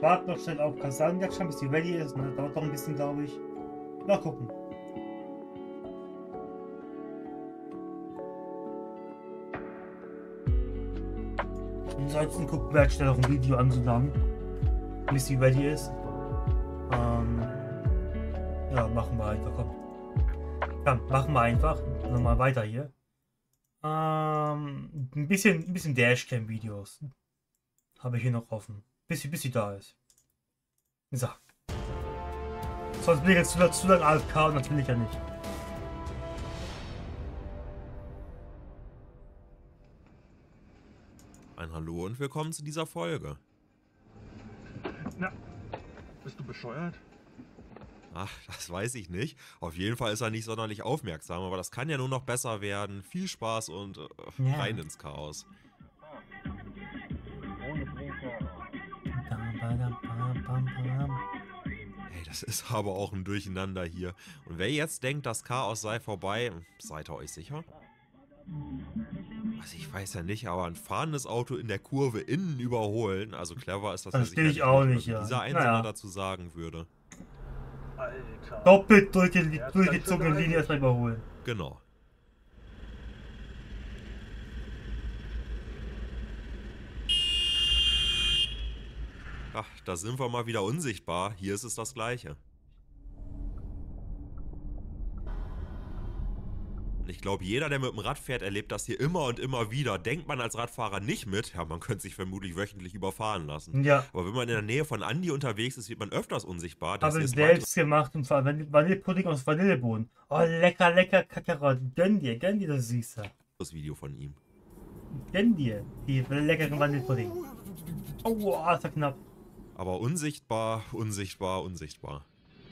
Ich warte noch schnell auf Kasanjak, bis die ready ist. Ne? Dauert doch ein bisschen, glaube ich. Mal gucken. Ansonsten gucken wir halt schnell noch ein Video an, so lang, bis sie ready ist. Ähm, ja, machen wir einfach, komm. Ja, machen wir einfach. Nochmal weiter hier. Ähm, ein bisschen, ein bisschen Dashcam-Videos habe ich hier noch offen. Bis sie, bis sie da ist. So. Sonst bin ich jetzt zu, zu lange A F K und das will ich ja nicht. Ein Hallo und willkommen zu dieser Folge. Na, bist du bescheuert? Ach, das weiß ich nicht. Auf jeden Fall ist er nicht sonderlich aufmerksam, aber das kann ja nur noch besser werden. Viel Spaß und äh, Ja. rein ins Chaos. Hey, das ist aber auch ein Durcheinander hier. Und wer jetzt denkt, das Chaos sei vorbei, seid ihr euch sicher? Also ich weiß ja nicht, aber ein fahrendes Auto in der Kurve innen überholen, also clever ist das, Das ja verstehe ich sicherlich auch nicht, nicht, was ja. dieser Einzelner Naja. dazu sagen würde. Alter. Doppelt durchge durchgezogene Linie erstmal überholen. Genau. Ach, da sind wir mal wieder unsichtbar. Hier ist es das Gleiche. Und ich glaube, jeder, der mit dem Rad fährt, erlebt das hier immer und immer wieder. Denkt man als Radfahrer nicht mit, ja, man könnte sich vermutlich wöchentlich überfahren lassen. Ja. Aber wenn man in der Nähe von Andi unterwegs ist, wird man öfters unsichtbar. Das Habe hier ich ist selbst gemacht und zwar Vanille- Vanillepudding aus Vanillebohnen. Oh, lecker, lecker Kakerot. Gönn dir, gönn dir das Süße. das Video von ihm. Gönn dir die leckeren Vanillepudding. Oh, das war knapp. Aber unsichtbar, unsichtbar, unsichtbar.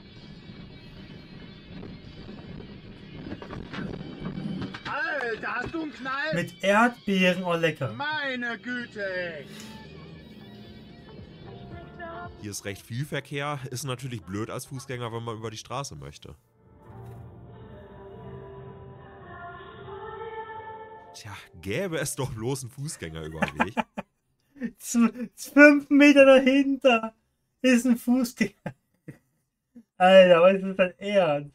Alter, hast du einen Knall? Mit Erdbeeren, oh lecker. Meine Güte! Hier ist recht viel Verkehr, ist natürlich blöd als Fußgänger, wenn man über die Straße möchte. Tja, gäbe es doch bloß einen Fußgängerüberweg. Z fünf Meter dahinter ist ein Fußgänger. Alter, was ist das ernst?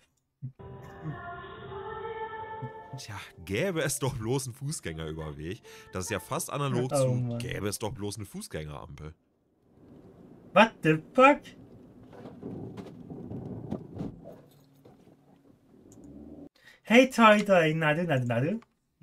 Tja, gäbe es doch bloß einen Fußgängerüberweg. Das ist ja fast analog Oh, zu, Mann. gäbe es doch bloß eine Fußgängerampel. What the fuck? Hey, Toy, Nade, Nade, Nade.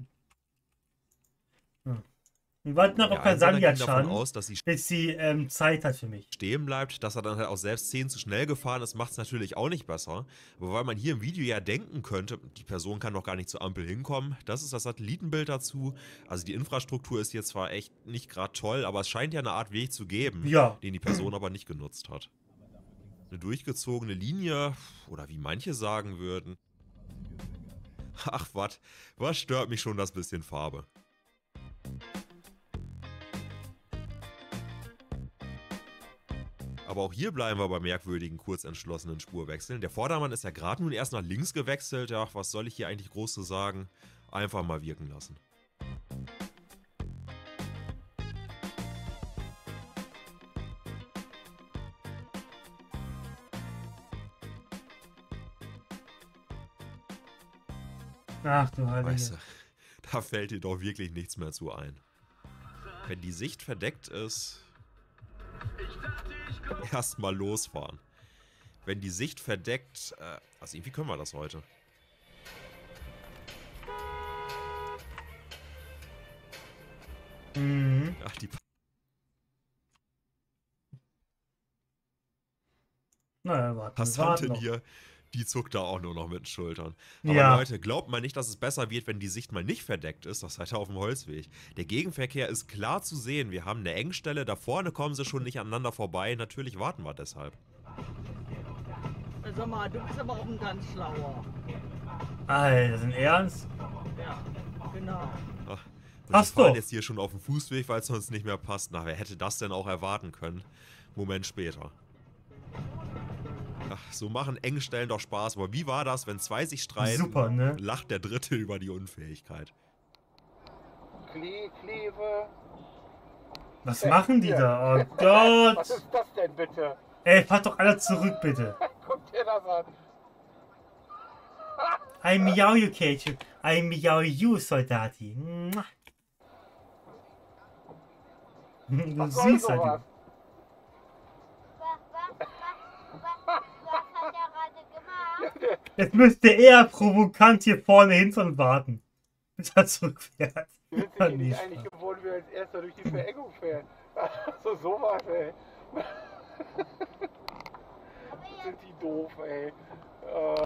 Hm. Wir warten noch Der auf Einzelne ging Kasanjak davon aus, dass sie bis sie ähm, Zeit hat für mich. stehen bleibt, dass er dann halt auch selbst zehn zu schnell gefahren ist, macht es natürlich auch nicht besser. Aber weil man hier im Video ja denken könnte, die Person kann doch gar nicht zur Ampel hinkommen. Das ist das Satellitenbild dazu. Also die Infrastruktur ist hier zwar echt nicht gerade toll, aber es scheint ja eine Art Weg zu geben, Ja. den die Person aber nicht genutzt hat. Eine durchgezogene Linie, oder wie manche sagen würden. Ach was, was stört mich schon das bisschen Farbe? Aber auch hier bleiben wir bei merkwürdigen, kurzentschlossenen Spurwechseln. Der Vordermann ist ja gerade nun erst nach links gewechselt. Ja, was soll ich hier eigentlich groß zu sagen? Einfach mal wirken lassen. Ach du Heilige. Weißt du, da fällt dir doch wirklich nichts mehr zu ein. Wenn die Sicht verdeckt ist, erstmal losfahren. Wenn die Sicht verdeckt, äh, also irgendwie können wir das heute. Mhm. Ach, die Naja, warten, wir warten Passantin noch. hier, die zuckt da auch nur noch mit den Schultern. Aber Ja. Leute, glaubt mal nicht, dass es besser wird, wenn die Sicht mal nicht verdeckt ist. Das seid ihr auf dem Holzweg. Der Gegenverkehr ist klar zu sehen. Wir haben eine Engstelle, da vorne kommen sie schon nicht aneinander vorbei. Natürlich warten wir deshalb. Sag mal, du bist aber auch ein ganz schlauer. Alter, das ist ein Ernst? Ja, genau. Ach, wir Hast fahren du? jetzt hier schon auf dem Fußweg, weil es sonst nicht mehr passt. Na, wer hätte das denn auch erwarten können? Moment später. Ach, so machen Engstellen doch Spaß. Aber wie war das, wenn zwei sich streiten? Super, ne? Lacht der Dritte über die Unfähigkeit. Kle Kleve. Was machen die da? Oh Gott! Was ist das denn bitte? Ey, fahrt doch alle zurück, bitte. Guck dir das an. I meow you, Kate. I meow you, Soldati. Mua. Du Was soll siehst sowas? halt. Jetzt müsste er provokant hier vorne hinter und warten, bis er zurückfährt. Wie sind Ja, die nicht. nicht eigentlich gewohnt, wer als erster durch die Verengung fährt? So sowas, ey. Sind die doof, ey. Äh